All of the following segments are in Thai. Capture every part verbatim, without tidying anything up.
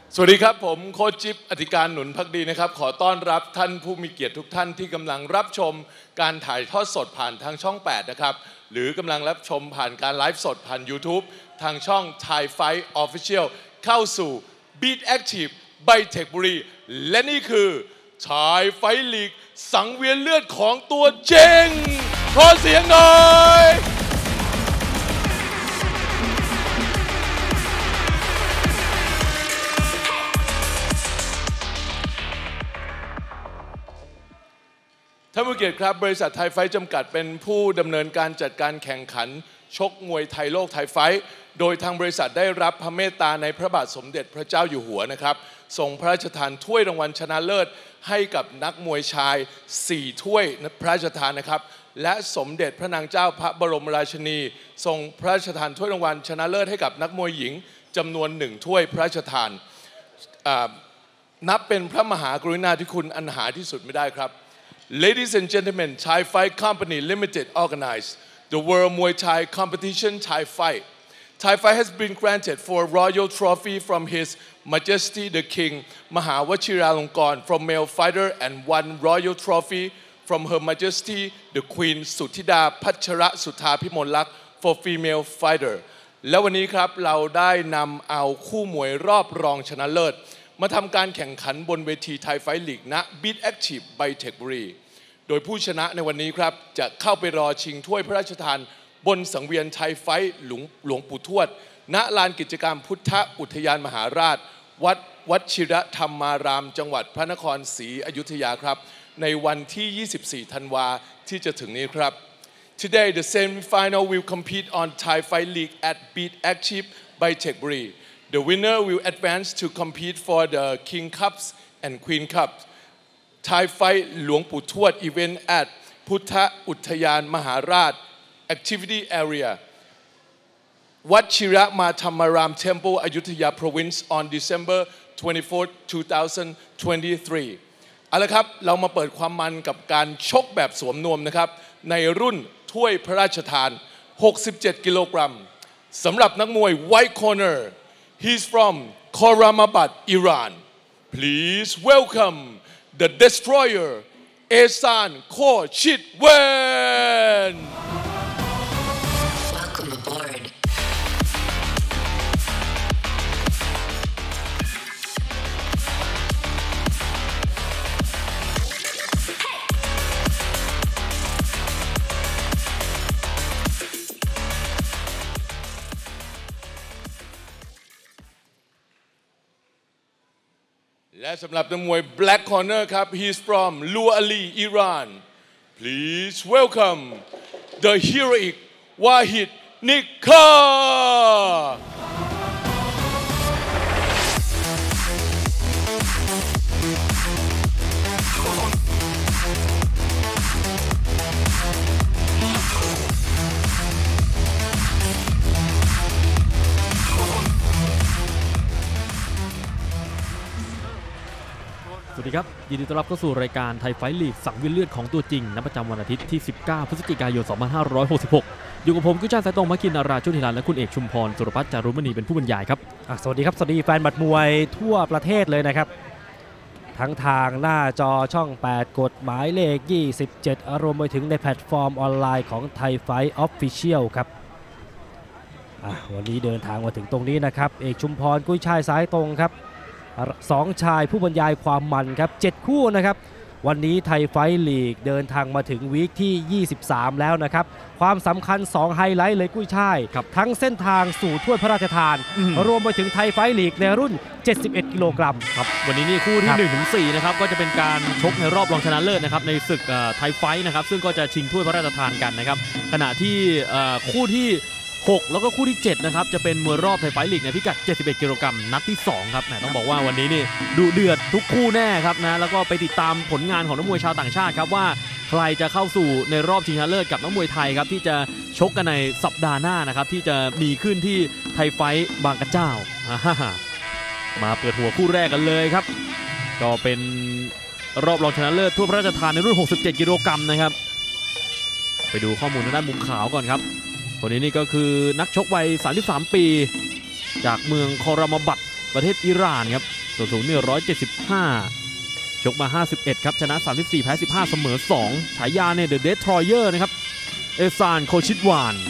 สวัสดีครับผมโค้ชจิ๊บอธิการหนุนภักดีนะครับขอต้อนรับท่านผู้มีเกียรติทุกท่านที่กำลังรับชมการถ่ายทอดสดผ่านทางช่องแปดนะครับหรือกำลังรับชมผ่านการไลฟ์สดผ่าน YouTube ทางช่อง Thai Fight Official เข้าสู่ Beat Active by เทคบุรีและนี่คือ Thai Fight League สังเวียนเลือดของตัวจริงขอเสียงหน่อยท่านผู้เกียรติครับบริษัทไทยไฟท์จำกัดเป็นผู้ดำเนินการจัดการแข่งขันชกมวยไทยโลกไทยไฟท์โดยทางบริษัทได้รับพระเมตตาในพระบาทสมเด็จพระเจ้าอยู่หัวนะครับทรงพระราชทานถ้วยรางวัลชนะเลิศให้กับนักมวยชายสี่ถ้วยพระราชทานนะครับและสมเด็จพระนางเจ้าพระบรมราชินีทรงพระราชทานถ้วยรางวัลชนะเลิศให้กับนักมวยหญิงจำนวนหนึ่งถ้วยพระราชทานนับเป็นพระมหากรุณาธิคุณอันหาที่สุดไม่ได้ครับLadies and gentlemen, Thai Fight Company Limited organized the World Muay Thai Competition Thai Fight. Thai Fight has been granted for a royal trophy from His Majesty the King Maha Vajiralongkorn for male fighter and one royal trophy from Her Majesty the Queen Suthida Pachara Sutapimolak for female fighter. และวันนี้ครับเราได้นำเอาคู่มวยรอบรองชนะเลิศมาทำการแข่งขันบนเวทีไทยไฟท์ลีกณ Beat Active by เทคบุรีโดยผู้ชนะในวันนี้ครับจะเข้าไปรอชิงถ้วยพระราชทานบนสังเวียนไทยไฟท์หลวงหลวงปู่ทวดณลานกิจกรรมพุทธอุทยานมหาราชวัดวชิรธรรมารามจังหวัดพระนครศรีอยุธยาครับในวันที่ยี่สิบสี่ธันวาที่จะถึงนี้ครับ Today the semi-final will compete on Thai Fight League at Beat Active by เทคบุรี The winner will advance to compete for the King Cups and Queen Cups. Thai Fight หลวงปู่ทวด event at พุทธอุทยานมหาราช Activity Area วัดชิระมาธรรมาราม Temple อยุธยา Province on December twenty-fourth, twenty twenty-three เอาละครับเรามาเปิดความมันกับการชกแบบสวมนวมนะครับในรุ่นถ้วยพระราชทานหกสิบเจ็ดกิโลกรัมสำหรับนักมวย White Corner He's from Khorramabad, Iran. Please welcome the destroyer, Ehsan Khorshidwan. Welcome aboard. และสำหรับนักมวย Black Corner ครับ He's from Luali, Iran. Please welcome the heroic Wahid Nikah. สวัสดีครับยินดีต้อนรับเข้าสู่รายการไทยไฟท์ลีกสังเวียนเลือดของตัวจริงณประจำวันอาทิตย์ที่สิบเก้าพฤศจิกายนสองพันห้าร้อยหกสิบหกอยู่กับผมกุญชาสายตรงมากินนาราชุติรันและคุณเอกชุมพรสุรพัฒน์จารุมณีเป็นผู้บรรยายครับสวัสดีครับสวัสดีแฟนบัดมวยทั่วประเทศเลยนะครับทั้งทางหน้าจอช่องแปดกฎหมายเลขยี่สิบเจ็ดรวมไปถึงในแพลตฟอร์มออนไลน์ของไทยไฟท์ออฟฟิเชียลครับวันนี้เดินทางมาถึงตรงนี้นะครับเอกชุมพรกุ้ยชายสายตรงครับสองชายผู้บรรยายความมันครับเจ็ดคู่นะครับวันนี้ไทยไฟท์ลีกเดินทางมาถึงวีคที่ยี่สิบสามแล้วนะครับความสำคัญสองไฮไลท์เลยกุ้ยช่ายทั้งเส้นทางสู่ถ้วยพระราชทานรวมไปถึงไทยไฟท์ลีกในรุ่นเจ็ดสิบเอ็ดกิโลกรัมครับวันนี้นี่คู่ที่ หนึ่งถึงสี่ นะครับก็จะเป็นการชกในรอบรองชนะเลิศนะครับในศึกไทยไฟท์นะครับซึ่งก็จะชิงถ้วยพระราชทานกันนะครับขณะที่คู่ที่หกแล้วก็คู่ที่เจ็ดนะครับจะเป็นมวยรอบไทยไฟท์ลีกในพิกัดเจ็ดสิบเอ็ดกิโลกรัมนัดที่สองครับต้องบอกว่าวันนี้นี่ดุเดือดทุกคู่แน่ครับนะแล้วก็ไปติดตามผลงานของนักมวยชาวต่างชาติครับว่าใครจะเข้าสู่ในรอบชิงชนะเลิศกับนักมวยไทยครับที่จะชกกันในสัปดาห์หน้านะครับที่จะมีขึ้นที่ไทยไฟท์บางกระเจ้ามาเปิดหัวคู่แรกกันเลยครับก็เป็นรอบรองชนะเลิศทั่วพระราชทานในรุ่นหกสิบเจ็ดกิโลกรัมนะครับไปดูข้อมูลทางด้านมุมขาวก่อนครับคนนี้นี่ก็คือนักชกวัยสามสิบสามปีจากเมืองคอรามาบัดประเทศอิหร่านครับส่วนสูงเนี่ยหนึ่งร้อยเจ็ดสิบห้าชกมาห้าสิบเอ็ดครับชนะสามสิบสี่แพ้สิบห้าเสมอสองฉายาเนี่ยเดอะเดสทรอยเออร์นะครับเอซานโคชิตวาน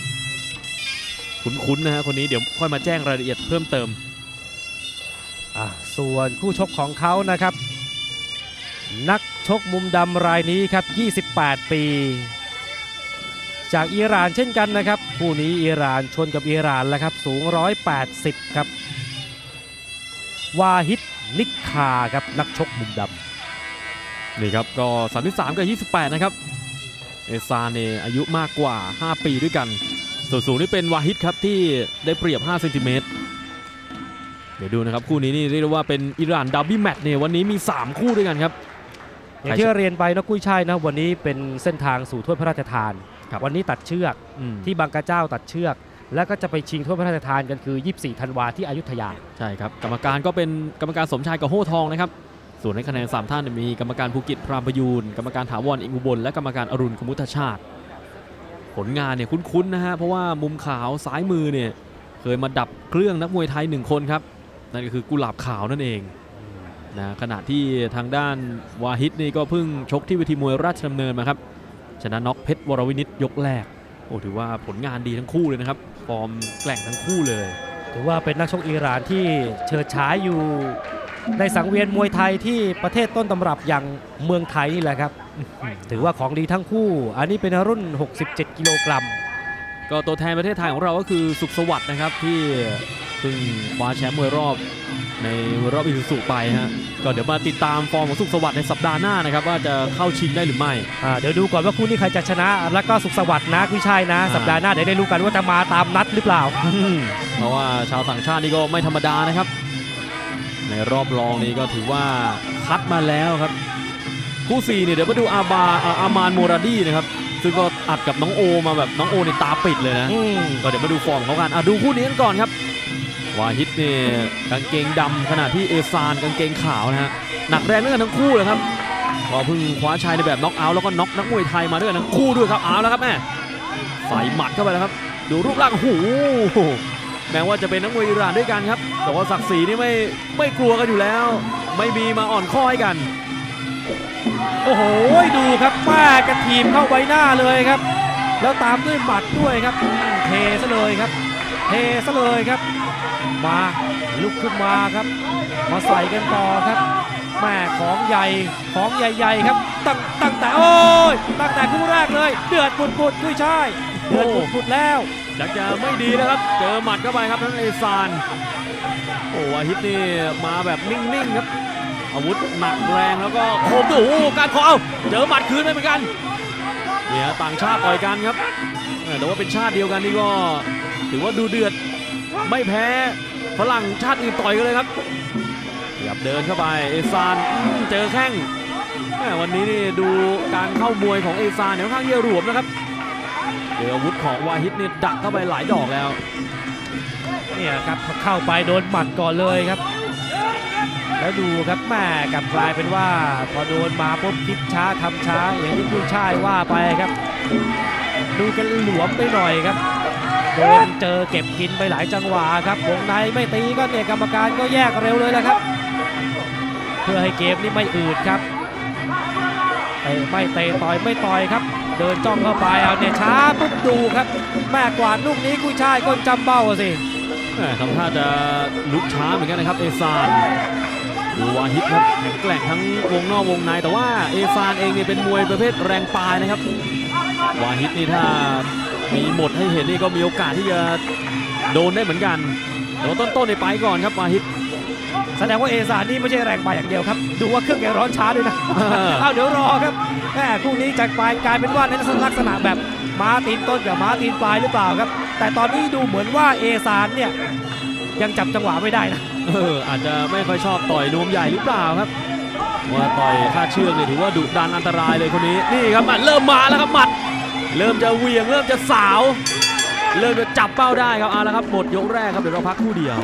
คุ้นๆนะฮะคนนี้เดี๋ยวค่อยมาแจ้งรายละเอียดเพิ่มเติมอ่ะส่วนคู่ชกของเขานะครับนักชกมุมดำรายนี้ครับยี่สิบแปดปีจากอิหร่านเช่นกันนะครับคู่นี้อิหร่านชนกับอิหร่านแล้วครับสูงหนึ่งร้อยแปดสิบครับวาฮิดนิกคาครับนักชกมุมดำนี่ครับก็สามสิบสามกับยี่สิบแปดนะครับเอซานเนี่ยอายุมากกว่าห้าปีด้วยกันส่วนสูงนี่เป็นวาฮิดครับที่ได้เปรียบห้าเซนติเมตรเดี๋ยวดูนะครับคู่นี้นี่เรียกว่าเป็นอิหร่านดับบี้แมตช์เนี่ยวันนี้มีสามคู่ด้วยกันครับอย่างที่เรียนไปนะกุ้ยช่ายนะวันนี้เป็นเส้นทางสู่ถ้วยพระราชทานวันนี้ตัดเชือกที่บางกระเจ้าตัดเชือกแล้วก็จะไปชิงถ้วยพระราชทานกันคือยี่สิบสี่ธันวาที่อยุธยาใช่ครับกรรมการก็เป็นกรรมการสมชายกับโฮทองนะครับส่วนในคะแนนสามท่านมีกรรมการภูกิจพรามพยูนกรรมการถาวรอิงอุบลและกรรมการอรุณคมุทชาติผลงานเนี่ยคุ้นๆนะฮะเพราะว่ามุมขาวซ้ายมือเนี่ยเคยมาดับเครื่องนักมวยไทยหนึ่งคนครับนั่นก็คือกุหลาบขาวนั่นเองนะขณะที่ทางด้านวาฮิดนี่ก็เพิ่งชกที่เวทีมวยราชดำเนินมาครับชนะน็อกเพชรวรวินิตยกแรกโอ้ถือว่าผลงานดีทั้งคู่เลยนะครับฟอร์มแกร่งทั้งคู่เลยถือว่าเป็นนักชกอิหร่านที่เฉิดฉายอยู่ในสังเวียนมวยไทยที่ประเทศต้นตำรับอย่างเมืองไทยนี่แหละครับถือว่าของดีทั้งคู่อันนี้เป็นรุ่นหกสิบเจ็ดกิโลกรัมก็ตัวแทนประเทศไทยของเราก็คือสุขสวัสดิ์นะครับที่เพิ่งคว้าแชมป์มวยรอบในรอบอิสุสุไปฮะก็เดี๋ยวมาติดตามฟอร์มของสุขสวัสดิ์ในสัปดาห์หน้านะครับว่าจะเข้าชิงได้หรือไม่เดี๋ยวดูก่อนว่าคู่นี้ใครจะชนะแล้วก็สุขสวัสดิ์นะกุ้ยช่ายนะสัปดาห์หน้าเดี๋ยวได้รู้กันว่าจะมาตามนัดหรือเปล่าเพราะว่าชาวต่างชาตินี่ก็ไม่ธรรมดานะครับในรอบรองนี้ก็ถือว่าคัดมาแล้วครับคู่สี่เนี่ยเดี๋ยวมาดูอาบาอามานโมราดีนะครับซึ่งก็อัดกับน้องโอมาแบบน้องโอในตาปิดเลยนะก็เดี๋ยวมาดูฟอร์มเขากันดูคู่นี้กันก่อนครับวาฮิดเนี่ยกางเกงดำขณะที่เอซานกางเกงขาวนะฮะหนักแรงด้วยกันทั้งคู่เลยครับก็เพิ่งคว้าชัยในแบบน็อกเอาท์แล้วก็น็อกนักมวยไทยมาด้วยกันทั้งคู่ด้วยครับเอาแล้วครับแม่ใส่หมัดเข้าไปแล้วครับดูรูปร่างหูแม้ว่าจะเป็นนักมวยอิหร่านด้วยกันครับแต่ว่าศักดิ์ศรีนี่ไม่ไม่กลัวกันอยู่แล้วไม่มีมาอ่อนข้อให้กันโอ้โหดูครับแม่กระทีมเข้าใบหน้าเลยครับแล้วตามด้วยหมัดด้วยครับเทซะเลยครับเทซะเลยครับมาลุกขึ้นมาครับมาใส่กันต่อครับแม่ของใหญ่ของใหญ่ๆครับตั้งตั้งแต่โอ้ยตั้งแต่คู่แรกเลยเดือดปุดปุดกุ้ยช่ายเดือดปุดปุดแล้วอยากจะไม่ดีนะครับเจอหมัดเข้าไปครับทั้งเอซานโอ้วาฮิดนี่มาแบบนิ่งๆครับอาวุธหนักแรงแล้วก็โอ้โหการขอเอาเจอหมัดคืนไปเหมือนกันเนี่ยต่างชาติต่อยกันครับแต่ว่าเป็นชาติเดียวกันนี่ก็ถือว่าดูเดือดไม่แพ้ฝรั่งชาติอื่นต่อยกันเลยครับขยับเดินเข้าไปเอซานเจอแข้งวันนี้นี่ดูการเข้ามวยของเอซานเนี่ยค่อนข้างเยี่ยหลวมนะครับเจออาวุธของวาฮิดนี่ดักเข้าไปหลายดอกแล้วเนี่ยครับเข้าไปโดนหมัดก่อนเลยครับแล้วดูครับแม่กลับกลายเป็นว่าพอโดนมาปุ๊บคิดช้าทำช้าอย่างที่กุ้ยช่ายว่าไปครับดูกันหลวมไปหน่อยครับโดนเจอเก็บกินไปหลายจังหวะครับวงในไม่ตีก็เนี่ยกรรมการก็แยกเร็วเลยแหละครับเพื่อให้เกมนี้ไม่อืดครับเตะไม่เตะต่อยไม่ต่อยครับเดินจ้องเข้าไปเอาเนี่ยช้าปุ๊บดูครับแม่กวาดลูกนี้กุ้ยช่ายก้นจำเบ้าสิทำท่าจะลุกช้าเหมือนกันนะครับเอซานดูวาฮิดครับแข็งแกร่งทั้งวงนอกวงในแต่ว่าเอซานเองเนี่ยเป็นมวยประเภทแรงปลายนะครับวาฮิดนี่ถ้ามีหมดให้เห็นนี่ก็มีโอกาสที่จะโดนได้เหมือนกันแต่ว่าต้นๆในไปก่อนครับวาฮิดแสดงว่าเอซานนี่ไม่ใช่แรงปลายอย่างเดียวครับดูว่าเครื่องแกร้อนช้าด้วยนะเอาเดี๋ยวรอครับแม่คู่นี้จากปลายกลายเป็นว่าในลักษณะแบบม้าตีนต้นกับม้าตีนปลายหรือเปล่าครับแต่ตอนนี้ดูเหมือนว่าเอซานเนี่ยยังจับจังหวะไม่ได้นะเอออาจจะไม่ค่อยชอบต่อยนวมใหญ่หรือเปล่าครับว่าต่อยค่าเชือกเนี่ยถือว่าดุดันอันตรายเลยคนนี้นี่ครับมันเริ่มมาแล้วครับหมัดเริ่มจะเหวี่ยงเริ่มจะสาวเริ่มจะจับเป้าได้ครับเอาละครับหมดยกแรกครับเดี๋ยวเราพักคู่เดียว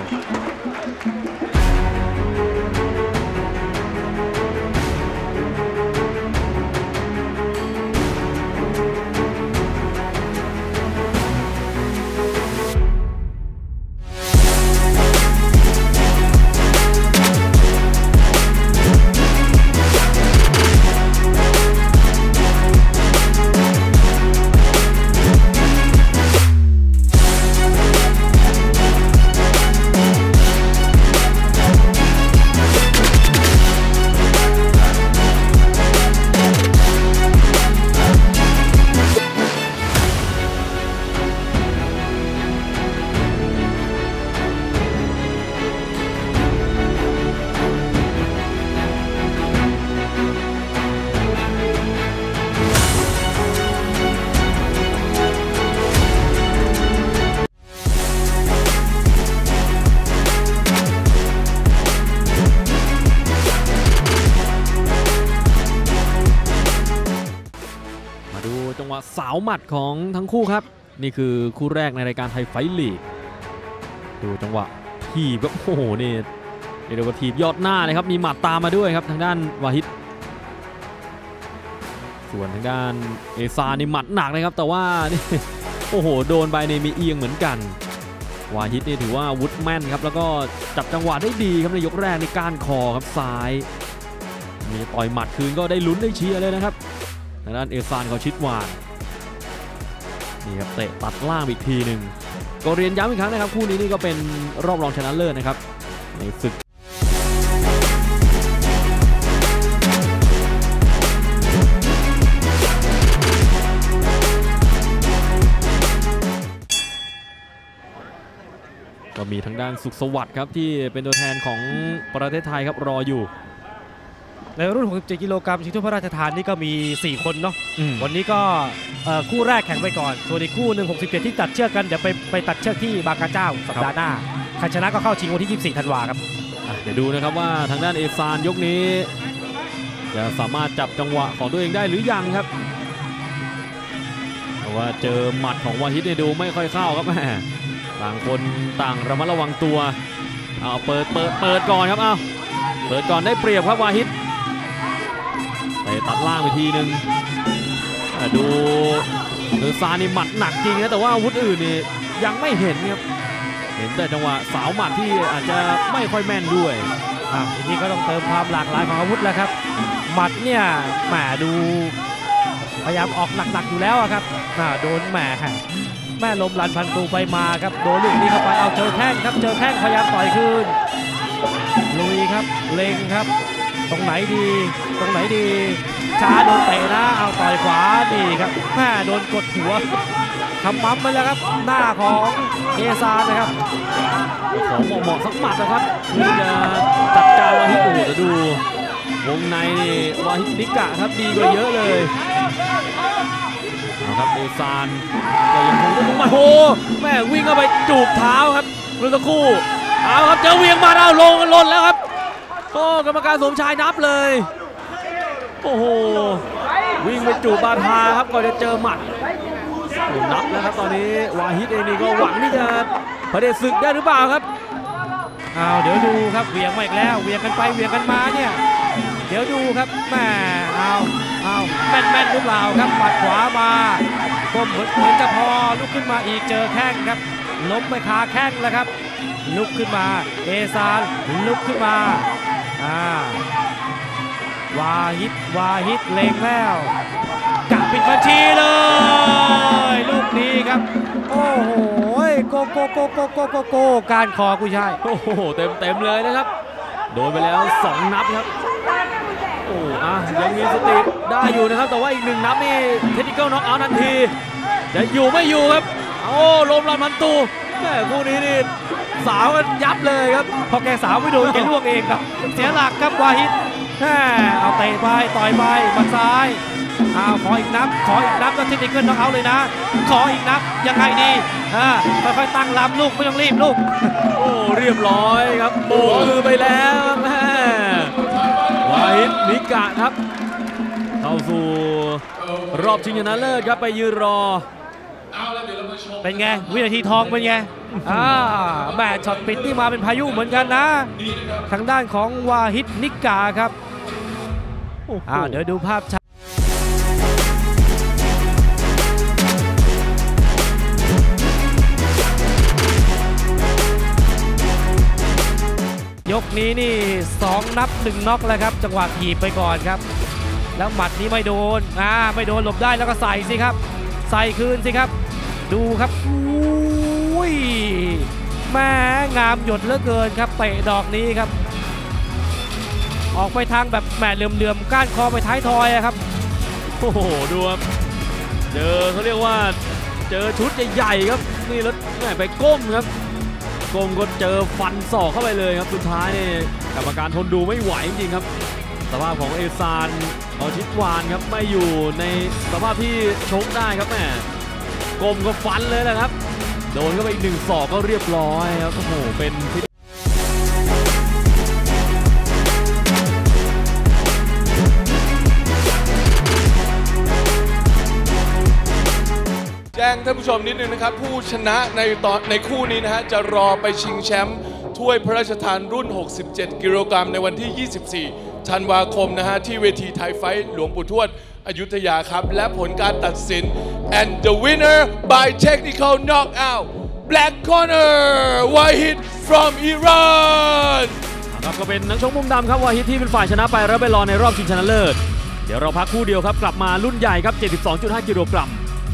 สาวหมัดของทั้งคู่ครับนี่คือคู่แรกในรายการไทยไฟท์ลีกดูจังหวะทีบแบบโอ้โหนี่เรียกว่าทีบยอดหน้าเลยครับมีหมัดตามมาด้วยครับทางด้านวาฮิดส่วนทางด้านเอซานี่หมัดหนักเลยครับแต่ว่านี่โอ้โหโดนไปนี่มีเอียงเหมือนกันวาฮิดนี่ถือว่าวุฒิแม่นครับแล้วก็จับจังหวะได้ดีครับในยกแรกในก้านคอครับซ้ายมีต่อยหมัดคืนก็ได้ลุ้นได้เชียร์เลยนะครับทางด้านเอซานเขาชิดวานนี่ครับเตะตัดล่างอีกทีหนึ่งก็เรียนย้ำอีกครั้งนะครับคู่นี้นี่ก็เป็นรอบรองชนะเลิศนะครับในศึกก็มีทางด้านสุขสวัสดิ์ครับที่เป็นตัวแทนของประเทศไทยครับรออยู่ในรุ่นหกสิบเจ็ดกิโลกรัมชิงถ้วยพระราชทานนี่ก็มีสี่คนเนาะวันนี้ก็คู่แรกแข่งไปก่อนส่วนอีกคู่หนึ่งหกสิบเจ็ดที่ตัดเชือกกันเดี๋ยวไปไปตัดเชือกที่บางกระเจ้าสัปดาห์หน้าใครชนะก็เข้าชิงวันที่ยี่สิบสี่ธันวาครับเดี๋ยวดูนะครับว่าทางด้านเอซานยกนี้จะสามารถจับจังหวะของตัวเองได้หรือยังครับเพราะว่าเจอหมัดของวาฮิดเนี่ยดูไม่ค่อยเข้าครับแม่ต่างคนต่างระมัดระวังตัวเอาเปิดเปิดเปิดก่อนครับเอาเปิดก่อนได้เปรียบครับวาฮิดเตะตัดล่างไปทีนึงดูเออซานี่หมัดหนักจริงนะแต่ว่าอาวุธอื่นนี่ยังไม่เห็นครับเห็นแต่จังหวะสาวหมัดที่อาจจะไม่ค่อยแม่นด้วยอ่ะทีนี้ก็ต้องเติมความหลากหลายของอาวุธแล้วครับหมัดเนี่ยแหมดูพยายามออกหนักๆอยู่แล้วครับโดนแหมแม่ลมลันพันตูไปมาครับโดนลูกนี้เข้าไปเอาเจอแข้งครับเจอแข้งพยายามต่อยคืนลุยครับเล็งครับตรงไหนดีตรงไหนดีช้าโดนเตะนะเอาต่อยขวาดีครับแม่โดนกดหัวทำปั๊มไปแล้วครับหน้าของเอซานะครับของเหมาะๆสักหมัดนะครับที่จะจัดการวาฮิตโอ้โหจะดูวงในนี่วาฮิตนิกะครับดีกว่าเยอะเลยนะครับเอซานก็ยังคงต้องมาโหแม่วิ่งเข้าไปจูบเท้าครับเมื่อสักครู่เอาครับเจอเวียงมาเอาลงกันหล่นแล้วครับโอ้กรรมการสมชายนับเลยโอ้โหวิ่งไปจูบบาทาครับก่อนจะเจอหมัดนับแล้วครับตอนนี้วาฮิดเองนี่ก็หวังที่จะเผด็จศึกได้หรือเปล่าครับเอาเดี๋ยวดูครับเวียงมาอีกแล้วเวียงกันไปเวียงกันมาเนี่ยเดี๋ยวดูครับแม่เอาเอาแม่นแม่นหรือเปล่าครับปัดขวามาก้มเหมือนเหมือนจะพอลุกขึ้นมาอีกเจอแข้งครับล้มไปคาแข้งแล้วครับลุกขึ้นมาเอซานลุกขึ้นมาอ่าวาฮิตวาฮิตเล็งแล้วกะปิดบัญชีเลยลูกนี้ครับโอ้โหโกโกโกโกโกโกโกการคอกุยชายโอ้โหเต็มเต็มเลยนะครับโดนไปแล้วสองนับครับโอ้อ่ะยังมีสติได้อยู่นะครับแต่ว่าอีกหนึ่งนับนี่เทคนิคน็อกเอาท์ทันทีจะอยู่ไม่อยู่ครับโอ้ลมลันมันตูแม่คู่นี้นี่สาวกันยับเลยครับพอแกสาวไม่โดนแกล่วงเองครับเสียหลักครับวาฮิตแม่เอาเตะไปต่อยไปหมัดซ้ายเอาขออีกนับขออีกนับแล้วเทคนิคน็อกเอาท์เลยนะขออีกนับยังไงดีอ่าค่อยๆตั้งลำลูกไม่ต้องรีบลูกโอ้เรียบร้อยครับโบกมือไปแล้วแม่วาฮิตนิกะครับเข้าสู่รอบชิงชนะเลิศครับไปยืนรอเป็นไงวินาทีทองเป็นไงอ่าแม่ช็อตปิดที่มาเป็นพายุเหมือนกันนะทางด้านของวาฮิตนิกะครับอ่าเดี๋ยวดูภาพชัดยกนี้นี่สองนับหนึ่งน็อกแล้วครับจังหวะถีบไปก่อนครับแล้วหมัดนี้ไม่โดนอ่าไม่โดนหลบได้แล้วก็ใส่สิครับใส่คืนสิครับดูครับอุ้ยแม่งามหยดเหลือเกินครับเตะดอกนี้ครับออกไปทางแบบแหม่เหลื่อมๆก้านคอไปท้ายทอยครับโอ้โหดูครับเจอเขาเรียกว่าเจอชุดใหญ่ๆครับนี่แล้วแหม่ไปก้มครับก้มก็เจอฟันศอกเข้าไปเลยครับสุดท้ายนี่กรรมการทนดูไม่ไหวจริงๆครับสภาพของเอซานเอาชิดวานครับไม่อยู่ในสภาพที่ชกได้ครับแม่ก้มก็ฟันเลยนะครับโดนเข้าไปอีกหนึ่งศอกก็เรียบร้อยครับโอ้โหเป็นงท่านผู้ชมนิดนึงนะครับผู้ชนะในตอนในคู่นี้นะฮะจะรอไปชิงแชมป์ถ้วยพระราชทานรุ่นหกสิบเจ็ดกิโลกรัมในวันที่ยี่สิบสี่ธันวาคมนะฮะที่เวทีไทยไฟท์หลวงปู่ทวดอยุธยาครับและผลการตัดสิน and the winner by technical knockout black corner Wahid from Iran ครับก็เป็นนักชกมุมดำครับวาฮิดที่เป็นฝ่ายชนะไปแล้วไปรอในรอบชิงชนะเลิศเดี๋ยวเราพักคู่เดียวครับกลับมารุ่นใหญ่ครับ เจ็ดสิบสองจุดห้า กิโลกรัม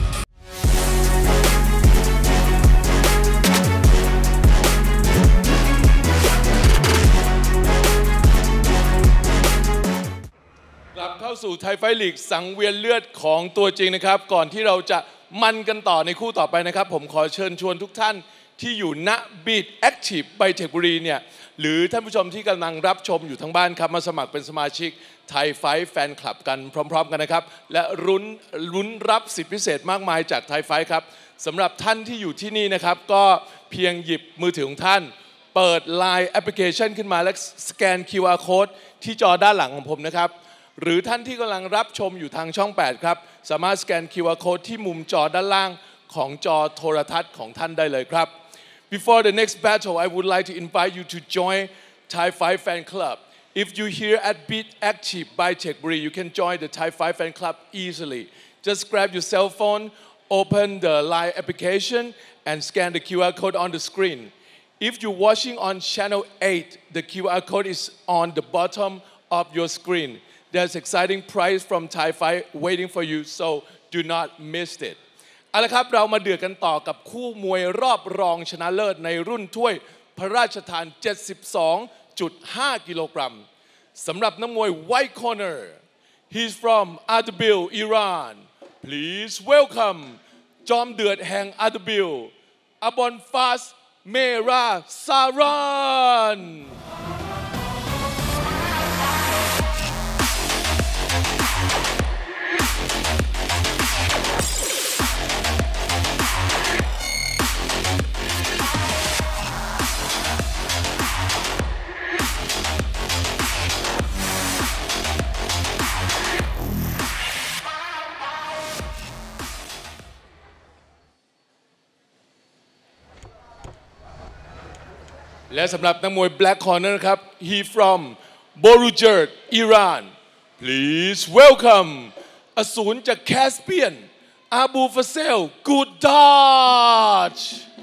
กลับเข้าสู่ไทยไฟท์ลีกสังเวียนเลือดของตัวจริงนะครับก่อนที่เราจะมันกันต่อในคู่ต่อไปนะครับผมขอเชิญชวนทุกท่านที่อยู่ณ Beat Active ไบเทคบุรีเนี่ยหรือท่านผู้ชมที่กำลังรับชมอยู่ทางบ้านครับมาสมัครเป็นสมาชิกไทยไฟท์แฟนคลับกันพร้อมๆกันนะครับและลุ้นลุ้นรับสิทธิพิเศษมากมายจากไทยไฟท์ครับสำหรับท่านที่อยู่ที่นี่นะครับก็เพียงหยิบมือถือของท่านเปิด ไลน์ แอปพลิเคชันขึ้นมาและสแกน คิว อาร์ Code ที่จอด้านหลังของผมนะครับหรือท่านที่กำลังรับชมอยู่ทางช่องแปดครับสามารถสแกน คิว อาร์ Code ที่มุมจอด้านล่างของจอโทรทัศน์ของท่านได้เลยครับ Before the next battle, I would like to invite you to join Thai Fight Fan Club. If you're here at Beat Active by Techbury, you can join the Thai Fight Fan Club easily. Just grab your cell phone, open the Line application, and scan the Q R code on the screen. If you're watching on channel eight, the Q R code is on the bottom of your screen. There's exciting prize from Thai Fight waiting for you, so do not miss it. เอาละครับเรามาเดือดกันต่อกับคู่มวยรอบรองชนะเลิศในรุ่นถ้วยพระราชทาน เจ็ดสิบสองจุดห้า กิโลกรัมสำหรับนักมวย White Corner he's from Ardabil Iran please welcome จอมเดือดแห่ง Ardabil Abon Fas Mera Saranและสำหรับนักมวย Black Corner ครับ he from Borujet Iran please welcome อสูรจากแคสเปียน Abu Fasel Gudaj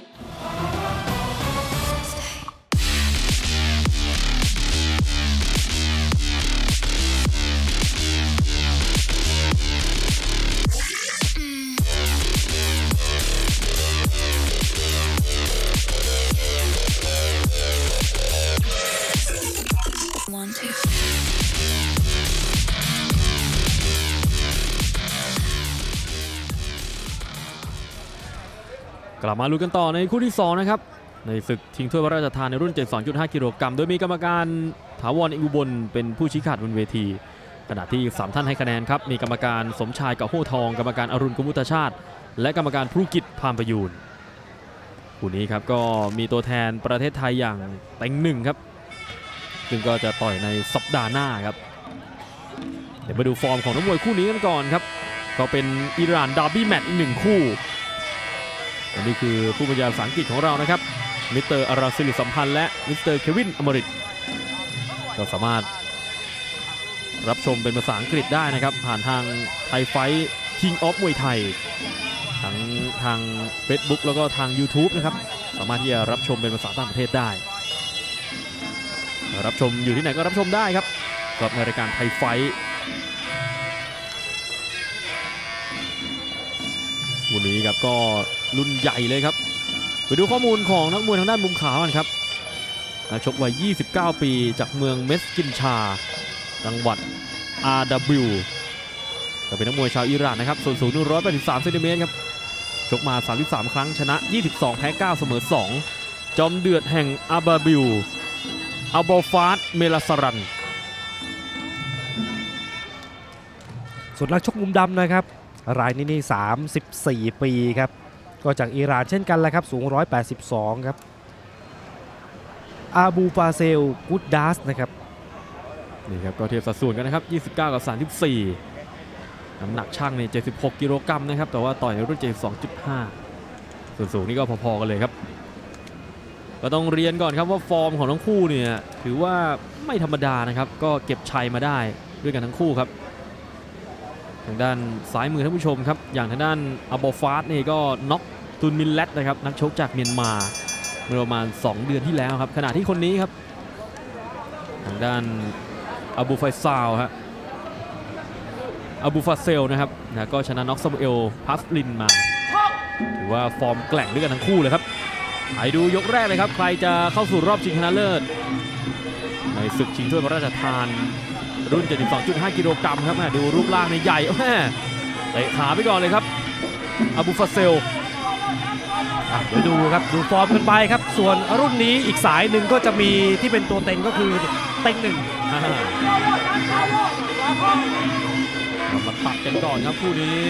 กลับมาลุ้นกันต่อในคู่ที่สองนะครับในศึกชิงถ้วยพระราชทานในรุ่น เจ็ดสิบสองจุดห้า กิโลกรัมโดยมีกรรมการถาวรอุบลเป็นผู้ชี้ขาดบนเวทีขณะที่สามท่านให้คะแนนครับมีกรรมการสมชายกับโฮทองกรรมการอรุณกุมุตชาติและกรรมการภูกิจพามประยูนคู่นี้ครับก็มีตัวแทนประเทศไทยอย่างเต็งหนึ่งครับซึ่งก็จะต่อยในสัปดาห์หน้าครับเดี๋ยวมาดูฟอร์มของนักมวยคู่นี้กันก่อนครับก็เป็นอิหร่านดาร์บี้แมตช์อีกหนึ่งคู่อันนี้คือผู้บรรยายภาษาอังกฤษของเรานะครับมิสเตอร์อาราซิลิสัมพันธ์และมิสเตอร์เควินอมริตก็สามารถรับชมเป็นภาษาอังกฤษได้นะครับผ่านทางไทยไฟท์ King of มวยไทยทั้งทาง Facebook แล้วก็ทาง YouTube นะครับสามารถที่จะรับชมเป็นภาษาต่างประเทศได้รับชมอยู่ที่ไหนก็รับชมได้ครับสำหรับในรายการไทยไฟท์วันนี้ครับก็รุ่นใหญ่เลยครับไปดูข้อมูลของนักมวยทางด้านมุมขาวกันครับนักชกวัยยี่สิบเก้าปีจากเมืองเมสกินชาจังหวัดอาร์ดับบิลก็เป็นนักมวยชาวอิหร่านนะครับส่วนสูงหนึ่งร้อยแปดสิบสามเซนติเมตรครับชกมาสามสิบสามครั้งชนะยี่สิบสองแพ้เก้าเสมอสองจอมเดือดแห่งอาบาบิลอัลบอฟาสเมลาสรันส่วนนักชกมุมดำนะครับรายนี้นี่สามสิบสี่ปีครับก็จากอิหร่านเช่นกันแหละครับสูงหนึ่งร้อยแปดสิบสองครับอาบูฟาเซลกุดดัสนะครับนี่ครับก็เทียบสัดส่วนกันนะครับยี่สิบเก้ากับสามสิบสี่น้ำหนักช่างนี่เจ็ดสิบหกกิโลกรัมนะครับแต่ว่าต่อยในรุ่น เจ็ดสิบสองจุดห้า ส่วนสูงนี่ก็พอๆกันเลยครับก็ต้องเรียนก่อนครับว่าฟอร์มของทั้งคู่เนี่ยถือว่าไม่ธรรมดานะครับก็เก็บชัยมาได้ด้วยกันทั้งคู่ครับทางด้านซ้ายมือท่านผู้ชมครับอย่างทางด้านอับบอฟาสนี่ก็น็อกตุนมินเลตนะครับนักชกจากเมียนมาเมื่อประมาณสองเดือนที่แล้วครับขณะที่คนนี้ครับทางด้านอับูไฟซาวฮะอับูฟาเซลนะครับนะก็ชนะน็อกซามูเอลพัฟลินมาถือว่าฟอร์มแกร่งด้วยกันทั้งคู่เลยครับไปดูยกแรกเลยครับใครจะเข้าสู่รอบชิงชนะเลิศในศึกชิงถ้วยพระราชทานรุ่น เจ็ดสิบสองจุดห้า กิโลกรัมครับดูรูปร่างในใหญ่แม่เตะขาไปก่อนเลยครับอับูฟาเซลเดี๋ยวดูครับดูฟอร์มกันไปครับส่วนรุ่นนี้อีกสายหนึ่งก็จะมีที่เป็นตัวเต็งก็คือเต็งหนึ่งมาตัดกันก่อนครับคู่นี้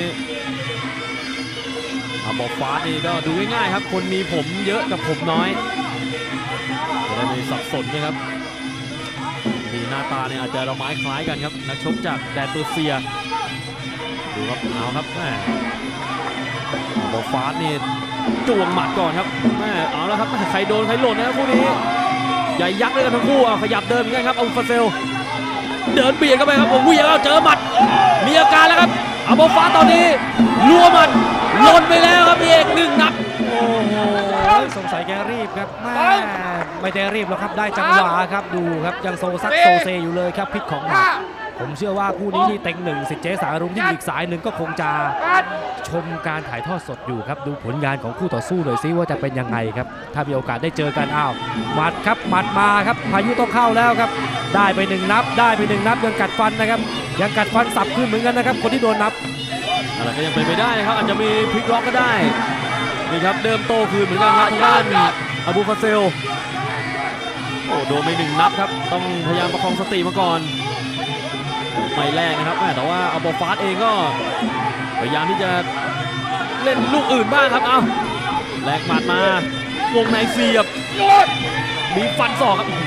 อับบอฟาสนี่ก็ดูง่ายๆครับคนมีผมเยอะกับผมน้อยจะได้ไม่สับสนนะครับมีหน้าตาเนี่ยอาจจะละไม้คล้ายกันครับนักชกจากแดนเปอร์เซียดูครับเอาครับแม่อับบอฟาสนี่จวงหมัดก่อนครับแม่เอาแล้วครับใครโดนใครหล่นนะครับคู่นี้ใหญ่ยักษ์ด้วยกันทั้งคู่เอาขยับเดินเหมือนกันครับอับูฟาเซลเดินเบียดเข้าไปครับโอ้โหยังเอาเจอหมัดมีอาการแล้วครับอับบอฟาสตอนนี้รัวหมัดหล่นไปแล้วครับพี่เอกหนึ่งนับโอ้โหสงสัยแกรีบครับแม่ไม่ได้รีบหรอกครับได้จังหวะครับดูครับยังโซซัดโซเซอยู่เลยครับพิษของหมัดผมเชื่อว่าคู่นี้ที่เต็งหนึ่งสิทธิ์เจสารุมที่อีกสายหนึ่งก็คงจะชมการถ่ายทอดสดอยู่ครับดูผลงานของคู่ต่อสู้หน่อยซิว่าจะเป็นยังไงครับถ้ามีโอกาสได้เจอกันอ้าวหมัดครับหมัดมาครับพายุต้องเข้าแล้วครับได้ไปหนึ่งนับได้ไปหนึ่งนับยังกัดฟันนะครับยังกัดฟันสับขึ้นเหมือนกันนะครับคนที่โดนนับอะไรก็ยังเป็นไปได้นะครับอาจจะมีพลิกล็อกก็ได้นี่ครับเดิมโตคืนเหมือนกันครับทางด้านอับูฟาเซลโอ้โดนไปหนึ่งนับครับต้องพยายามประคองสติมาก่อนไม่แรกนะครับแต่ว่าอับบอฟาสเองก็พยายามที่จะเล่นลูกอื่นบ้างครับเอาแลกหมัดมาวงในเสียบมีฟันศอกครับ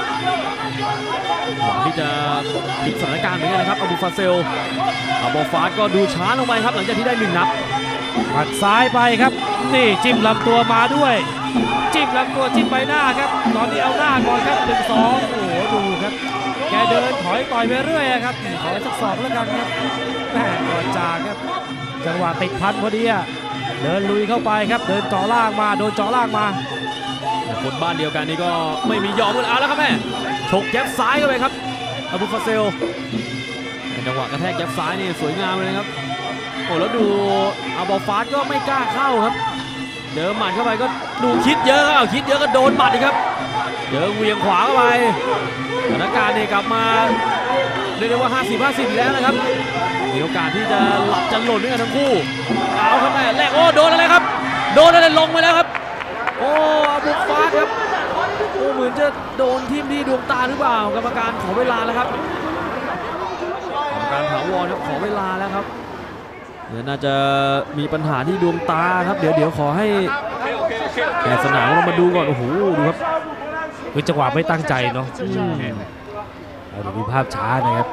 หวังที่จะพลิกสถานการณ์เหมือนกันนะครับอับูฟาเซลอับบอฟาสก็ดูช้าลงไปครับหลังจากที่ได้หนึ่งนับหมัดซ้ายไปครับนี่จิ้มลำตัวมาด้วยจิ้มลำตัวจิ้มใบหน้าครับตอนนี้เอาหน้าก่อนครับหนึ่งสองโอ้โหดูครับแกเดินถอยต่อยไปเรื่อยครับถอยสักสองแล้วกันครับแม่ก่อนจากครับจังหวะติดพันพอดีเดินลุยเข้าไปครับเดินจ่อล่างมาโดนจ่อล่างมาคนบ้านเดียวกันนี่ก็ไม่มียอมกันเอาแล้วครับแม่ฉกแย็บซ้ายเข้าไปครับอับูฟาเซลจังหวะกระแทกแย็บซ้ายนี่สวยงามเลยครับโอ้แล้วดูอับบอฟาสก็ไม่กล้าเข้าครับเดินหมัดเข้าไปก็ดูคิดเยอะครับคิดเยอะก็โดนหมัดอีกครับเดินเวียงขวาเข้าไปสถานการณ์เนี่ยกลับมาเรียกได้ว่าห้าสิบ ห้าสิบอีกแล้วนะครับมีโอกาสที่จะหลับจะหล่นด้วยกันทั้งคู่เอาครับแม่แรกโอ้โดนอะไรครับโดนอะไรลงไปแล้วครับโอ้อับูฟาสครับโอ้เหมือนจะโดนทิ่มที่ดวงตาหรือเปล่ากรรมการขอเวลาแล้วครับกรรมการถาวรครับขอเวลาแล้วครับเดี๋ยวน่าจะมีปัญหาที่ดวงตาครับเดี๋ยวเดี๋ยวขอให้แกสนามเรามาดูก่อนโอ้โหดูครับคือจังหวะไม่ตั้งใจเนาะเราดูภาพช้านะครับ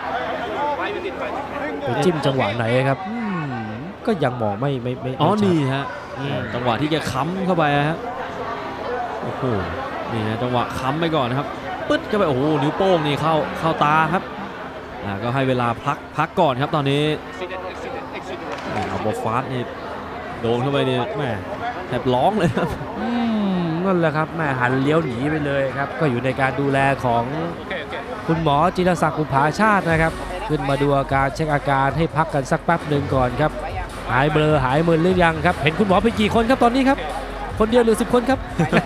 ไปจิ้มจังหวะไหนครับก็ยังมองไม่ไม่ไม่อ๋อนี่ฮะจังหวะที่แกค้ำเข้าไปฮะโอ้โหนี่นะจังหวะค้ำไปก่อนนะครับปึ๊ดเข้าไปโอ้โหนิ้วโป้งนี่เข้าเข้าตาครับอ่าก็ให้เวลาพักพักก่อนครับตอนนี้อับบอฟาสนี่โดนเข้าไปเนี่ยแม่แทบร้องเลยครับนั่นแหละครับแม่หันเลี้ยวหนีไปเลยครับก็อยู่ในการดูแลของคุณหมอจิรศักดิ์อุภาชาตินะครับขึ้นมาดูอาการเช็คอาการให้พักกันสักแป๊บหนึ่งก่อนครับหายเบลอหายมึนหรือยังครับเห็นคุณหมอไปกี่คนครับตอนนี้ครับคนเดียวหรือสิบคนครับ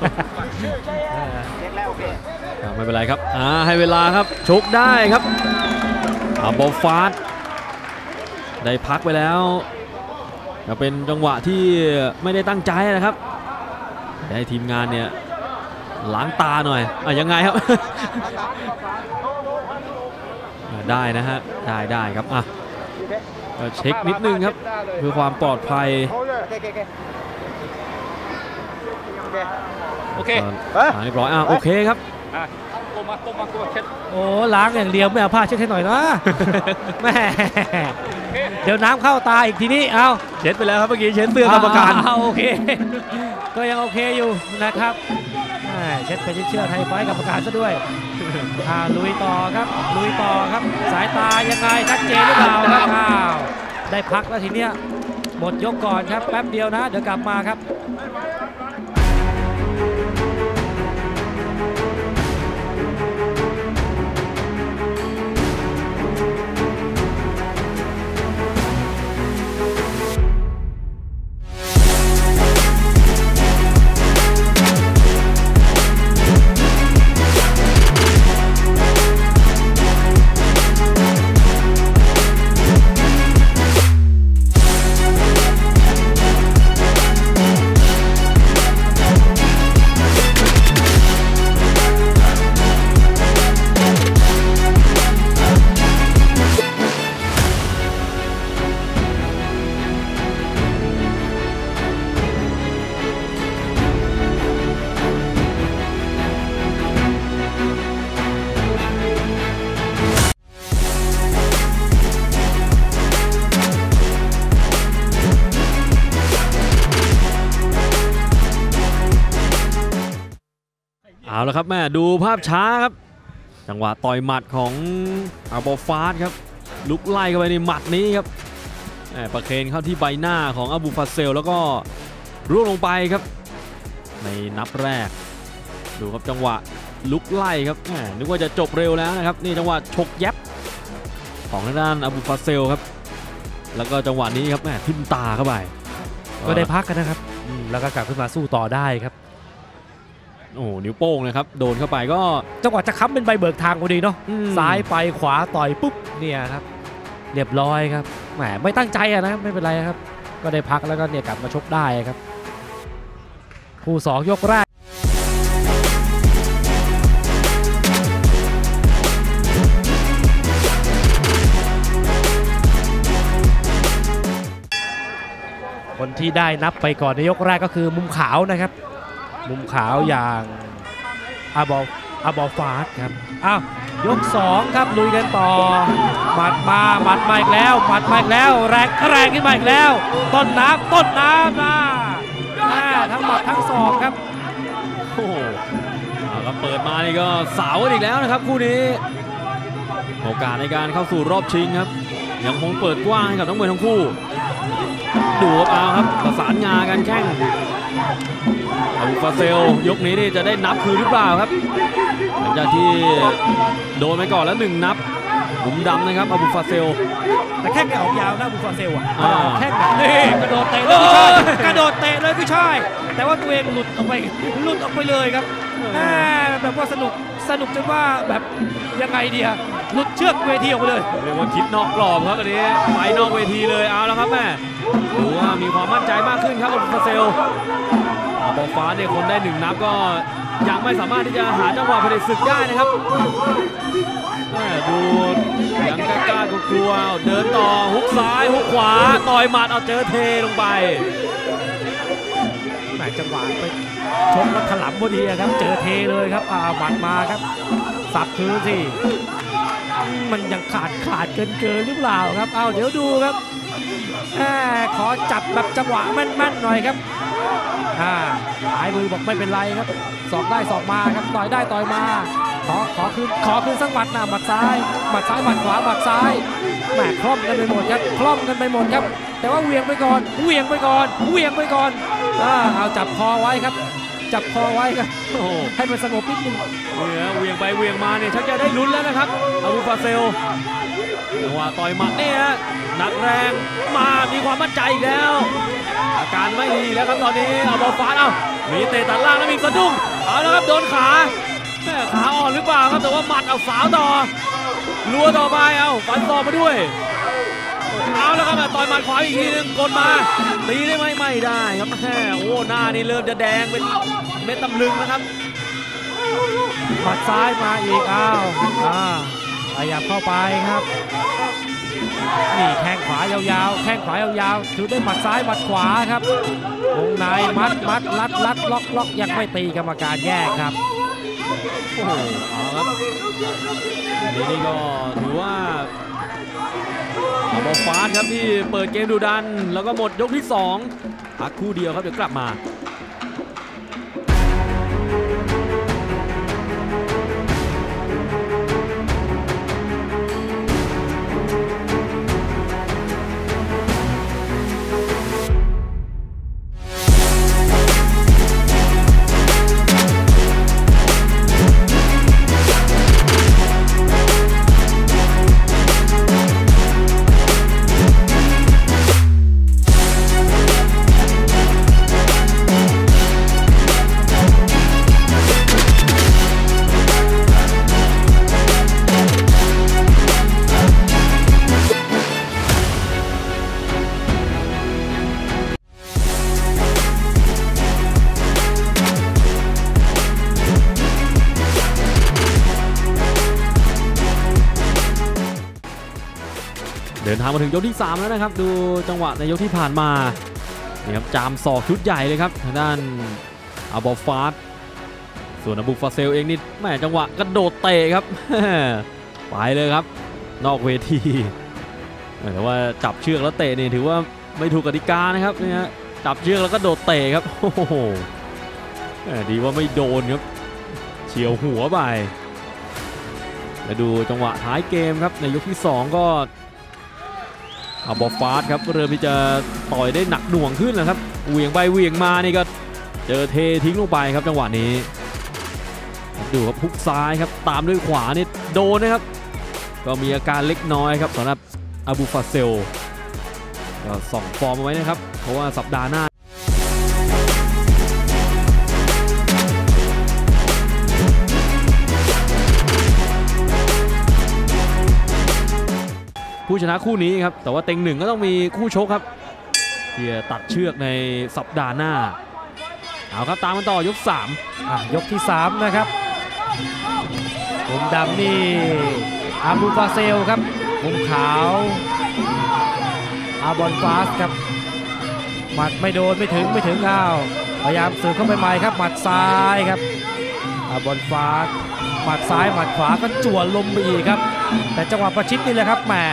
ไม่เป็นไรครับอ่าให้เวลาครับชกได้ครับอับบอฟาสได้พักไปแล้วจะเป็นจังหวะที่ไม่ได้ตั้งใจนะครับให้ทีมงานเนี่ยล้างตาหน่อยอ่ะยังไงครับ ได้นะฮะได้ได้ครับอ่ะก็เช็คนิดนึงครับเพื่อความปลอดภัยโอเคเรียบร้อยอ่ะโอเคครับโอ้ล้างอย่างเดียวไม่เอาผ้าเช็ดให้หน่อยนะแม่เดี๋ยวน้ำเข้าตาอีกทีนี้เอาเช็ดไปแล้วครับเมื่อกี้เช็ดเสื้อกรรมการโอเคก็ยังโอเคอยู่นะครับเช็ดไปเชื่อไทยไฟกรรมการซะด้วยลุยต่อครับลุยต่อครับสายตายังไงชัดเจนหรือเปล่าครับอ้าวได้พักแล้วทีเนี้ยหมดยกก่อนครับแป๊บเดียวนะเดี๋ยวกลับมาครับเอาละครับแม่ดูภาพช้าครับจังหวะต่อยหมัดของอาโบฟาสครับลุกไล่เข้าไปในหมัดนี้ครับประเคนเข้าที่ใบหน้าของอาบูฟาเซลแล้วก็ร่วงลงไปครับในนับแรกดูครับจังหวะลุกไล่ครับนึกว่าจะจบเร็วแล้วนะครับนี่จังหวะฉกแยบของทางด้านอาบูฟาเซลครับแล้วก็จังหวะนี้ครับแม่ทิ่มตาเข้าไปก็ได้พักกันนะครับแล้วก็กลับขึ้นมาสู้ต่อได้ครับโอ้นิ้วโป้งนะครับโดนเข้าไปก็จังหวะจะค้ำเป็นใบเบิกทางพอดีเนาะซ้ายไปขวาต่อยปุ๊บเนี่ยครับเรียบร้อยครับแหมไม่ตั้งใจอะนะไม่เป็นไรครับก็ได้พักแล้วก็เนี่ยกลับมาชกได้ครับคู่สองยกแรกคนที่ได้นับไปก่อนในยกแรกก็คือมุมขาวนะครับมุมขาวอย่างอาบออาบอฟาสครับอ้าวยกสองครับลุยกันต่อหมัดมาหมัดมาอีกแล้วหมัดมาอีกแล้วแรงแรงขึ้นมาอีกแล้วต้นน้ำต้นน้ำมาทั้งหมัดทั้งศอกครับโอ้โหแล้วเปิดมานี่ก็สาวกันอีกแล้วนะครับคู่นี้โอกาสในการเข้าสู่รอบชิงครับยังคงเปิดกว้างให้กับทั้งมวยทั้งคู่ดูครับเอาครับประสานงากันแข้งอาบูฟาเซลยกนี้นี่จะได้นับคืนหรือเปล่าครับหลังจากที่โดนไปก่อนแล้วหนึ่งนับหลุมดำนะครับอาบูฟาเซลแต่แข้งแกออกยาวนะอาบูฟาเซลอ่ะแข้งแบบนี่กระโดดเตะเลยพี่ชายกระโดดเตะเลยพี่ชายแต่ว่าตัวเองหลุดออกไปหลุดออกไปเลยครับแบบว่าสนุกสนุกจนว่าแบบยังไงดีอะหลุดเชือกเวทีออกไปเลยเรียกว่าคิดนอกกรอบครับอันนี้ไปนอกเวทีเลยเอาแล้วครับแม่ดูว่ามีความมั่นใจมากขึ้นครับอาบูฟาเซลอาบอฟ้าเนี่ยคนได้หนึ่งนับก็ยังไม่สามารถที่จะหาจังหวะเผด็จศึกได้นะครับดูยังกล้ากลัวเดินต่อฮุกซ้ายฮุกขวาต่อยหมัดเอาเจอเทลงไปแหมจังหวะไปชกแล้วถลำพอดีครับเจอเทเลยครับอ่าหมัดมาครับสับคืนสิมันยังขาดขาดเกินเกินหรือเปล่าครับเอาเดี๋ยวดูครับขอจับแบบจังหวะแม่นๆหน่อยครับอ่าหายมือบอกไม่เป็นไรครับสอกได้สอกมาครับต่อยได้ต่อยมาขอขอคืนขอคืนสักหมัดหน้าหมัดซ้ายหมัดซ้ายหมัดขวาหมัดซ้ายแหมคล่อมกันไปหมดครับคล่อมกันไปหมดครับแต่ว่าเวียงไปก่อนเวียงไปก่อนเวียงไปก่อนอ่าเอาจับคอไว้ครับจับคอไว้ครับโอ้ให้มันสงบนิดนึงเนี่ยเวียงไปเวียงมาเนี่ยชักจะได้ลุ้นแล้วนะครับอาบูฟาเซลจังหวะต่อยหมัดเนี่ยหนักแรงมามีความมั่นใจอีกแล้วอาการไม่ดีแล้วครับตอนนี้อาบอฟ้าเอ้ามีเตะตัดล่างแล้วมีสะดุ้งเอาแล้วครับโดนขาแม่ขาอ่อนหรือเปล่าครับแต่ว่าหมัดเอาสาวต่อรัวต่อไปเอาฟันต่อมาด้วยเอาแล้วครับต่อยหมัดขวาอีกทีนึงกดมาตีได้ไหมไม่ได้ครับแม่โอ้หน้านี่เริ่มจะแดงเป็นเม็ดตำลึงนะครับหมัดซ้ายมาอีกอ้าวอ่าขยับเข้าไปครับนี่แข้งขวายาวๆแข้งขวายาวๆถือด้วยหมัดซ้ายหมัดขวาครับวงในมัดมัดลัดลัดล็อกล็อกยังไม่ตีกรรมการแยกครับโอ้โหเอาครับนี่นี่ก็ถือว่าอาโบอฟาสครับที่เปิดเกมดุดันแล้วก็หมดยกที่สองพักคู่เดียวครับเดี๋ยวกลับมาเดินทางมาถึงยกที่สามแล้วนะครับดูจังหวะในยกที่ผ่านมานี่ครับจามศอกชุดใหญ่เลยครับทางด้านอาบอฟาสส่วนอาบูฟาเซลเองนี่แม่จังหวะกระโดดเตะครับไปเลยครับนอกเวทีแต่ว่าจับเชือกแล้วเตะนี่ถือว่าไม่ถูกกติกานะครับนี่ฮะจับเชือกแล้วก็โดดเตะครับโอ้โหดีว่าไม่โดนครับเฉียวหัวไปมาดูจังหวะท้ายเกมครับในยกที่สองก็อาบอฟาสครับเริ่มที่จะต่อยได้หนักหน่วงขึ้นแล้วครับเหวี่ยงไปเหวี่ยงมานี่ก็เจอเททิ้งลงไปครับจังหวะนี้ดูครับพุกซ้ายครับตามด้วยขวานี่โดนนะครับก็มีอาการเล็กน้อยครับสำหรับอาบูฟาเซลก็ส่องฟอร์มเอาไว้นะครับเพราะว่าสัปดาห์หน้าผู้ชนะคู่นี้ครับแต่ว่าเต็งหนึ่งก็ต้องมีคู่ชกครับที่จะตัดเชือกในสัปดาห์หน้าเอาครับตามกันต่อยกสามอ่ะยกที่สามนะครับมุมดำนี่อาบูฟาเซลครับมุมขาวอาบอนฟาสครับหมัดไม่โดนไม่ถึงไม่ถึงอ้าวพยายามสืบเข้าไปใหม่ครับหมัดซ้ายครับอาบอนฟาสหมัดซ้ายหมัดขวาก็จั่วลมไปอีกครับแต่จังหวะประชิดนี่แหละครับแหม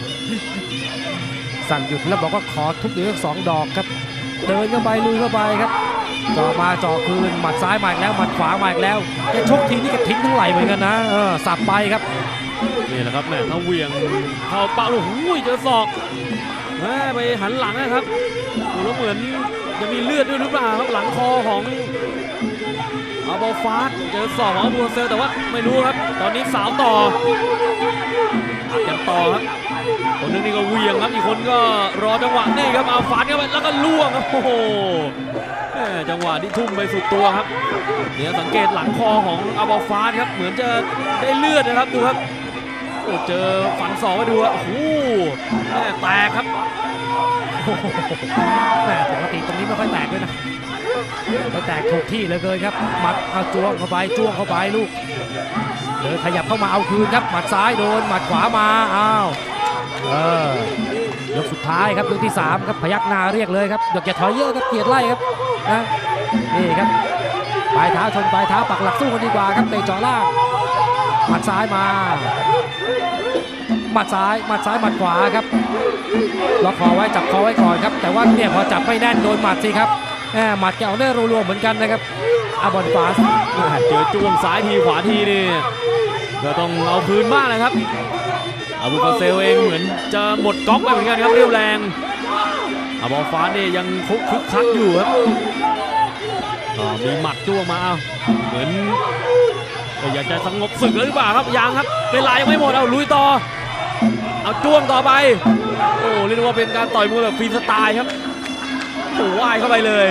สั่งหยุดแล้วบอกว่าขอทุบอีกสองดอกครับเดินเข้าไปลุยเข้าไปครับจ่อมาจ่อคืนหมัดซ้ายมาอีกแล้วหมัดขวามาอีกแล้วแกชกทีนี้ก็ทิ้งทั้งไหลเหมือนกันนะเออสับไปครับนี่แหละครับแม่ถ้าเหวี่ยงเข้าเป้าโอ้โหเจอศอกแม่ไปหันหลังนะครับดูแล้วเหมือนจะมีเลือดด้วยหรือเปล่าครับหลังคอของอาบอฟาสเจอศอกของอาบูฟาเซลแต่ว่าไม่รู้ครับตอนนี้สาวต่ออัดกันต่อครับคนนึงนี่ก็เหวี่ยงครับอีกคนก็รอจังหวะนี่ครับอาฟาสเข้าไปแล้วก็ล่วงครับโอ้โหจังหวะที่ทุ่มไปสุดตัวครับเดี๋ยวสังเกตหลังคอของอาบอฟาสครับเหมือนจะได้เลือดนะครับดูครับโอ้เจอฝันศอกไปดูโอ้โหแตกครับแม่ปกติตรงนี้ไม่ค่อยแตกเลยนะไปแตกถูกที่เลยเกินครับหมัดเอาจ้วงเข้าไปจ้วงเข้าไปลูกเดินขยับเข้ามาเอาคืนครับหมัดซ้ายโดนหมัดขวามาอ้าวเออยกสุดท้ายครับยกที่สามครับพยักหน้าเรียกเลยครับเดี๋ยวอย่าถอยเยอะครับเกียรไล่ครับนะนี่ครับปลายเท้าชนปลายเท้าปักหลักสู้กันดีกว่าครับเตะเจาะล่างหมัดซ้ายมาหมัดซ้ายหมัดซ้ายหมัดขวาครับล็อกคอไว้จับคอไว้ก่อนครับแต่ว่าเนี่ยพอจับไม่แน่นโดนหมัดสิครับหมัดแกเอาได้รัวๆเหมือนกันนะครับอาบอนฟาสเจอจ้วงซ้ายทีขวาทีนี่ก็ต้องเอาคืนบ้างนะครับอาบูฟาเซลเองเหมือนจะหมดก๊อกไปเหมือนกันครับเรียวแรงอาบอนฟาสนี่ยังคุกคึกคักอยู่ครับมีหมัดจ้วงมาเอาเหมือนอยากจะสงบศึกหรือเปล่าครับยังครับเวลายังไม่หมดเอาลุยต่อเอาจ้วงต่อไปโอ้เรียกว่าเป็นการต่อยมวยแบบฟรีสไตล์ครับโอ้ว่ายเข้าไปเลย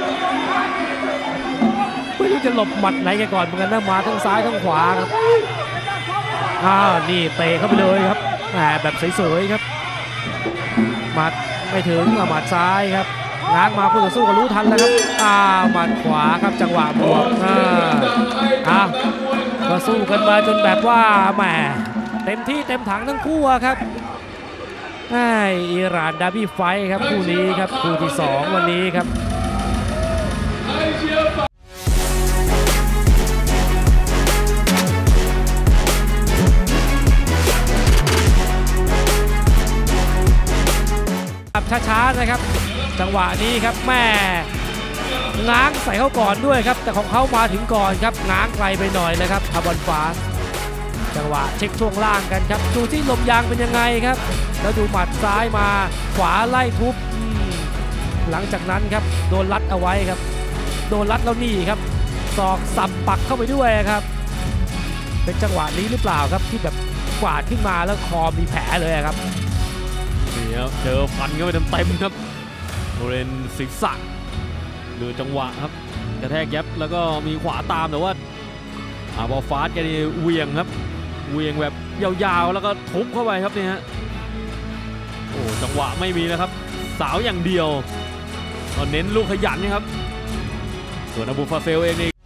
ไม่รู้จะหลบหมัดไหนกันก่อนเหมือนกันนะมาทั้งซ้ายทั้งขวาครับอ้าวนี่เตะเข้าไปเลยครับแหมแบบสวยๆครับหมัดไม่ถึงหมัดซ้ายครับง้างมาคู่ต่อสู้ก็รู้ทันแล้วครับอ้าวหมัดขวาครับจังหวะบวกอ่าอ่ะก็สู้กันมาจนแบบว่าแหมเต็มที่เต็มถังทั้งคู่ครับอิหร่านดาร์บี้ไฟท์ครับคู่นี้ครับคู่ที่สองวันนี้ครับช้าๆนะครับจังหวะนี้ครับแม่ง้างใส่เขาก่อนด้วยครับแต่ของเขามาถึงก่อนครับง้างไกลไปหน่อยเลยครับคาร์บอนฟ้าจังหวะเช็คช่วงล่างกันครับดูที่ลมยางเป็นยังไงครับแล้วดูหมัดซ้ายมาขวาไล่ทุบหลังจากนั้นครับโดนรัดเอาไว้ครับโดนรัดแล้วนี่ครับศอกสับปักเข้าไปด้วยครับเป็นจังหวะนี้หรือเปล่าครับที่แบบกวาดขึ้นมาแล้วคอมีแผลเลยครับนี่ครับเจอฟันเข้าไปเต็มๆครับบริเวณศีรษะดูจังหวะครับกระแทกยับแล้วก็มีขวาตามแต่ว่าอาบอลฟาสแกนี่เวียงครับเวียงแบบยาวๆแล้วก็ทุบเข้าไปครับเนี่ยฮะโอ้จังหวะไม่มีนะครับสาวอย่างเดียวก็เน้นลูกขยันนะครับส่วนอาบูฟาเซลเองนี่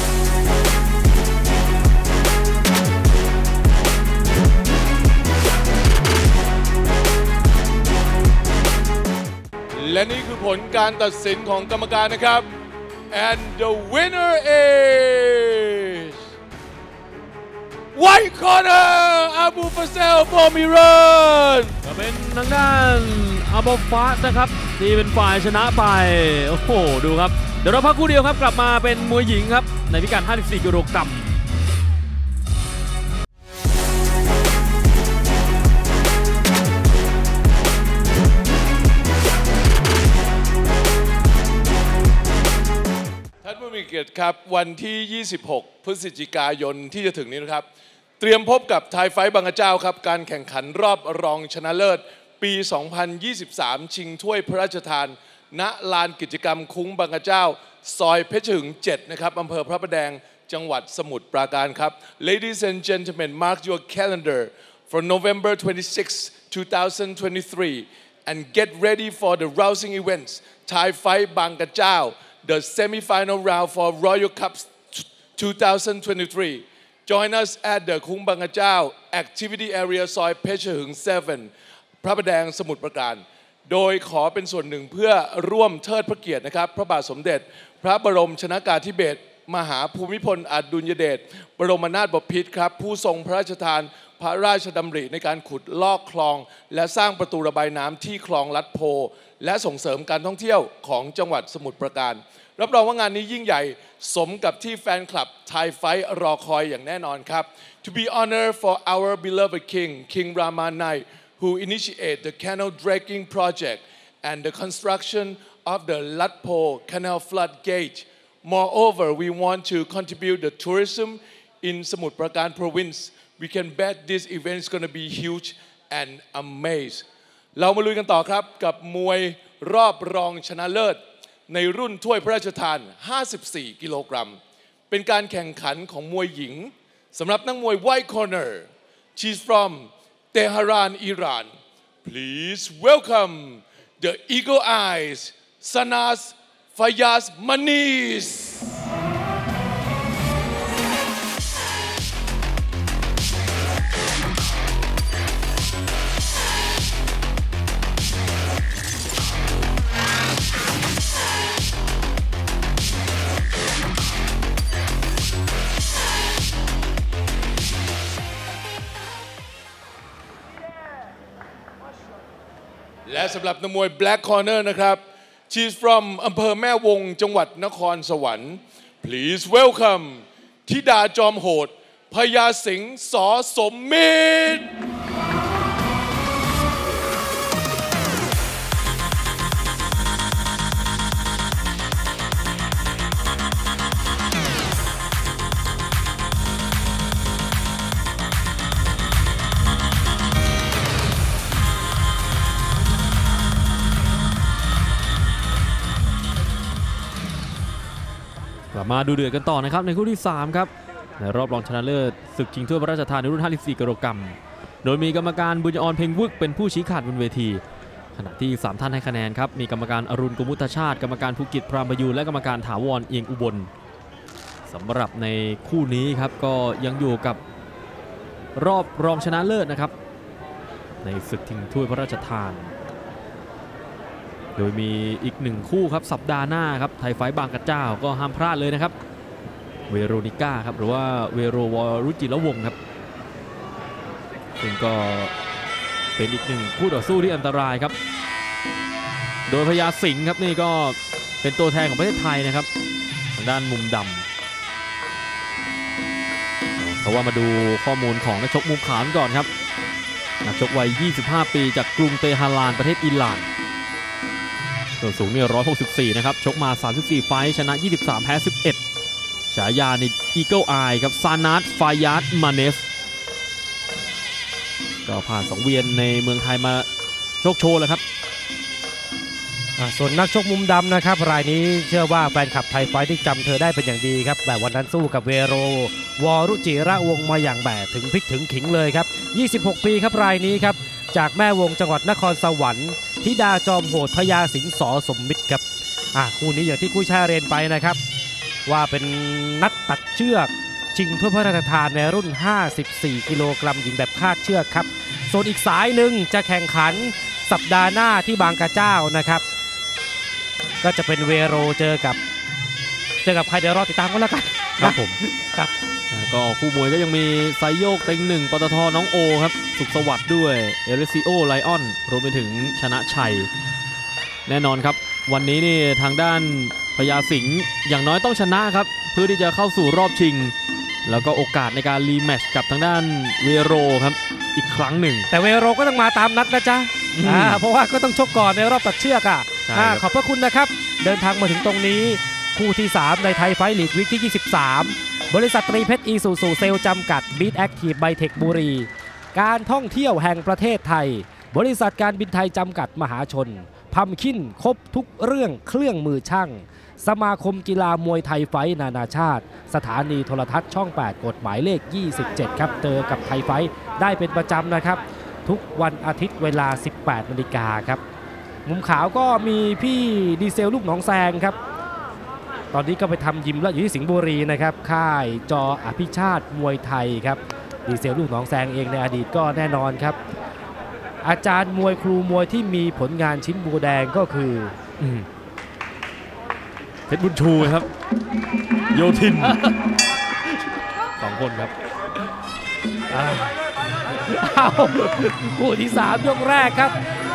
และนี่คือผลการตัดสินของกรรมการนะครับ and the winner is White Corner Abu Fasel Formiran ก็เป็นทางด้านอาบอลฟาสนะครับที่เป็นฝ่ายชนะไปโอ้โหดูครับเดี๋ยวเราพักคู่เดียวครับกลับมาเป็นมวยหญิงครับในพิกัดห้าสิบสี่กิโลกรัมท่านผู้มีเกียรติครับวันที่ยี่สิบหกพฤศจิกายนที่จะถึงนี้นะครับเตรียมพบกับไทยไฟท์บางกระเจ้าครับการแข่งขันรอบรองชนะเลิศปี สองพันยี่สิบสาม ชิงถ้วยพระราชทานณลานกิจกรรมคุ้งบางกระเจ้าซอยเพชรหึงเจ็ดนะครับอำเภอพระประแดงจังหวัดสมุทรปราการครับ Ladies and gentlemen mark your calendar for November twenty-sixth, twenty twenty-three and get ready for the rousing events Thai Fight บางกระเจ้าthe semi-final round for Royal Cup twenty twenty-three. Join us at the Khung Bang Kachao Activity Area ซอยเพชรหึงเจ็ดพระประแดงสมุทรปราการโดยขอเป็นส่วนหนึ่งเพื่อร่วมเทิดพระเกียรตินะครับพระบาทสมเด็จพระบรมชนกาธิเบศรมหาภูมิพลอดุลยเดชบรมนาถบพิตรครับผู้ทรงพระราชทานพระราชดำริในการขุดลอกคลองและสร้างประตูระบายน้ำที่คลองลัดโพและส่งเสริมการท่องเที่ยวของจังหวัดสมุทรปราการรับรองว่างานนี้ยิ่งใหญ่สมกับที่แฟนคลับไทยไฟท์รอคอยอย่างแน่นอนครับ To be honored for our beloved King King Rama Knight who initiated the canal dredging project and the construction of the Latpo Canal Flood Gate. Moreover, we want to contribute the tourism in Samut Prakan province. We can bet this event is going to be huge and amazing. เรามาลุยกันต่อครับกับมวยรอบรองชนะเลิศในรุ่นถ้วยพระราชทานห้าสิบสี่กิโลกรัมเป็นการแข่งขันของมวยหญิงสำหรับนักมวย White Corner She's from Tehran Iran Please welcome the Eagle Eyes Sanaz Fayaz Manisและสำหรับนักมวย Black Corner นะครับ She's from อำเภอแม่วงจังหวัดนครสวรรค์ Please welcome ธิดาจอมโหดพญาสิงห์สอสมมิตรมาดูเดือดกันต่อนะครับในคู่ที่สามครับในรอบรองชนะเลิศศึกชิงถ้วยพระราชทานในรุ่นห้าสิบสี่กิโลกรัมโดยมีกรรมการบุญออนเพ็งวึกเป็นผู้ชี้ขาดบนเวทีขณะที่สามท่านให้คะแนนครับมีกรรมการอรุณกุมุตชาติกรรมการภูกิจพรามพยูนและกรรมการถาวรเอียงอุบลสำหรับในคู่นี้ครับก็ยังอยู่กับรอบรองชนะเลิศนะครับในศึกชิงถ้วยพระราชทานโดยมีอีกหนึ่งคู่ครับสัปดาห์หน้าครับไทยไฟท์บางกระเจ้าก็ห้ามพลาดเลยนะครับเวโรนิก้าครับหรือว่าเวโรวรุจิรวงศ์ครับซึ่งก็เป็นอีกหนึ่งคู่ต่อสู้ที่อันตรายครับโดยพญาสิงห์ครับนี่ก็เป็นตัวแทนของประเทศไทยนะครับทางด้านมุมดำเพราะว่ามาดูข้อมูลของนักชกมุมขาวก่อนครับนักชกวัยยี่สิบห้าปีจากกรุงเตหะรานประเทศอิหร่านส่วนสูงเนี่ยหนึ่งร้อยหกสิบสี่นะครับชกมาสามสิบสี่ไฟท์ชนะยี่สิบสามแพ้สิบเอ็ดฉายาในอีเกิลอายครับซานาตฟายาตมาเนสก็ผ่านสังเวียนในเมืองไทยมาโชคโชว์แล้วครับส่วนนักชกมุมดำนะครับรายนี้เชื่อว่าแฟนคลับไทยไฟท์ที่จำเธอได้เป็นอย่างดีครับแบบวันนั้นสู้กับเวโรวอรุจิระวงมาอย่างแบบถึงพริกถึงขิงเลยครับยี่สิบหกปีครับรายนี้ครับจากแม่วงจังหวัดนครสวรรค์ธิดาจอมโหดพญาสิงห์สอสมมิตรครับอ่ะคู่นี้อย่างที่กู้ชายเรียนไปนะครับว่าเป็นนัดตัดเชือกชิงถ้วยพระราชทานในรุ่นห้าสิบสี่กิโลกรัมหญิงแบบคาดเชือกครับส่วนอีกสายหนึ่งจะแข่งขันสัปดาห์หน้าที่บางกระเจ้านะครับก็จะเป็นเวโรเจอกับเจอกับใครเดี๋ยวรอติดตามกันแล้วกันครับผมครับก็คู่มวยก็ยังมีไซโยกเต็งหนึ่งปตทน้องโอครับสุขสวัสดิ์ด้วยเอริซิโอไลออนรวมไปถึงชนะชัยแน่นอนครับวันนี้นี่ทางด้านพญาสิงห์อย่างน้อยต้องชนะครับเพื่อที่จะเข้าสู่รอบชิงแล้วก็โอกาสในการรีแมตช์กับทางด้านเวโรครับอีกครั้งหนึ่งแต่เวโรก็ต้องมาตามนัดนะจ๊ะอ่าเพราะว่าก็ต้องชกก่อนในรอบตัดเชือกอ่ะขอบพระคุณนะครับเดินทางมาถึงตรงนี้คู่ที่สามในไทยไฟท์ลีกวิกที่ยี่สิบสามบริษัทตรีเพชรอีซูซูเซลจำกัดบีทแอคทีฟไบเทคบุรีการท่องเที่ยวแห่งประเทศไทยบริษัทการบินไทยจำกัดมหาชนพัมคินครบทุกเรื่องเครื่องมือช่างสมาคมกีฬามวยไทยไฟท์นานาชาติสถานีโทรทัศน์ช่องแปดกฎหมายเลขยี่สิบเจ็ดครับเจอกับไทยไฟท์ได้เป็นประจำนะครับทุกวันอาทิตย์เวลา สิบแปดนาฬิกาครับมุมขาวก็มีพี่ดีเซลลูกหนองแซงครับตอนนี้ก็ไปทำยิมแล้วอยู่ที่สิงห์บุรีนะครับค่ายจออภิชาติมวยไทยครับดีเซลลูกหนองแซงเองในอดีตก็แน่นอนครับอาจารย์มวยครูมวยที่มีผลงานชิ้นบูแดงก็คือเพชรบุญชูครับโยธินสองคนครับเอาคู่ที่สามยกแรกครับ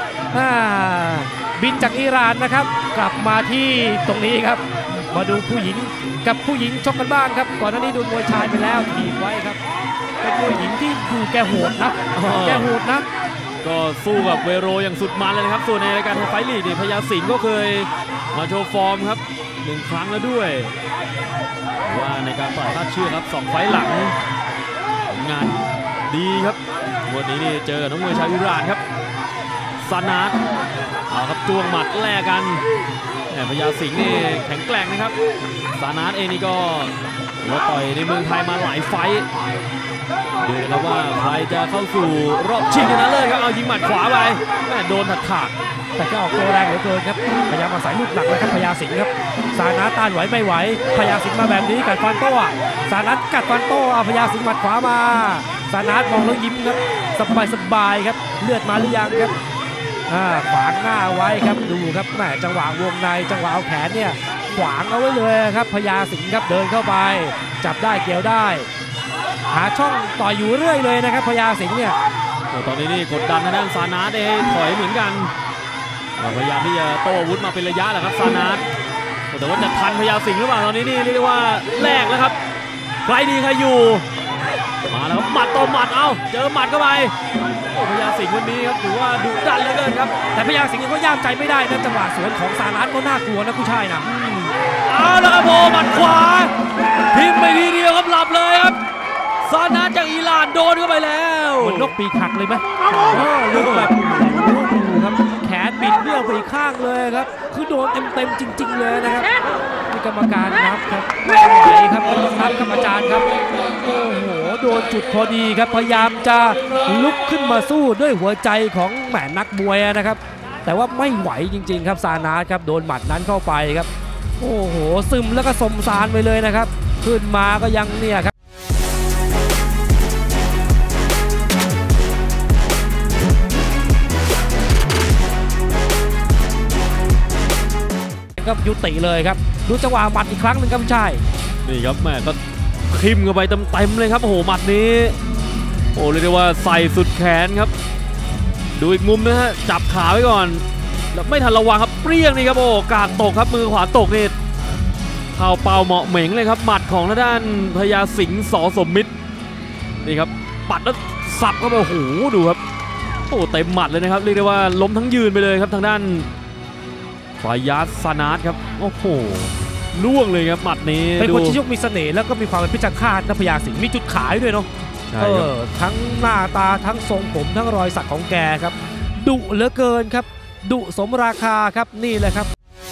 บินจากอิหร่านนะครับกลับมาที่ตรงนี้ครับมาดูผู้หญิงกับผู้หญิงชกกันบ้างครับก่อนหน้านี้ดูมวยชายไปแล้วถีบไว้ครับเป็นมวยหญิงที่ดูแกโหดนะแกโหดนะก็สู้กับเวโรอย่างสุดมันเลยนะครับส่วนในรายการไฟท์ลีกนี่พญาสิงห์ก็เคยมาโชว์ฟอร์มครับหนึ่งครั้งแล้วด้วยว่าในการต่อยคาดเชือกครับสองไฟท์หลังผลงานดีครับวันนี้นี่เจอกับน้องมวยชาวอิหร่านครับซานาตเอาครับจ้วงหมัดแลกกันพญาสิงห์นี่แข็งแกร่งนะครับซานาตเองนี่ก็เราต่อยในเมืองไทยมาหลายไฟท์ดูนะครับว่าใครจะเข้าสู่รอบชิงชนะเลิศครับเอายิงหมัดขวาไปแม่โดนถักขาดแต่ก็ออกตัวแรงเหลือเกินครับพยายามอาศัยลูกหลักนะครับพญาสิงห์ครับซานาต้านไหวไม่ไหวพญาสิงห์มาแบบนี้กัดฟันโต้ซานากัดฟันโต้เอาพญาสิงห์หมัดขวามาซานาตมองแล้วยิ้มครับสบายสบายครับเลือดมาหรือยังครับขวางหน้าไว้ครับดูครับแม่จังหวะวงในจังหวะเอาแขนเนี่ยขวางเอาไว้เลยครับพญาสิงห์ครับเดินเข้าไปจับได้เกี่ยวได้หาช่องต่อยอยู่เรื่อยเลยนะครับพญาสิงห์เนี่ยตอนนี้นี่กดดันทางด้านซานาตเองถอยเหมือนกันพยายามที่จะโต้อาวุธมาเป็นระยะแหละครับซานาตแต่ว่าจะทันพญาสิงห์หรือเปล่าตอนนี้นี่เรียกได้ว่าแลกแล้วครับใครดีใครอยู่มาแล้วครับหมัดต่อหมัดเอาเจอหมัดเข้าไปพญาสิงห์วันนี้ครับถือว่าดุดันเหลือเกินครับแต่พญาสิงห์ยังก็ย่ามใจไม่ได้นะจังหวะสวนของซานาตก็น่ากลัวนะผู้ชายนะเอาแล้วครับโบหมัดขวาพิมพ์ไปทีเดียวครับหลับเลยครับซานาตจากอิหร่านโดนเข้าไปแล้วเหมือนนกปีกหักเลยไหมลูกแบบครับแขนบิดเบี้ยวไปข้างเลยครับคือโดนเต็มๆจริงๆเลยนะครับมีกรรมการนับครับไม่ไหวครับไม่ต้องนับครับอาจารย์ครับโอ้โหโดนจุดพอดีครับพยายามจะลุกขึ้นมาสู้ด้วยหัวใจของแหมนักมวยนะครับแต่ว่าไม่ไหวจริงๆครับซานาตครับโดนหมัดนั้นเข้าไปครับโอ้โหซึมแล้วก็สมสารไปเลยนะครับขึ้นมาก็ยังเนี่ยครับก็ยุติเลยครับดูจังหวะหมัดอีกครั้งหนึ่งครับพี่ชายนี่ครับแม่ก็ทิ่มเข้าไปเต็มๆเลยครับโอ้โหหมัดนี้โอ้เรียกได้ว่าใส่สุดแขนครับดูอีกมุมนะฮะจับขาไว้ก่อนแล้วไม่ทันระวังครับเปรี้ยงนี่ครับโอ้กาดตกครับมือขวาตกนี่เข่าเป่าเหมาะเหม่งเลยครับหมัดของทางด้านพญาสิงห์ส.สมมิตรนี่ครับปัดแล้วสับเข้าไปโอ้โหดูครับโอ้เต็มหมัดเลยนะครับเรียกได้ว่าล้มทั้งยืนไปเลยครับทางด้านฟายาสซานาสครับโอ้โหล่วงเลยครับหมัดนี้เป็นคนที่ยกมีเสน่ห์แล้วก็มีความเป็นพิจารณานะพญาสิงห์มีจุดขายด้วยเนาะเออทั้งหน้าตาทั้งทรงผมทั้งรอยสักของแกครับดุเหลือเกินครับดุสมราคาครับนี่แหละครับ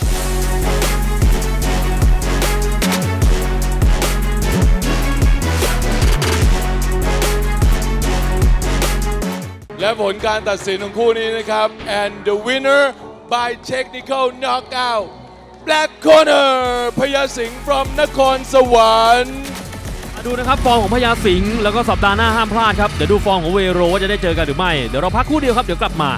และผลการตัดสินของคู่นี้นะครับ and the winner by technical knockout Black Corner พญาสิงห์ from นครสวรรค์มาดูนะครับฟอร์มของพญาสิงห์แล้วก็สัปดาห์หน้าห้ามพลาดครับเดี๋ยวดูฟอร์มของเวโรว่าจะได้เจอกันหรือไม่เดี๋ยวเราพักคู่เดียวครับเดี๋ยวกลับมา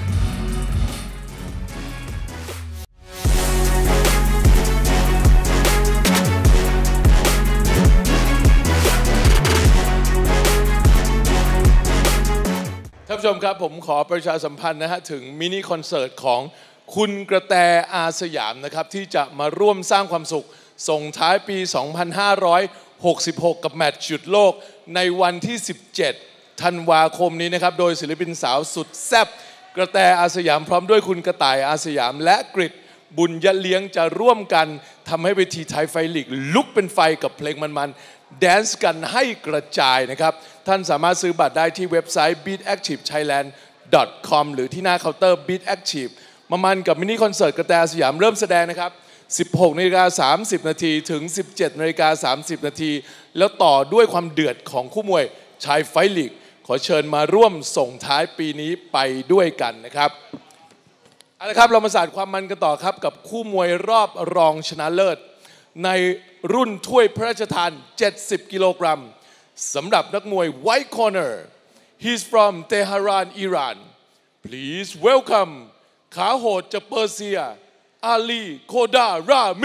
ท่านผู้ชมครับผมขอประชาสัมพันธ์นะฮะถึงมินิคอนเสิร์ตของคุณกระแตอาสยามนะครับที่จะมาร่วมสร้างความสุขส่งท้ายปี สองพันห้าร้อยหกสิบหก กับแมตช์หยุดโลกในวันที่ สิบเจ็ด ธันวาคมนี้นะครับโดยศิลปินสาวสุดแซ่บกระแตอาสยามพร้อมด้วยคุณกระต่ายอาสยามและกฤษบุญยะเลี้ยงจะร่วมกันทำให้เวทีไทยไฟลีกลุกเป็นไฟกับเพลงมันๆแดนซ์กันให้กระจายนะครับท่านสามารถซื้อบัตรได้ที่เว็บไซต์ บีทแอคทีฟไทยแลนด์ ดอท คอม หรือที่หน้าเคาน์เตอร์ BeatActive มามันกับมินิคอนเสิร์ตกระแตสยามเริ่มแสดงนะครับ สิบหกนาฬิกาสามสิบนาทีถึง สิบเจ็ดนาฬิกาสามสิบนาทีแล้วต่อด้วยความเดือดของคู่มวยชายไฟลีกขอเชิญมาร่วมส่งท้ายปีนี้ไปด้วยกันนะครับเอาละครับเรามาสาดความมันกันต่อครับกับคู่มวยรอบรองชนะเลิศในรุ่นถ้วยพระราชทานเจ็ดสิบกิโลกรัมสำหรับนักมวย White Corner he's from Tehran Iran please welcome ขาโหดจากเปอร์เซียอาลีโคดารามี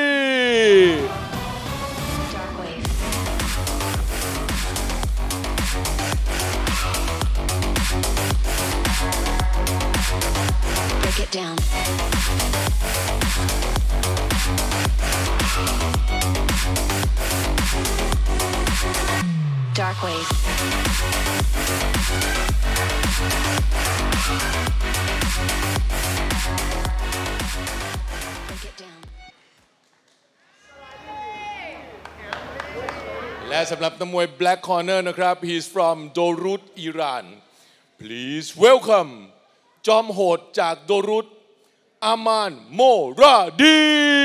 Break it down. Dark wave. Break it down. และสำหรับนักมวย Black Corner นะครับ he's from Dorut Iran please welcome จอมโหดจากโดรุตอามานโมราดี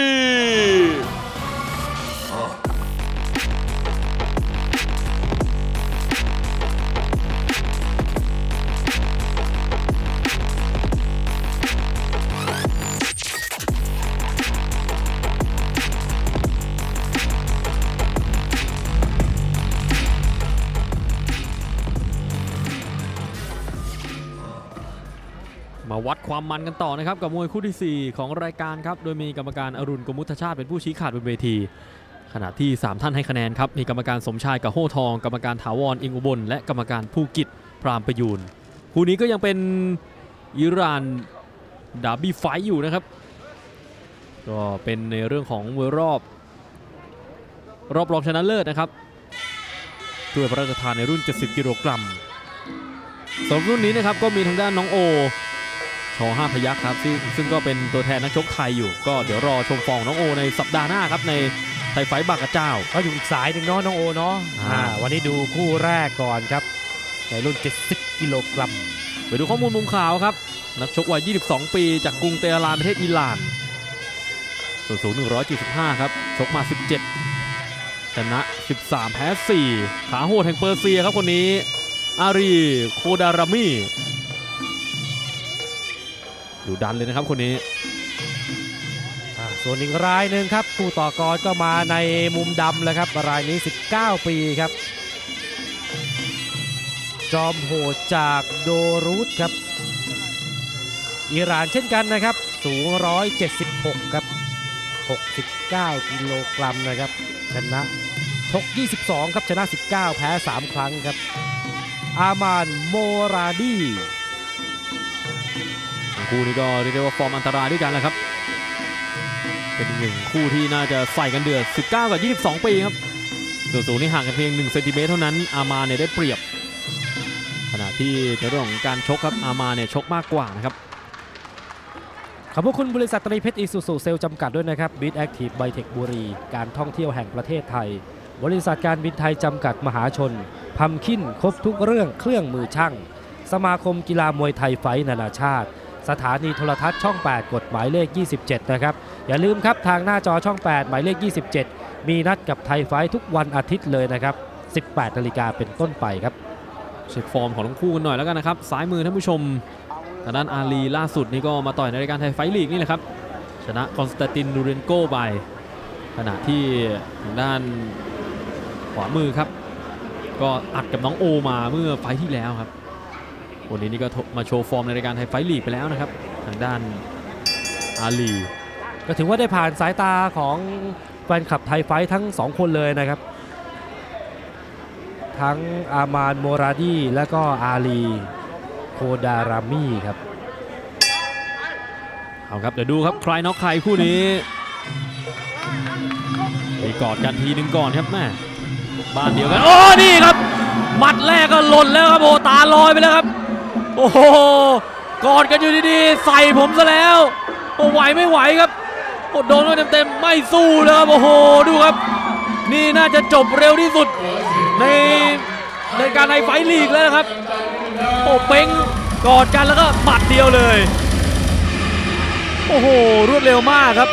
มาวัดความมันกันต่อนะครับกับมวยคู่ที่สี่ของรายการครับโดยมีกรรมการอรุณกมุทชาติเป็นผู้ชี้ขาดบนเวทีขณะที่สามท่านให้คะแนนครับมีกรรมการสมชายกับโฮทองกรรมการถาวรอิงอุบลและกรรมการภูกิจพรามประยูนคู่นี้ก็ยังเป็นอิหร่านดาร์บี้ไฟท์อยู่นะครับก็เป็นในเรื่องของมวยรอบรอบรองชนะเลิศนะครับถ้วยพระราชทานในรุ่นเจ็ดสิบกิโลกรัมสำหรับรุ่นนี้นะครับก็มีทางด้านน้องโอชอห้าพยัคฆ์ครับซึ่งซึ่งก็เป็นตัวแทนนักชกไทยอยู่ก็เดี๋ยวรอชมฟอร์มน้องโอในสัปดาห์หน้าครับในไทยไฟท์บางกระเจ้าก็อยู่อีกสายหนึ่งเนาะน้องโอเนาะวันนี้ดูคู่แรกก่อนครับในรุ่นเจ็ดสิบกิโลกรัมไปดูข้อมูลมุมข่าวครับนักชกวัยยี่สิบสองปีจากกรุงเตหะรานประเทศอิหร่านส่วนสูงหนึ่งร้อยเจ็ดสิบห้าครับชกมาสิบเจ็ดชนะสิบสามแพ้สี่ขาโหดแห่งเปอร์เซียครับคนนี้อารีโคดารามีดูดันเลยนะครับคนนี้ส่วนอีกรายหนึ่งครับผู้ต่อกรก็มาในมุมดำแล้วครับรายนี้สิบเก้าปีครับจอมโหดจากโดรุตครับอิหร่านเช่นกันนะครับสูงหนึ่งร้อยเจ็ดสิบหกครับหกสิบเก้ากิโลกรัมนะครับชนะชกยี่สิบสองครับชนะสิบเก้าแพ้สามครั้งครับอามานโมราดีคู่นี้ก็เรียกได้ว่าฟอร์มอันตรายด้วยกันแหละครับเป็นหนึ่งคู่ที่น่าจะใส่กันเดือดสิบเก้ากับยี่สิบสองปีครับส่วนสูงนี่ห่างกันเพียงหนึ่งเซนติเมตรเท่านั้นอาร์มานเนี่ยได้เปรียบขณะที่ในเรื่องของการชกครับอาร์มานเนี่ยชกมากกว่านะครับขอบคุณบริษัทตรีเพชรอิซูซูเซลจำกัดด้วยนะครับบีทแอคทีฟไบเทคบุรีการท่องเที่ยวแห่งประเทศไทยบริษัทการบินไทยจำกัดมหาชนพัมคินครบทุกเรื่องเครื่องมือช่างสมาคมกีฬามวยไทยไฟท์นานาชาติสถานีโทรทัศน์ช่องแปดกฎหมายเลขยี่สิบเจ็ดนะครับอย่าลืมครับทางหน้าจอช่องแปดหมายเลขยี่สิบเจ็ดมีนัดกับไทยไฟท์ทุกวันอาทิตย์เลยนะครับสิบแปดนาฬิกาเป็นต้นไปครับเช็คฟอร์มของทั้งคู่กันหน่อยแล้วกันนะครับซ้ายมือท่านผู้ชมทางด้านอาลีล่าสุดนี่ก็มาต่อยในรายการไทยไฟท์ลีกนี่แหละครับชนะคอนสแตนตินนูเรนโกไปขณะที่ทางด้านขวามือครับก็อัดกับน้องโอมาเมื่อไฟท์ที่แล้วครับวันนี้นี่ก็มาโชว์ฟอร์มในรายการไทยไฟท์ลีกไปแล้วนะครับทางด้านอาลีก็ถือว่าได้ผ่านสายตาของแฟนคลับไทยไฟท์ทั้งสองคนเลยนะครับทั้งอามานโมราดีและก็อาลีโคดารามีครับเอาครับเดี๋ยวดูครับใครน็อกใครคู่นี้ไปกอดกันทีหนึ่งก่อนครับแม่บ้านเดียวกันโอ้นี่ครับหมัดแรกก็หล่นแล้วครับโอ้ตาลอยไปแล้วครับโอ้โหกอดกันอยู่ดีๆใส่ผมซะแล้วโอ้ไหวไม่ไหวครับโอ้โดนเต็มๆไม่สู้เลยครับโอ้โหดูครับนี่น่าจะจบเร็วที่สุดในในการในไฟท์ลีกแล้วนะครับโอ้เป้งกอดกันแล้วก็หมัดเดียวเลยโอ้โหรวดเร็วมากครับ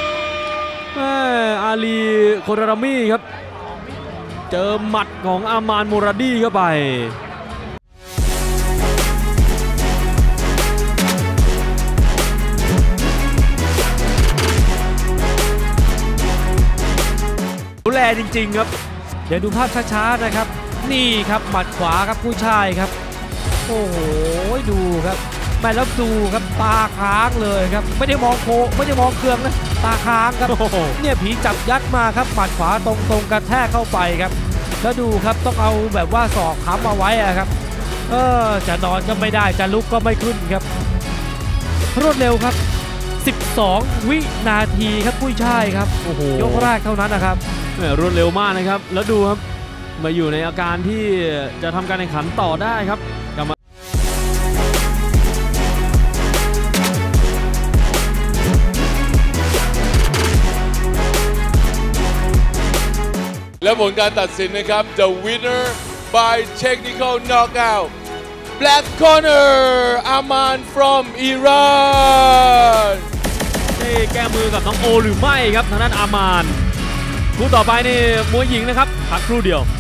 อาลีโคดารามีครับเจอหมัดของอามานโมราดีเข้าไปดูแลจริงๆครับเดี๋ยวดูภาพช้าๆนะครับนี่ครับหมัดขวาครับผู้ชายครับโอ้โหดูครับแม่แล้วดูครับตาค้างเลยครับไม่ได้มองโคไม่ได้มองเครื่องนะตาค้างครับเนี่ยผีจับยัดมาครับหมัดขวาตรงๆกระแทกเข้าไปครับแล้วดูครับต้องเอาแบบว่าศอกค้ำเอาไว้อะครับเออจะนอนก็ไม่ได้จะลุกก็ไม่ขึ้นครับรวดเร็วครับสิบสองวินาทีครับผู้ชายครับโอ้โหยกแรกเท่านั้นนะครับรวดเร็วมากนะครับแล้วดูครับมาอยู่ในอาการที่จะทำการแข่งขันต่อได้ครับกลับมาและผลการตัดสินนะครับ The winner by technical knockout Black corner Aman from Iran นี่แก้มือกับน้องโอหรือไม่ครับทางด้านอามานคู่ต่อไปนี่มวยหญิงนะครับพักครู่เดียว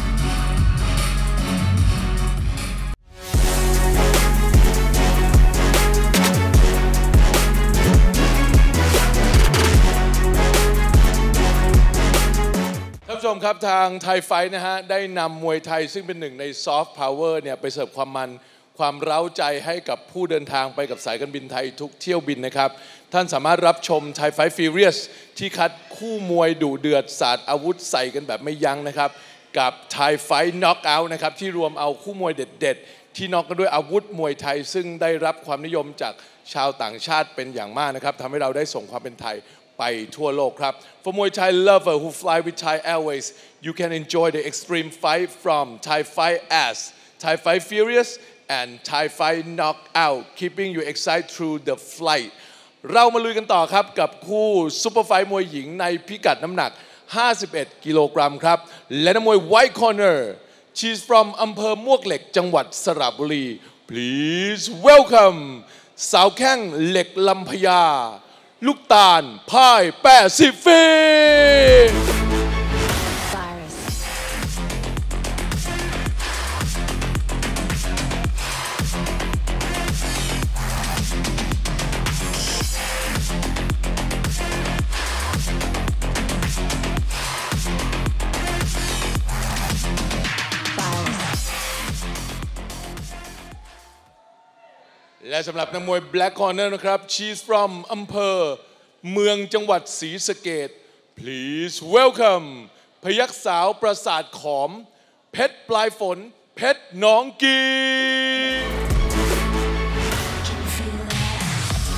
ท่านผู้ชมครับทางไทยไฟท์นะฮะได้นำมวยไทยซึ่งเป็นหนึ่งในซอฟต์พาวเวอร์เนี่ยไปเสิร์ฟความมันความเร้าใจให้กับผู้เดินทางไปกับสายการบินไทยทุกเที่ยวบินนะครับท่านสามารถรับชมไทยไฟท์ฟิวเรียสที่คัดคู่มวยดุเดือดสาดอาวุธใส่กันแบบไม่ยั้งนะครับกับไทยไฟท์น็อกเอาท์นะครับที่รวมเอาคู่มวยเด็ดๆที่น็อกกันด้วยอาวุธมวยไทยซึ่งได้รับความนิยมจากชาวต่างชาติเป็นอย่างมากนะครับทำให้เราได้ส่งความเป็นไทยไปทั่วโลกครับ For Muay Thai lover who fly with Thai Airways you can enjoy the extreme fight from Thai Fight as Thai Fight Furious and Thai Fight Knockout keeping you excited through the flight เรามาลุยกันต่อครับกับคู่ซุปเปอร์ไฟท์มวยหญิงในพิกัดน้ำหนักห้าสิบเอ็ดกิโลกรัมครับและนักมวย White Corner she's from อำเภอมวกเหล็กจังหวัดสระบุรี Please welcome สาวแข้งเหล็กลำพญาลูกตาลพ่ายแปซิฟิกและสำหรับนักมวย Black Corner นะครับ She's from อำเภอเมืองจังหวัดศรีสะเกษ Please welcome พยัคฆ์สาวปราสาทขอมเพชรปลายฝนเพชรหนองกี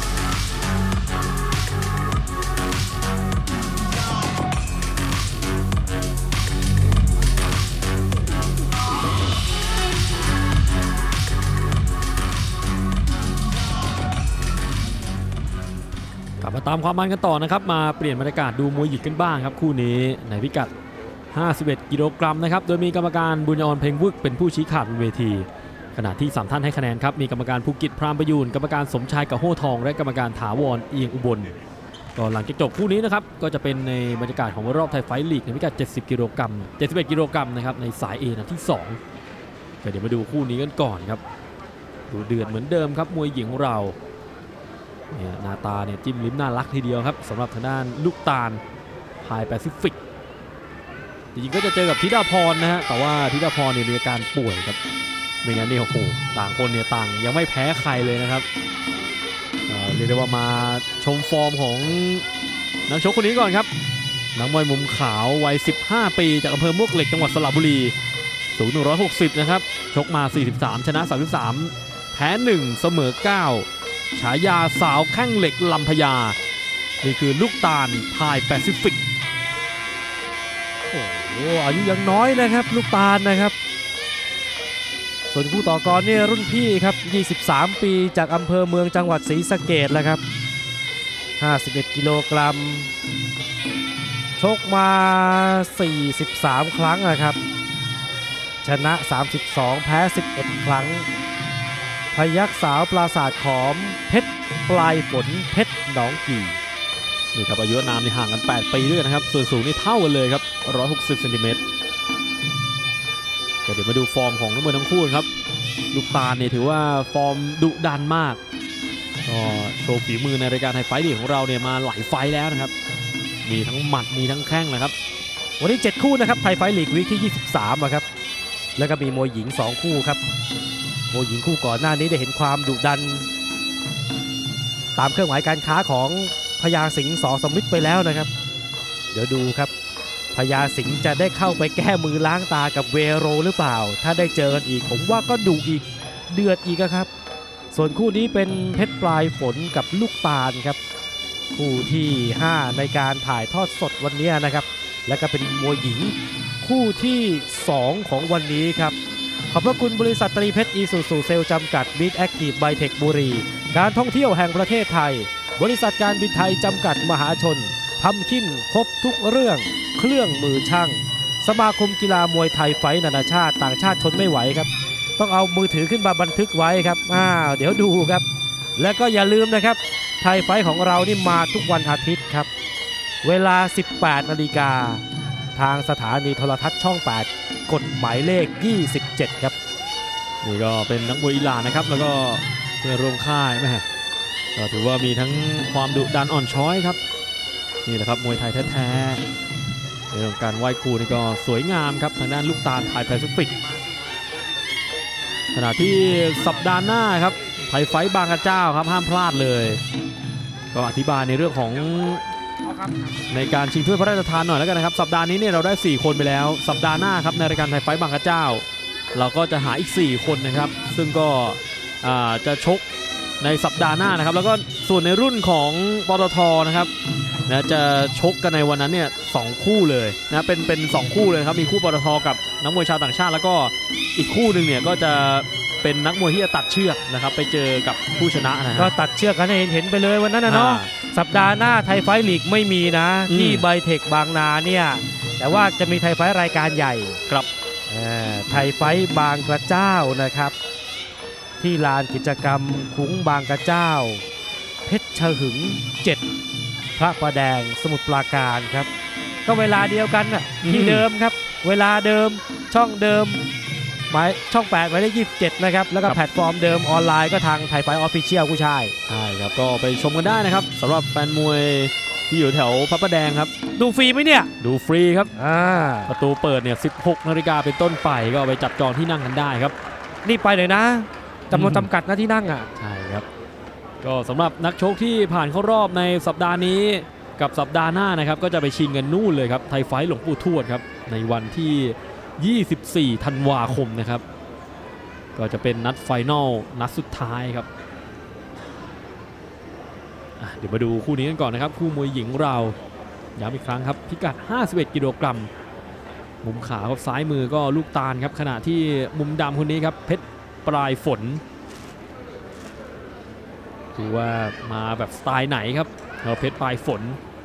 กลับมาตามความมันกันต่อนะครับมาเปลี่ยนบรรยากาศดูมวยหญิงกันบ้างครับคู่นี้ในพิกัดห้าสิบเอ็ดกิโลกรัมนะครับโดยมีกรรมการบุญยอรเพ็งวึกเป็นผู้ชี้ขาดบนเวทีขณะที่สามท่านให้คะแนนครับมีกรรมการภูกิจพรามประยูนกรรมการสมชายกะโฮทองและกรรมการถาวรเอียงอุบลก็หลังจากจบคู่นี้นะครับก็จะเป็นในบรรยากาศของรอบไทยไฟท์ลีกในพิกัดเจ็ดสิบกิโลกรัมเจ็ดสิบเอ็ดกิโลกรัมนะครับในสาย A นัดที่สองเดี๋ยวมาดูคู่นี้กันก่อนครับดูเดือดเหมือนเดิมครับมวยหญิงของเราเนี่ยหน้าตาเนี่ยจิ้มลิ้มน่ารักทีเดียวครับสำหรับทางด้านลูกตาลพายแปซิฟิกจริงๆก็จะเจอกับธิดาพรนะฮะแต่ว่าธิดาพรเนี่ยมีอาการป่วยครับไม่งั้นนี่โอ้โหต่างคนเนี่ยต่างยังไม่แพ้ใครเลยนะครับเรียกได้ว่ามาชมฟอร์มของนักชกคนนี้ก่อนครับนักมวยมุมขาววัยสิบห้าปีจากอำเภอมวกเหล็กจังหวัดสระบุรีสูงหนึ่งร้อยหกสิบนะครับชกมาสี่สิบสามชนะสามสิบสามแพ้หนึ่งเสมอเก้าฉายาสาวแข้งเหล็กลำพญานี่คือลูกตาลพายแปซิฟิกโอ้โหอายุยังน้อยนะครับลูกตาลนะครับส่วนคู่ต่อกรนี่รุ่นพี่ครับยี่สิบสามปีจากอำเภอเมืองจังหวัดศรีสะเกษแล้วครับห้าสิบเอ็ดกิโลกรัมชกมาสี่สิบสามครั้งนะครับชนะสามสิบสองแพ้สิบเอ็ดครั้งพยัคฆ์สาวปราสาทขอมเพชรปลายฝนเพชรหนองกี่นี่ครับอายุนามนี่ห่างกันแปดปีด้วยนะครับส่วนสูงนี่เท่ากันเลยครับหนึ่งร้อยหกสิบเซนติเมตรเดี๋ยวมาดูฟอร์มของนักมวยทั้งคู่ครับลูกตาลเนี่ยถือว่าฟอร์มดุดันมากก็โชว์ฝีมือในรายการไทยไฟท์ลีกของเราเนี่ยมาหลายไฟท์แล้วนะครับมีทั้งหมัดมีทั้งแข้งนะครับวันนี้เจ็ดคู่นะครับไทยไฟท์ลีกวีคที่ยี่สิบสามครับแล้วก็มีมวยหญิงสองคู่ครับมวยหญิงคู่ก่อนหน้านี้ได้เห็นความดุดันตามเครื่องหมายการค้าของพญาสิงห์สอสมิทธิ์ไปแล้วนะครับเดี๋ยวดูครับพญาสิงห์จะได้เข้าไปแก้มือล้างตากับเวโรหรือเปล่าถ้าได้เจอกันอีกผมว่าก็ดุอีกเดือดอีกครับส่วนคู่นี้เป็นเพชรปลายฝนกับลูกตาลครับคู่ที่ห้าในการถ่ายทอดสดวันนี้นะครับและก็เป็นมวยหญิงคู่ที่สองของวันนี้ครับขอบพระคุณบริษัทตรีเพชรอีซูซูเซลจำกัดบิ๊กแอคทีฟไบเทคบุรีการท่องเที่ยวแห่งประเทศไทยบริษัทการบินไทยจำกัดมหาชนทำขิ้นครบทุกเรื่องเครื่องมือช่างสมาคมกีฬามวยไทยไฟท์นานาชาติต่างชาติทนไม่ไหวครับต้องเอามือถือขึ้นมาบันทึกไว้ครับอ้าวเดี๋ยวดูครับและก็อย่าลืมนะครับไทยไฟท์ของเรานี่มาทุกวันอาทิตย์ครับเวลา สิบแปดนาฬิกาทางสถานีโทรทัศน์ช่องแปดกฎหมายเลขยี่สิบเจ็ดครับนี่ก็เป็นนักมวยอิหร่านนะครับแล้วก็เพื่อนร่วมค่ายแม่ก็ถือว่ามีทั้งความดุดันอ่อนช้อยครับนี่แหละครับมวยไทยแท้ๆในเรื่องการไหว้ครูนี่ก็สวยงามครับทางด้านลูกตาลพายแปซิฟิกขณะที่สัปดาห์หน้าครับไทยไฟท์บางกระเจ้าครับห้ามพลาดเลยก็อธิบายในเรื่องของในการชิงถ้วยพระราชทานหน่อยแล้วกันนะครับสัปดาห์นี้เนี่ยเราได้สี่คนไปแล้วสัปดาห์หน้าครับในรายการไทยไฟท์บางกระเจ้าเราก็จะหาอีกสี่คนนะครับซึ่งก็จะชกในสัปดาห์หน้านะครับแล้วก็ส่วนในรุ่นของปตท.นะครับนะจะชกกันในวันนั้นเนี่ยสองคู่เลยนะเป็นเป็นสองคู่เลยครับมีคู่ปตท.กับนักมวยชาวต่างชาติแล้วก็อีกคู่หนึ่งเนี่ยก็จะเป็นนักมวยที่จะตัดเชือกนะครับไปเจอกับผู้ชนะนะก็ตัดเชือกกันให้เห็นเห็นไปเลยวันนั้นนะเนาะสัปดาห์หน้าไทยไฟท์ลีกไม่มีนะที่ไบเทคบางนาเนี่ยแต่ว่าจะมีไทยไฟท์รายการใหญ่ครับไทยไฟท์บางกระเจ้านะครับที่ลานกิจกรรมคุ้งบางกระเจ้าเพชรฉหึงเจ็ดพระประแดงสมุทรปราการครับก็เวลาเดียวกันน่ะที่เดิมครับเวลาเดิมช่องเดิมหมายช่องแปดหมายเลขยี่สิบเจ็ดนะครับแล้วก็แพลตฟอร์มเดิมออนไลน์ก็ทางไทยไฟท์ออฟฟิเชียลผู้ชายใช่ครับก็ไปชมกันได้นะครับสำหรับแฟนมวยที่อยู่แถวพระประแดงครับดูฟรีไหมเนี่ยดูฟรีครับประตูเปิดเนี่ยสิบหกนาฬิกาเป็นต้นไปก็ไปจับจองที่นั่งกันได้ครับนี่ไปเลยนะจำนวนจำกัดนะที่นั่งอ่ะใช่ครับก็สำหรับนักชกที่ผ่านเข้ารอบในสัปดาห์นี้กับสัปดาห์หน้านะครับก็จะไปชิงกันนู่นเลยครับไทยไฟท์หลวงปู่ทวดครับในวันที่ยี่สิบสี่ธันวาคมนะครับก็จะเป็นนัดไฟนอลนัดสุดท้ายครับเดี๋ยวมาดูคู่นี้กันก่อนนะครับคู่มวยหญิงเราย้ำอีกครั้งครับพิกัดห้าสิบเอ็ดกิโลกรัมมุมขาวครับซ้ายมือก็ลูกตาลครับขณะที่มุมดำคนนี้ครับเพชรปลายฝนดูว่ามาแบบสไตล์ไหนครับเราเพชรปลายฝน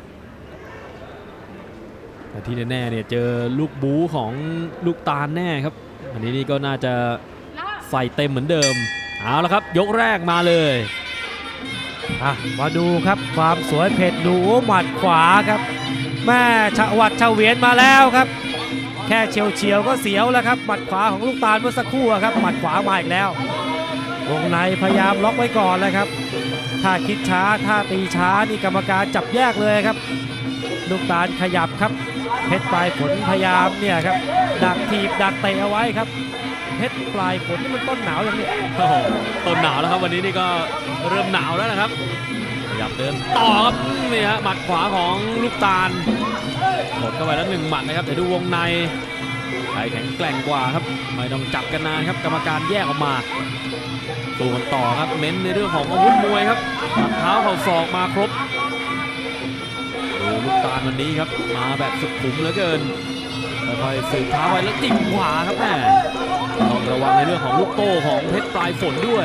แต่ที่แน่ๆเนี่ยเจอลูกบู๊ของลูกตาลแน่ครับอันนี้นี่ก็น่าจะใส่เต็มเหมือนเดิมเอาละครับยกแรกมาเลยอ่ะมาดูครับความสวยเผ็ดดูหมัดขวาครับแม่ฉวัดเฉวียนมาแล้วครับแค่เฉียวเฉียวก็เสียวแล้วครับหมัดขวาของลูกตาลเมื่อสักครู่ครับหมัดขวามาอีกแล้ววงในพยายามล็อกไว้ก่อนเลยครับถ้าคิดช้าถ้าตีช้านี่กรรมการจับแยกเลยครับลูกตาลขยับครับเพชรปลายฝนพยายามเนี่ยครับดักถีบดักเตะเอาไว้ครับเพชรปลายฝนนี่มันต้นหนาวอย่างนี้โอ้โหต้นหนาวแล้วครับวันนี้นี่ก็เริ่มหนาวแล้วนะครับขยับเดินต่อครับนี่ฮะหมัดขวาของลูกตาลหมดเข้าไปแล้วหนึ่งหมัดนะครับเดี๋ยวดูวงในใครแข็งแกร่งกว่าครับไม่ต้องจับกันนานครับกรรมการแยกออกมาสู้กันต่อครับเน้นในเรื่องของอาวุธมวยครับเท้าเข่าศอกมาครบดูลูกตาลวันนี้ครับมาแบบสุขุมเหลือเกินค่อยๆสืบเท้าไว้แล้วจิกขวาครับแม่ต้องระวังในเรื่องของลูกโต้ของเพชรปลายฝนด้วย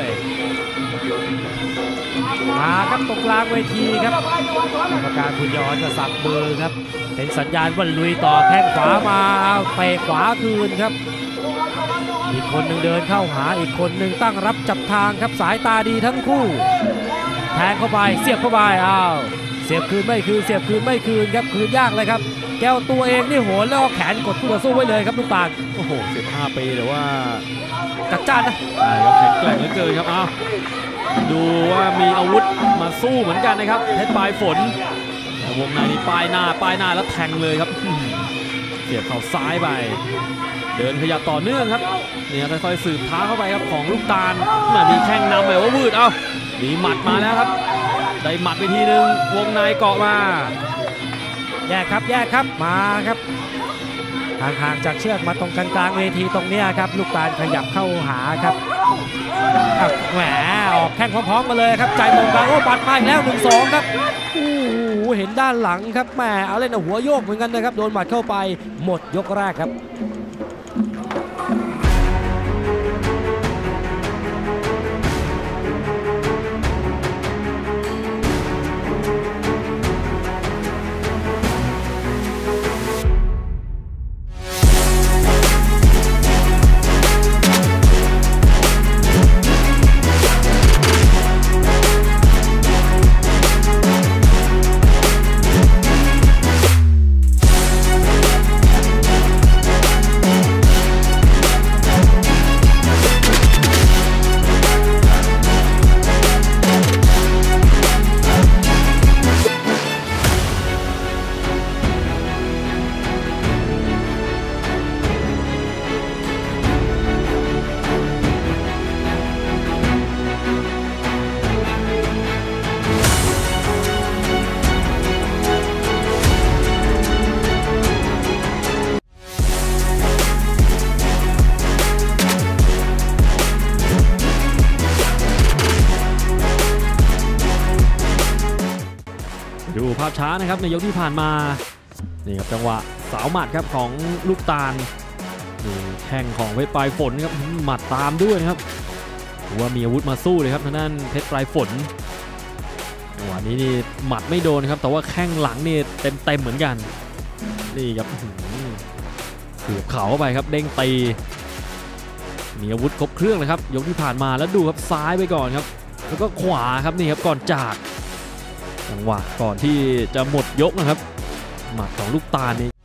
มาครับตรงกลางเวทีครับกรรมการคุณย้อนก็สับมือครับเป็นสัญญาณว่าลุยต่อแข้งขวามาเตะขวาคืนครับอีกคนหนึ่งเดินเข้าหาอีกคนหนึ่งตั้งรับจับทางครับสายตาดีทั้งคู่แทงเข้าไปเสียบเข้าไปอ้าวเสียบคืนไม่คืนเสียบคืนไม่คืนครับคืนยากเลยครับแก้วตัวเองนี่โหนแล้วแขนกดคู่ต่อสู้ไว้เลยครับลูกตาลโอ้โหสิบห้าปีหรือว่าจัดจ้านนะใช่ครับแข็งแกร่งเหลือเกินครับอ้าวดูว่ามีอาวุธมาสู้เหมือนกันนะครับเพชรปลายฝนวงในนี่ป้ายหน้าป้ายหน้าแล้วแทงเลยครับเสียบเข่าซ้ายไปเดินขยับต่อเนื่องครับเนี่ยค่อยๆสืบเท้าเข้าไปครับของลูกตาลมีแข้งนำแบบว่าวืดเอ้ามีหมัดมาแล้วครับได้หมัดไปทีนึงวงในเกาะมาแยกครับแยกครับมาครับห่างๆจากเชือกมาตรงกลางๆเวทีตรงนี้ครับลูกตาลขยับเข้าหาครับแหมออกแข้งพร้อมๆกันเลยครับใจตรงกลางโอ้ปัดมาอีกแล้ว หนึ่งสอง ครับโอ้โหเห็นด้านหลังครับแหมเอาเล่นหัวโยกเหมือนกันนะครับโดนหมัดเข้าไปหมดยกแรกครับดูภาพช้านะครับในยกที่ผ่านมานี่ครับจังหวะสาวหมัดครับของลูกตาลนี่แข้งของเพชรปลายฝนครับหมัดตามด้วยนะครับถือว่ามีอาวุธมาสู้เลยครับทางด้านเพชรปลายฝนจังหวะนี้นี่หมัดไม่โดนครับแต่ว่าแข้งหลังนี่เต็มเต็มเหมือนกันนี่ครับเสียบเข่าเข้าไปครับเด้งตีมีอาวุธครบเครื่องเลยครับยกที่ผ่านมาแล้วดูครับซ้ายไปก่อนครับแล้วก็ขวาครับนี่ครับก่อนจากจังหวะก่อนที่จะหมดยกนะครับหมัดของลูกตาลนี่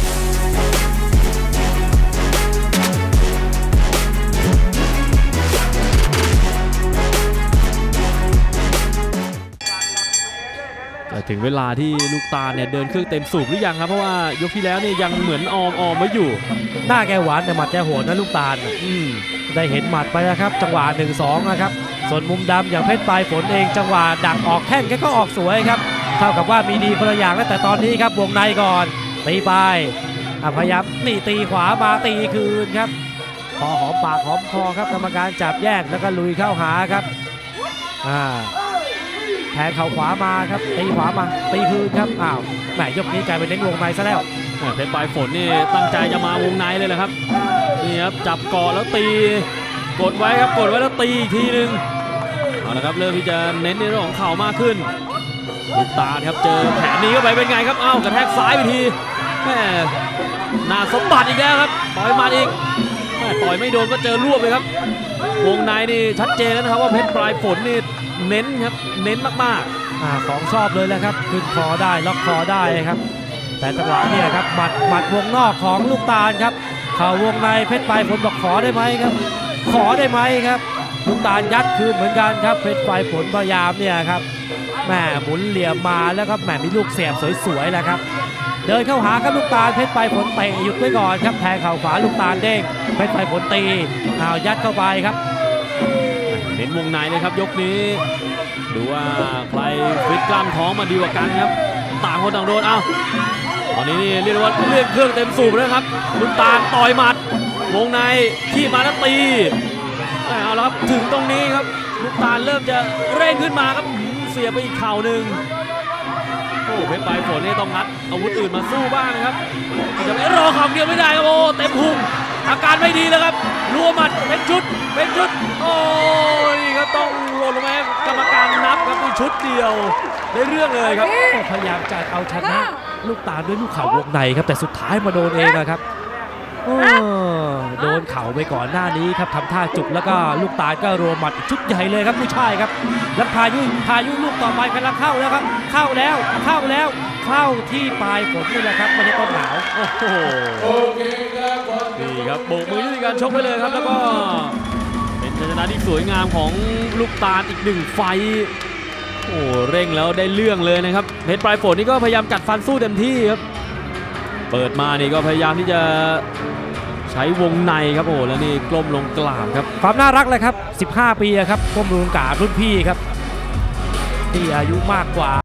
จะถึงเวลาที่ลูกตาลเนี่ยเดินเครื่องเต็มสูบหรือยังครับเพราะว่ายกที่แล้วนี่ยังเหมือนออมออมไว้อยู่หน้าแกหวานแต่หมัดแกโหดนะลูกตาลอืมได้เห็นหมัดไปนะครับจังหวะ หนึ่งสอง นะครับส่วนมุมดำอย่างเพชรปลายฝนเองจังหวะดักออกแข้งแกก็ออกสวยครับเท่ากับว่ามีดีคนละอย่างแล้วแต่ตอนนี้ครับวงในก่อนตีไปพยายามนี่ตีขวามาตีคืนครับพอหอมปากหอมคอครับกรรมการจับแยกแล้วก็ลุยเข้าหาครับอ่าแทงเข่าขวามาครับตีขวามาตีคืนครับอ้าวแหมยกนี้กลายเป็นเน้นวงในซะแล้วเพชรปลายฝนนี่ตั้งใจจะมาวงในเลยแหละครับนี่ครับจับก่อนแล้วตีกดไว้ครับกดไว้แล้วตีอีกทีนึงเอาละครับเริ่มที่จะเน้นในเรื่องของเข่ามากขึ้นลูกตาลครับเจอแผนนี้เข้าไปเป็นไงครับอ้าวกระแทกซ้ายไปทีแม่หน้าสมบัติอีกแล้วครับต่อยมาอีกแม่ต่อยไม่โดนก็เจอรวบเลยครับวงในนี่ชัดเจนแล้วนะครับว่าเพชรปลายฝนนี่เน้นครับเน้นมากๆอ่าของชอบเลยแหละครับขึ้นคอได้ล็อกคอได้ครับแต่จังหวะนี้ครับหมัดหมัดวงนอกของลูกตาลครับเข่าวงในเพชรปลายฝนบอกขอได้ไหมครับขอได้ไหมครับลูกตาลยัดคืนเหมือนกันครับเพชรปลายฝนพยายามเนี่ยครับแหมหมุนเหลี่ยมมาแล้วครับแหมมีลูกเสียบสวยๆแล้วครับเดินเข้าหาครับลูกตาลเพชรปลายฝนเตะหยุดไว้ก่อนครับแทงเข่าขวาลูกตาลเด้งเพชรปลายฝนตีเอายัดเข้าไปครับเน้นวงในเลยครับยกนี้ดูว่าใครฟิตกล้ามท้องมาดีกว่ากันครับต่างคนต่างโดนเอ้าตอนนี้นี่เรียกว่าเรียกเครื่องเต็มสูบแล้วครับลูกตาลต่อยหมัดวงในขี้มาแล้วตีเอาละครับถึงตรงนี้ครับลูกตาลเริ่มจะเร่งขึ้นมาครับเสียไปอีกเข่าหนึ่งโอ้เพชรปลายฝนนี่ต้องงัดอาวุธอื่นมาสู้บ้างนะครับจะไม่รอคำเดียวไม่ได้ครับโอ้เต็มพุงอาการไม่ดีแล้วครับรัวหมัดเป็นชุดเป็นชุดโอ้ยครับต้องหล่นลงมากรรมการนับครับเป็นชุดเดียวได้เรื่องเลยครับพยายามจะเอาชนะลูกตาลด้วยลูกเข่าวงในครับแต่สุดท้ายมาโดนเองนะครับโดนเข่าไปก่อนหน้านี้ครับทำท่าจุกแล้วก็ลูกตาลก็รัวหมัดชุดใหญ่เลยครับไม่ใช่ครับแล้วพายุพายุลูกต่อไปกำลังเข้าแล้วครับเข้าแล้วเข้าแล้วเข้าที่ปลายฝนนี่แหละครับไม่ใช่ต้นหนาวโอ้โหนี่ครับโบกมือยุติการชกไปเลยครับแล้วก็เป็นชัยชนะที่สวยงามของลูกตาลอีกหนึ่งไฟโอ้เร่งแล้วได้เรื่องเลยนะครับเพชรปลายฝนนี่ก็พยายามกัดฟันสู้เต็มที่ครับเปิดมานี่ก็พยายามที่จะใช้วงในครับโอ้แล้วนี่กล้มลงกราบครับความน่ารักเลยครับสิบห้าปีครับกล้มลงกราบรุ่นพี่ครับที่อายุมากกว่า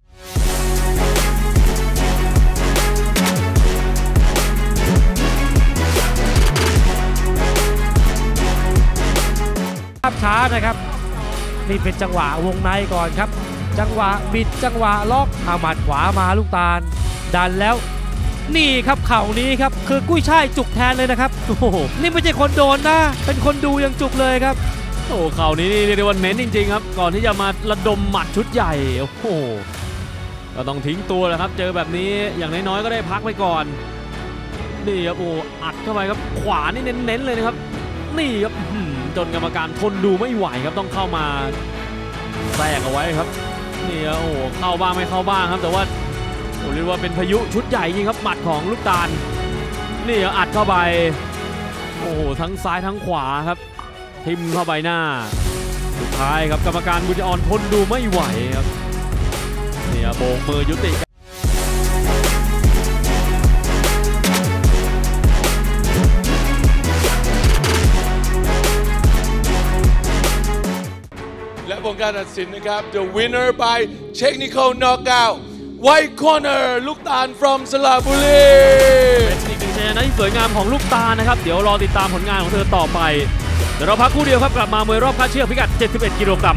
ภาพช้านะครับนี่เป็นจังหวะวงในก่อนครับจังหวะบิดจังหวะล็อกเอาหมัดขวามาลูกตาลดันแล้วนี่ครับเข่านี้ครับคือกุ้ยช่ายจุกแทนเลยนะครับโอ้โหนี่ไม่ใช่คนโดนนะเป็นคนดูยังจุกเลยครับโอ้เข่านี้นี่เรียกว่าเน้นจริงๆครับก่อนที่จะมาระดมหมัดชุดใหญ่โอ้โหก็ต้องทิ้งตัวแล้วครับเจอแบบนี้อย่างน้อยๆก็ได้พักไปก่อนนี่ครับโอ้อัดเข้าไปครับขวานี่เน้นๆเลยนะครับนี่ครับจนกรรมการทนดูไม่ไหวครับต้องเข้ามาแทรกเอาไว้ครับนี่โอ้เข้าบ้างไม่เข้าบ้างครับแต่ว่าโอ้เรียกว่าเป็นพายุชุดใหญ่จริงครับหมัดของลูกตาลนี่อัดเข้าไปโอ้โหทั้งซ้ายทั้งขวาครับทิ่มเข้าไปหน้าสุดท้ายครับกรรมการบุญออนทนดูไม่ไหวครับนี่โบกมือยุติและผลการตัดสินนะครับ the winner by technical knockout White Corner ลูกตาล from สระบุรีเป็นอีกหนึ่งชัยชนะที่สวยงามของลูกตาลนะครับเดี๋ยวรอติดตามผลงานของเธอต่อไปเดี๋ยวเราพักคู่เดียวครับกลับมามวยรอบคาดเชือกพิกัดเจ็ดสิบเอ็ดกิโลกรัม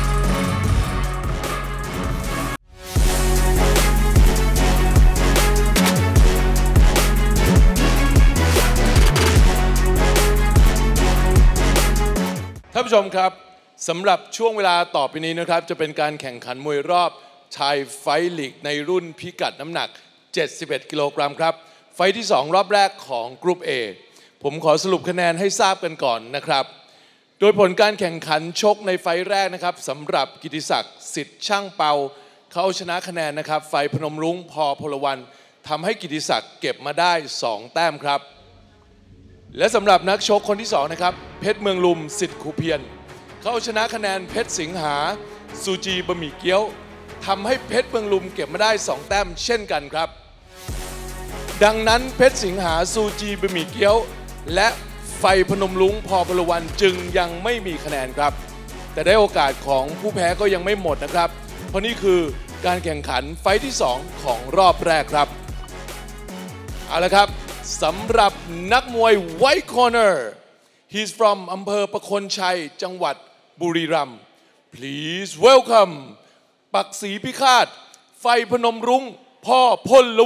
ท่านผู้ชมครับสำหรับช่วงเวลาต่อไปนี้นะครับจะเป็นการแข่งขันมวยรอบชายไฟท์ลีกในรุ่นพิกัดน้ำหนักเจ็ดสิบเอ็ดกิโลกรัมครับไฟท์ที่สองรอบแรกของกรุ๊ป A ผมขอสรุปคะแนนให้ทราบกันก่อนนะครับโดยผลการแข่งขันชกในไฟท์แรกนะครับสำหรับกิติศักดิ์สิทธิ์ช่างเปาเขาชนะคะแนนนะครับไฟพนมรุ้งพอพลวันทำให้กิติศักดิ์เก็บมาได้สองแต้มครับและสำหรับนักชกคนที่สองนะครับเพชรเมืองลุมสิทธิ์คูเพียรเขาชนะคะแนนเพชรสิงหาซูจีบะหมี่เกี๊ยวทำให้เพชรเมืองลุมเก็บมาได้สองแต้มเช่นกันครับดังนั้นเพชรสิงหาซูจีบะหมี่เกี๊ยวและไฟพนมรุ้งพอพลวันจึงยังไม่มีคะแนนครับแต่ได้โอกาสของผู้แพ้ก็ยังไม่หมดนะครับเพราะนี่คือการแข่งขันไฟท์ที่สองของรอบแรกครับเอาละครับสำหรับนักมวย White Corner he's from อำเภอประโคนชัยจังหวัดบุรีรัมย์ please welcome ปักศรีพิฆาตไฟพนมรุ้งพ่อพล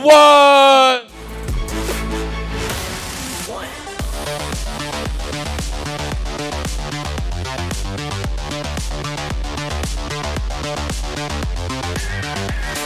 วัน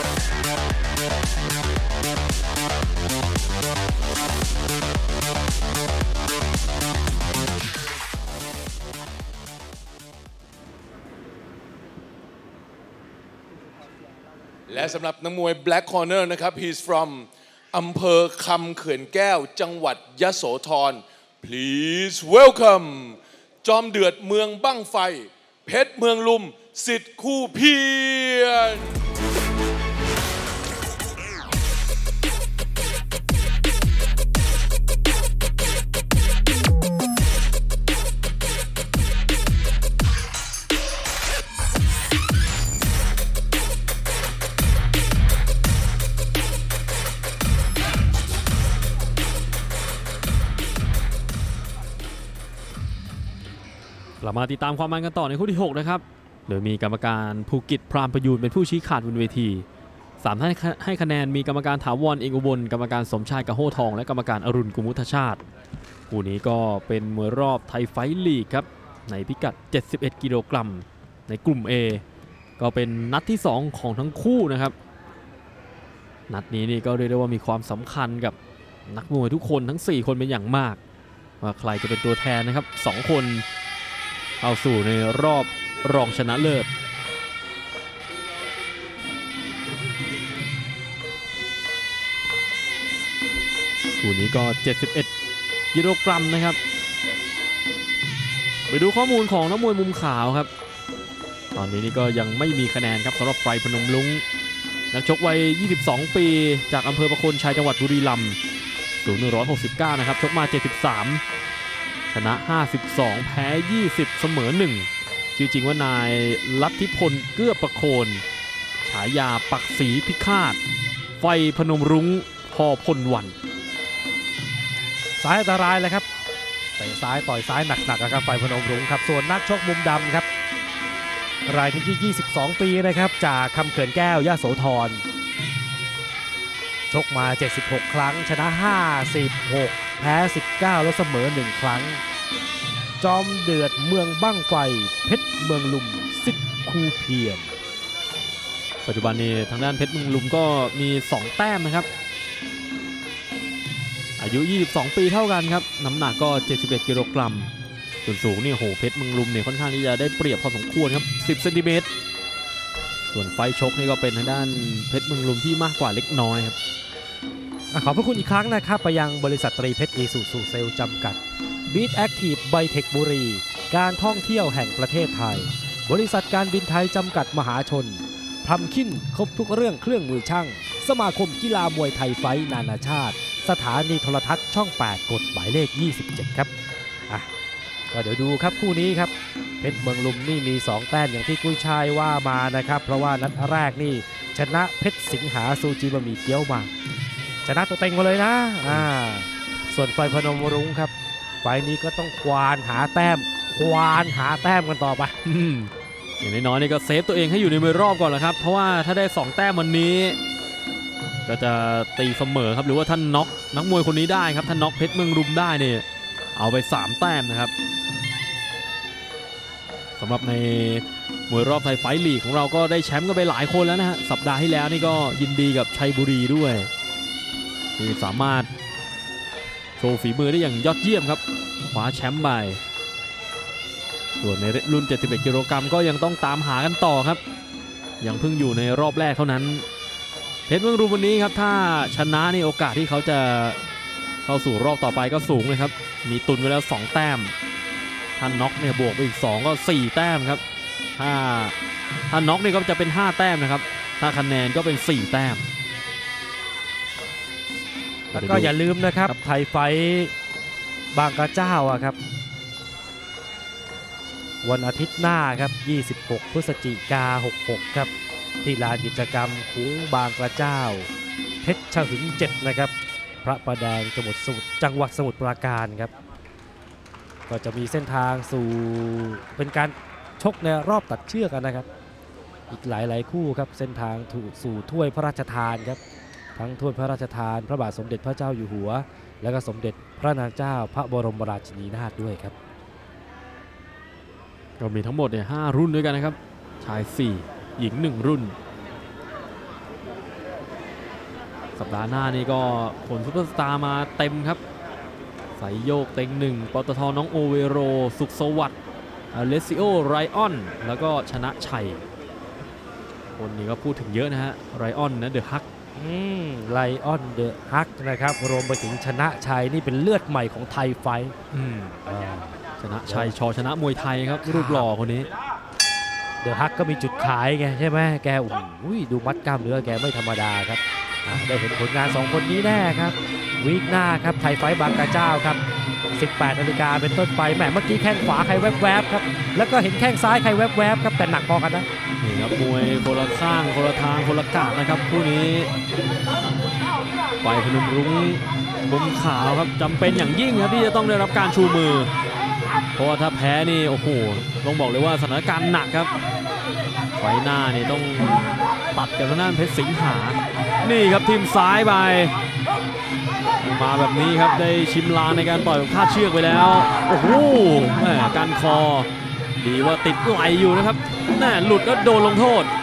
และสำหรับนักมวย Black Corner นะครับ he's from อำเภอคำเขื่อนแก้วจังหวัดยโสธร please welcome จอมเดือดเมืองบั้งไฟเพชรเมืองลุมสิทธิ์คู่เพียรเรามาติดตามความมันกันต่อในคู่ที่หกนะครับโดยมีกรรมการภูกิจพรามประยูนเป็นผู้ชี้ขาดบนเวทีสามท่านให้คะแนนมีกรรมการถาวรเองอุบลกรรมการสมชายกะโฮทองและกรรมการอรุณกุมุทชาติคู่นี้ก็เป็นมวยรอบไทยไฟท์ลีกครับในพิกัดเจ็ดสิบเอ็ดกิโลกรัมในกลุ่ม A ก็เป็นนัดที่สองของทั้งคู่นะครับนัดนี้นี่ก็เรียกได้ว่ามีความสำคัญกับนักมวยทุกคนทั้งสี่คนเป็นอย่างมากว่าใครจะเป็นตัวแทนนะครับสองคนเข้าสู่ในรอบรองชนะเลิศคู่นี้ก็เจ็ดสิบเอ็ดกิโลกรัมนะครับไปดูข้อมูลของนักมวยมุมขาวครับตอนนี้นี่ก็ยังไม่มีคะแนนครับสำหรับไฟพนมรุ้งนักชกวัยยี่สิบสองปีจากอำเภอประโคนชัยจังหวัดบุรีรัมย์สูงหนึ่งร้อยหกสิบเก้านะครับชกมาเจ็ดสิบสามชนะห้าสิบสองแพ้ยี่สิบเสมอหนึ่งชื่อจริงว่านายลัทธิพลเกื้อประโคนฉายาปักศรีพิฆาตไฟพนมรุ้งพอพลวันซ้ายอันตรายเลยครับเตะซ้ายต่อยซ้ายหนักๆนะครับไฟพนมรุ้งครับส่วนนักชกมุมดำครับรายที่ยี่สิบสองปีนะครับจากคำเขื่อนแก้วยโสธรชกมาเจ็ดสิบหกครั้งชนะห้าสิบหกแพ้สิบเก้าแล้วเสมอหนึ่งครั้งจอมเดือดเมืองบั้งไฟเพชรเมืองลุมสิทธิ์คู่เพียรปัจจุบันนี้ทางด้านเพชรเมืองลุมก็มีสองแต้มนะครับอายุยี่สิบสองปีเท่ากันครับน้ำหนักก็เจ็ดสิบเอ็ดกิโลกรัมส่วนสูงนี่โหเพชรเมืองลุมเนี่ยค่อนข้างที่จะได้เปรียบพอสมควรครับสิบเซนติเมตรส่วนไฟชกนี่ก็เป็นทางด้านเพชรเมืองลุมที่มากกว่าเล็กน้อยครับขอบพระคุณอีกครั้งนะครับไปยังบริษัทตรีเพชรอีซูซูเซลจำกัดบีทแอคทีฟไบเทคบุรีการท่องเที่ยวแห่งประเทศไทยบริษัทการบินไทยจำกัดมหาชนพลัมคินครบทุกเรื่องเครื่องมือช่างสมาคมกีฬามวยไทยไฟท์นานาชาติสถานีโทรทัศน์ช่องแปดกฎหมายเลขยี่สิบเจ็ดครับอ่ะก็เดี๋ยวดูครับคู่นี้ครับเพชรเมืองลุมนี่มีสองแต้มอย่างที่กุ้ยชายว่ามานะครับเพราะว่านัดแรกนี่ชนะเพชรสิงหาซูจีบะหมี่เกี๊ยวมาชนะตัวเต็งมาเลยนะอ่าส่วนไฟพนมรุ้งครับไฟนี้ก็ต้องควานหาแต้มควานหาแต้มกันต่อไปอย่างน้อยๆนี่ก็เซฟตัวเองให้อยู่ในมือรอบก่อนแหละครับเพราะว่าถ้าได้สองแต้มวันนี้ก็จะตีเสมอครับหรือว่าท่านน็อกนักมวยคนนี้ได้ครับท่านน็อกเพชรเมืองลุมได้เนี่ยเอาไปสามแต้มนะครับสำหรับในมวยรอบไทยไฟท์ลีกของเราก็ได้แชมป์กันไปหลายคนแล้วนะฮะสัปดาห์ที่แล้วนี่ก็ยินดีกับชัยบุรีด้วยที่สามารถโชว์ฝีมือได้อย่างยอดเยี่ยมครับคว้าแชมป์ไปส่วนในรุ่นเจ็ดสิบเอ็ดกิโลกรัมก็ยังต้องตามหากันต่อครับยังเพิ่งอยู่ในรอบแรกเท่านั้นเพชรเมืองลุมวันนี้ครับถ้าชนะนี่โอกาสที่เขาจะเข้าสู่รอบต่อไปก็สูงเลยครับมีตุนไว้แล้วสองแต้มถ้าน็อกเนี่ยบวกไปอีกสองก็สี่แต้มครับถ้าถ้าน็อกนี่ก็จะเป็นห้าแต้มนะครับถ้าคะแนนก็เป็นสี่แต้มแล้วก็อย่าลืมนะครับไทยไฟท์บางกระเจ้าอะครับวันอาทิตย์หน้าครับยี่สิบหกพฤศจิกายนหกหกครับที่ลานกิจกรรมคุ้งบางกระเจ้าเพชรฉหึงเจ็ดนะครับพระประแดงจังหวัดสมุทรจังหวัดสมุทรปราการครับก็จะมีเส้นทางสู่เป็นการชกในรอบตัดเชือกกันนะครับอีกหลายๆคู่ครับเส้นทางสู่ถ้วยพระราชทานครับทั้งถ้วยพระราชทานพระบาทสมเด็จพระเจ้าอยู่หัวและก็สมเด็จพระนางเจ้าพระบรมราชินีนาถด้วยครับก็มีทั้งหมดเนี่ยห้ารุ่นด้วยกันนะครับชายสี่หญิงหนึ่งรุ่นสัปดาห์หน้านี่ก็ผลซุปเปอร์สตาร์มาเต็มครับสายโยกเต็งหนึ่งปตทน้องโอเวโรสุขสวัสดิ์เลซิโอไรออนแล้วก็ชนะชัยคนนี้ก็พูดถึงเยอะนะฮะไรออนนะเดอะฮักไลออนเดอะฮักนะครับรวมไปถึงชนะชัยนี่เป็นเลือดใหม่ของไทยไฟท์ชนะชัยชอชนะมวยไทยครับรูปหล่อคนนี้เดอะฮักก็มีจุดขายไงใช่ไหมแกโอ้ยดูมัดกล้ามเนื้อแกไม่ธรรมดาครับได้เห็นผลงานสองคนนี้แน่ครับวีคหน้าครับไทยไฟท์บางกระเจ้าครับสิบแปดนาฬิกาเป็นต้นไปแหมเมื่อกี้แข้งขวาใครแวบๆครับแล้วก็เห็นแข้งซ้ายใครแวบๆครับแต่หนักพอกันนะนี่ครับมวยคนละข้างคนละทางคนละกาดนะครับคู่นี้ไฟพนมรุ้งบนขาวครับจำเป็นอย่างยิ่งครับที่จะต้องได้รับการชูมือเพราะว่าถ้าแพ้นี่โอ้โหต้องบอกเลยว่าสถานการณ์หนักครับไฟหน้านี่ต้องตัดกับทางด้านเพชรสิงหานี่ครับทีมซ้ายไปมาแบบนี้ครับได้ชิมลางในการต่อยคาดเชือกไปแล้วโอ้โหแหมการคอดีว่าติดไหลอยู่นะครับแหมหลุดแล้วโดนลงโทษ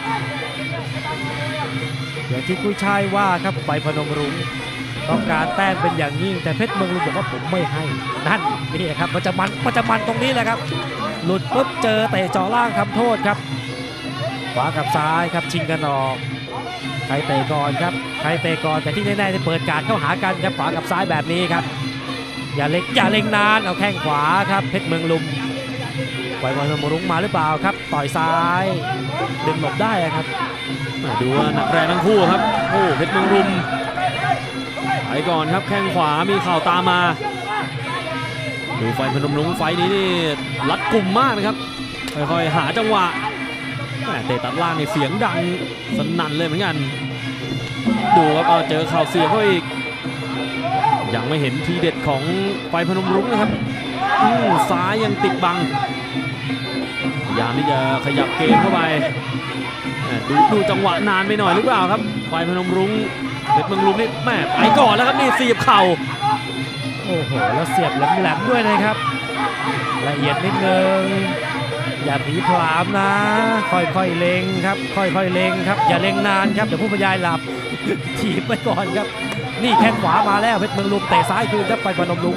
อย่างที่กุ้ยช่ายว่าครับไฟพนมรุ้งต้องการแต้มเป็นอย่างยิ่งแต่เพชรเมืองลุงบอกว่าผมไม่ให้นั่นนี่ครับมันจะมันมันจะมันตรงนี้แหละครับหลุดปุ๊บเจอเตะเจาะล่างทำโทษครับขวากับซ้ายครับชิงกันออกใครเตะก่อนครับใครเตะก่อนแต่ที่แน่ๆจะเปิดการเข้าหากันครับขวากับซ้ายแบบนี้ครับอย่าเล็งอย่าเล็งนานเอาแข้งขวาครับเพชรเมืองลุงไฟพนมรุ้งมาหรือเปล่าครับต่อยซ้ายดึงหลบได้ครับดูว่าหนักแรงทั้งคู่ครับโอ้เพชรเมืองลุงไปก่อนครับแข้งขวามีเข่าตามมาดูไฟพนมรุ้งไฟนี้นี่รัดกุมมากนะครับค่อยๆหาจังหวะเตะตัดล่างในเสียงดังสนั่นเลยเหมือนกันดูครับเจอเข่าเสียบเข้าอีกยังไม่เห็นทีเด็ดของไฟพนมรุ้งนะครับซ้ายยังติดบังพยายามที่จะขยับเกมเข้าไปดูดูจังหวะนานไปหน่อยหรือเปล่าครับไฟพนมรุ้งเพชรเมืองลุงนี่แม่ไปก่อนแล้วครับนี่เสียบเข่าโอ้โหแล้วเสียบแหลมๆด้วยนะครับละเอียดนิดนึงอย่าผีผลามนะค่อยๆเล็งครับค่อยๆเล็งครับอย่าเล็งนานครับเดี๋ยวผู้บรรยายหลับถีบไปก่อนครับนี่แข้งขวามาแล้วเพชรเมืองลุงเตะซ้ายคืนครับไฟพนมรุ้ง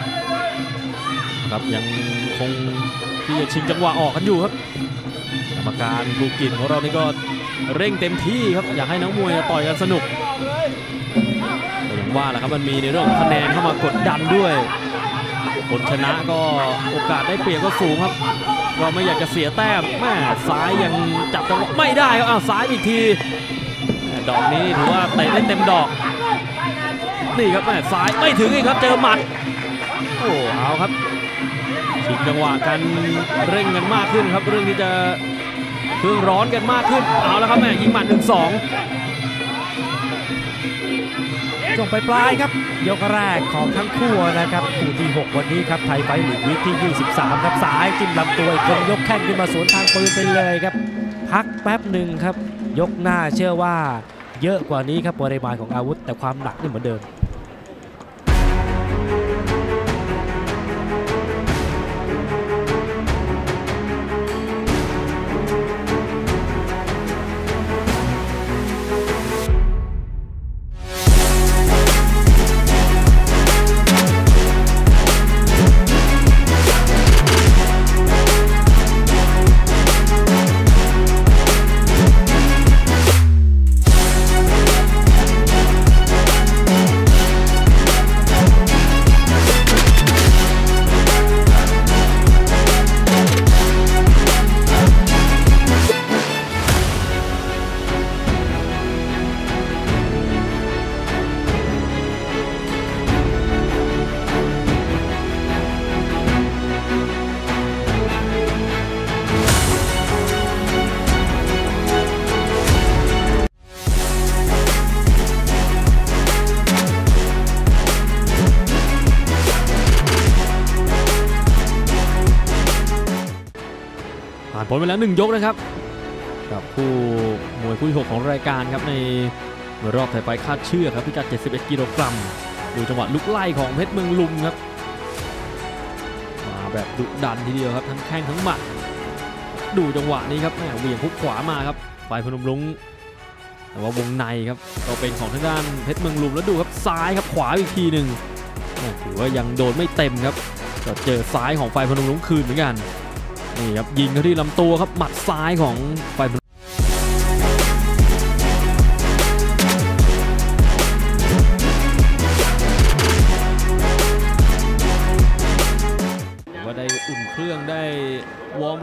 ครับยังคงที่จะชิงจังหวะออกกันอยู่ครับกรรมการภูกินของเรานี่ก็เร่งเต็มที่ครับอยากให้นักมวยต่อยกันสนุกแต่อย่างว่าแหละครับมันมีในเรื่องของคะแนนเข้ามากดดันด้วยผลชนะก็โอกาสได้เปรียบก็สูงครับก็ไม่อยากจะเสียแต้มแม่ซ้ายยังจับจังหวะไม่ได้ครับอ้าวซ้ายอีกทีดอกนี้ถือว่าเตะได้เต็มดอกนี่ครับแม่ซ้ายไม่ถึงอีกครับเจอหมัดโอ้เอาครับชิงจังหวะกันเร่งกันมากขึ้นครับเรื่องที่จะเครื่องร้อนกันมากขึ้นเอาแล้วครับแม่ยิงหมัด หนึ่งสองช่วงปลายๆครับยกแรกของทั้งคู่นะครับคู่ที่หกวันนี้ครับไทยไฟท์ลีกวีคที่ยี่สิบสามครับสายจิ้มลำตัวอีกคนยกแข้งขึ้นมาสวนทางปืนไปเลยครับพักแป๊บหนึ่งครับยกหน้าเชื่อว่าเยอะกว่านี้ครับปริมาณของอาวุธแต่ความหนักนี่เหมือนเดิมผลไปแล้วหนึ่งยกนะครับกับคู่มวยคู่ที่หกของรายการครับในรอบไทยไฟท์คาดเชือกครับพิกัดเจ็ดสิบเอ็ดกิโลกรัมดูจังหวะลุกไล่ของเพชรเมืองลุมครับมาแบบดุดันทีเดียวครับทั้งแข้งทั้งหมัดดูจังหวะนี้ครับแหมเหวี่ยงฮุกขวามาครับไฟพนมรุ้งแต่ว่าวงในครับก็เป็นของทางด้านเพชรเมืองลุมแล้วดูครับซ้ายครับขวาอีกทีหนึ่งถือว่ายังโดนไม่เต็มครับก็เจอซ้ายของไฟพนมรุ้งคืนเหมือนกันนี่ครับยิงเข้าที่ลำตัวครับหมัดซ้ายของไฟ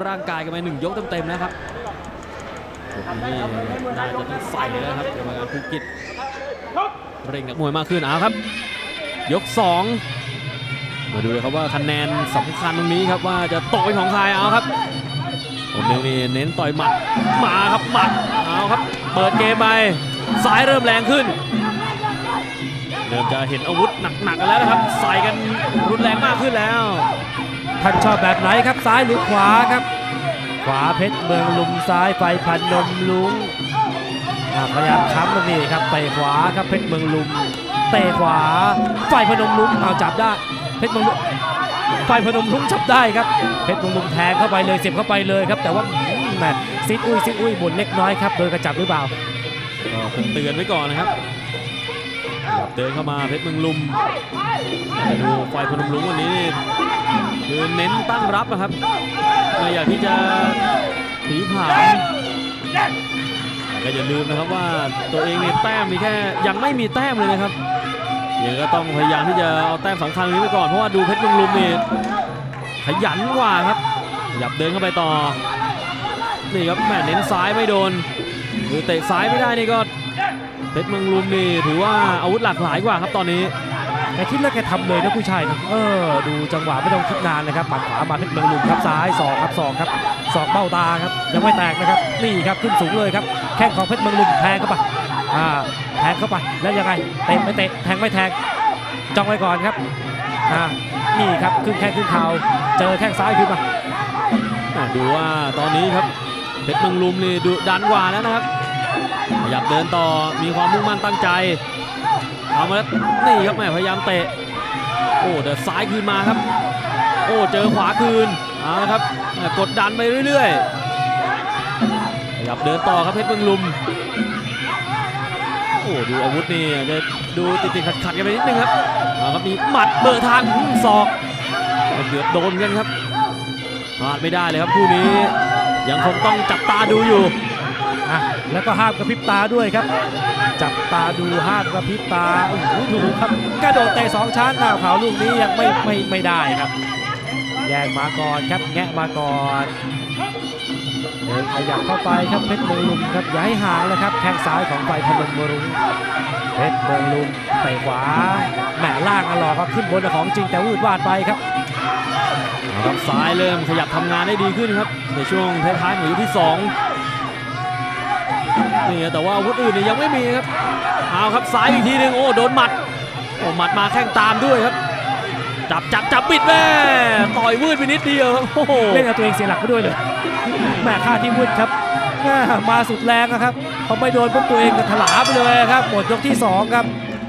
ร่างกายกันไปหนึ่งยกเต็มๆนะครับนี่น่าจะต้องใส่แล้วครับกรรมการภูเก็ตเร่งนักมวยมากขึ้นเอาครับยกสองมาดูเลยครับว่าคะแนนสำคัญตรงนี้ครับว่าจะตกเป็นของใครเอาครับผมเน้นนี่เน้นต่อยหมัดมาครับหมัดเอาครับเปิดเกมไปซ้ายเริ่มแรงขึ้นเริ่มจะเห็นอาวุธหนักๆกันแล้วนะครับใส่กันรุนแรงมากขึ้นแล้วท่านชอบแบบไหนครับซ้ายหรือขวาครับขวาเพชรเมืองลุมซ้ายไฟพันนมลุงพยายามค้ำตรงนี้ครับเตะขวาครับเพชรเมืองลุมเตะขวาไฟพนมลุงเอาจับได้เพชรเมืองลุมไฟพนมลุงจับได้ครับเพชรเมืองลุมแทงเข้าไปเลยเสียบเข้าไปเลยครับแต่ว่าแหมซิดอุ้ยซิดอุ้ยบ่นเล็กน้อยครับโดยกระจับหรือเปล่าก็เตือนไว้ก่อนนะครับเดินเข้ามาเพชรเมืองลุมดูไฟพนมลุงวันนี้คือเน้นตั้งรับนะครับไม่อยากที่จะผีผามก็อย่าลืมนะครับว่าตัวเองเนี่ยแต้มมีแค่ยังไม่มีแต้มเลยนะครับยังก็ต้องพยายามที่จะเอาแต้มสำคัญนี้ไปก่อนเพราะว่าดูเพชรเมืองลุมนี่ขยันกว่าครับหยับเดินเข้าไปต่อนี่ครับแม่เน้นซ้ายไม่โดนหรือเตะซ้ายไม่ได้นี่ก็เพชรเมืองลุมนี่ถือว่าอาวุธหลากหลายกว่าครับตอนนี้แกคิดแล้วแกทำเลยนะผู้ชายนะเออดูจังหวะไม่ต้องคิดนานนะครับหมัดขวามาเพชรเมืองลุมครับซ้ายศอกครับศอกครับศอกเบ้าตาครับยังไม่แตกนะครับนี่ครับขึ้นสูงเลยครับแข้งของเพชรเมืองลุมแทงเข้าไปอ่าแทงเข้าไปแล้วยังไงเตะไม่เตะแทงไม่แทงจ้องไว้ก่อนครับอ่านี่ครับขึ้นแข้งขึ้นเข่าเจอแข้งซ้ายขึ้นมาดูว่าตอนนี้ครับเพชรเมืองลุมนี่ดุดันกว่าแล้วนะครับพยายามเดินต่อมีความมุ่งมั่นตั้งใจเอามาแล้วนี่ครับแม่พยายามเตะโอ้เดินซ้ายคืนมาครับโอ้เจอขวาคืนเอาละครับกดดันไปเรื่อยๆพยายามเดินต่อครับเพชรเมืองลุมโอ้ดูอาวุธนี่จะดูติดๆขัดๆกันไปนิดนึงครับเอาครับมีหมัดเบอร์ทางศอกเกือบโดนกันครับพลาดไม่ได้เลยครับคู่นี้ยังคงต้องจับตาดูอยู่อ่ะแล้วก็ห้ามกระพริบตาด้วยครับจับตาดูห้ามกระพริบตาโอ้โหดูครับกระโดดเตะสองชั้นหน้าขาวลูกนี้ยังไม่ไม่ไม่ได้ครับแย่งมาก่อนครับแงะมาก่อนเดินขยับเข้าไปครับเพชรเมืองลุมครับอย่าให้ห่างเลยครับแข้งซ้ายของไฟพนมรุ้งเพชรเมืองลุมเตะขวาแหม่ล่างอลอกก็ขึ้นบนของจริงแต่วืดวาดไปครับครับซ้ายเริ่มขยับทำงานได้ดีขึ้นครับในช่วงท้ายๆของยกที่สองนี่แต่ว่าอาวุธอื่นยังไม่มีครับเอาครับซ้ายอีกทีหนึ่งโอ้โดนหมัดโอ้หมัดมาแข้งตามด้วยครับจับจับจับปิดแม่ต่อยวืดไปนิดเดียวครับโอ้โหเล่นเอาตัวเองเสียหลักไปด้วยเลยแม่ค่าที่วืดครับมาสุดแรงนะครับพอไม่โดนปุ๊บตัวเองก็ถลาไปเลยครับหมดยกที่สองครับ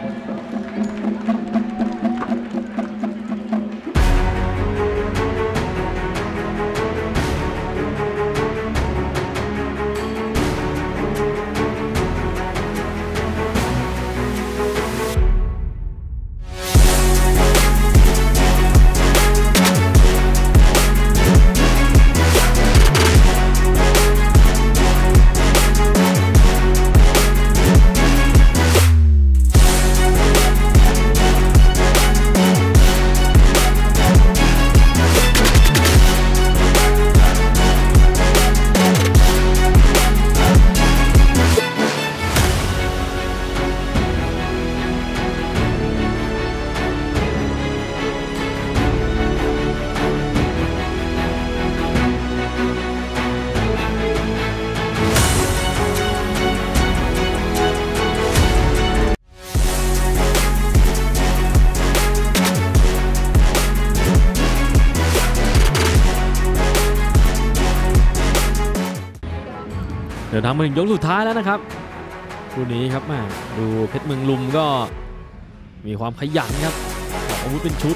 เดินทางมาถึงยกสุดท้ายแล้วนะครับคู่นี้ครับแม่ดูเพชรเมืองลุมก็มีความขยันครับออกอาวุธเป็นชุด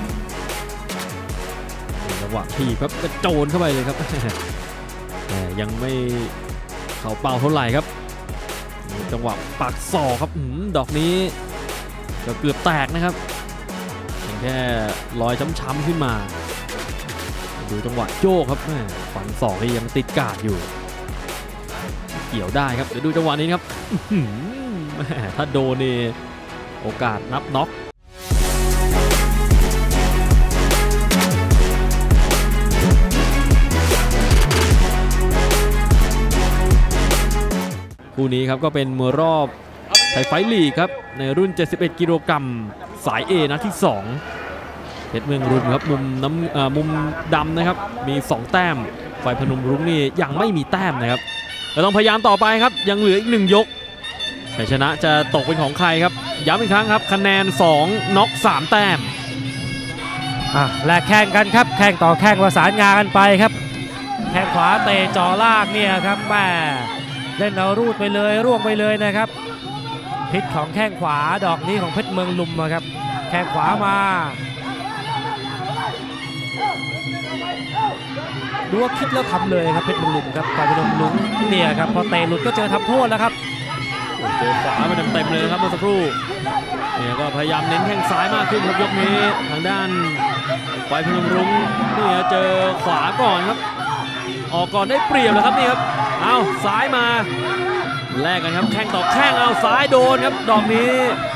จังหวะทีครับกระโจนเข้าไปเลยครับแต่ยังไม่เข้าเป้าเท่าไหร่ครับจังหวะปักศอกครับดอกนี้ก็เกือบแตกนะครับแค่รอยช้ำๆขึ้นมาดูจังหวะโยกครับฝันศอกที่ยังติดกาดอยู่เกี่ยวได้ครับเดี๋ยวดูจังหวะนี้ครับถ้าโดนนี่โอกาสนับน็อกคู่นี้ครับก็เป็นมวยรอบไทยไฟท์ลีกครับในรุ่นเจ็ดสิบเอ็ดกิโลกรัมสาย A นัดที่สองเพชรเมืองรุนครับมุมน้ำมุมดำนะครับมีสองแต้มฝ่ายพนมรุ้งนี่ยังไม่มีแต้มนะครับเราต้องพยายามต่อไปครับยังเหลืออีกหนึ่งยกชัยชนะจะตกเป็นของใครครับย้ำอีกครั้งครับคะแนนสองน็อกสามแต้มอ่ะแลกแข่งกันครับแข่งต่อแข่งประสานงานกันไปครับแข้งขวาเตะจ่อล่างเนี่ยครับแม่เล่นเอารูดไปเลยร่วงไปเลยนะครับพิษของแข้งขวาดอกนี้ของเพชรเมืองลุมนะครับแข้งขวามาดูว่าคิดแล้วทำเลยครับเพชรเมืองลุมครับฝ่ายพนมรุ้งเนี่ยครับพอเตะหลุดก็เจอทำโทษแล้วครับเจอขวาไปเต็มๆเลยครับเมื่อสักครู่เนี่ยก็พยายามเน้นแข้งซ้ายมากขึ้นครับยกนี้ทางด้านฝ่ายพนมรุ้งเนี่ยเจอขวาก่อนครับออกก่อนได้เปรียบเลยครับนี่ครับเอาซ้ายมาแลกกันครับแข้งต่อแข้งเอาซ้ายโดนครับดอกนี้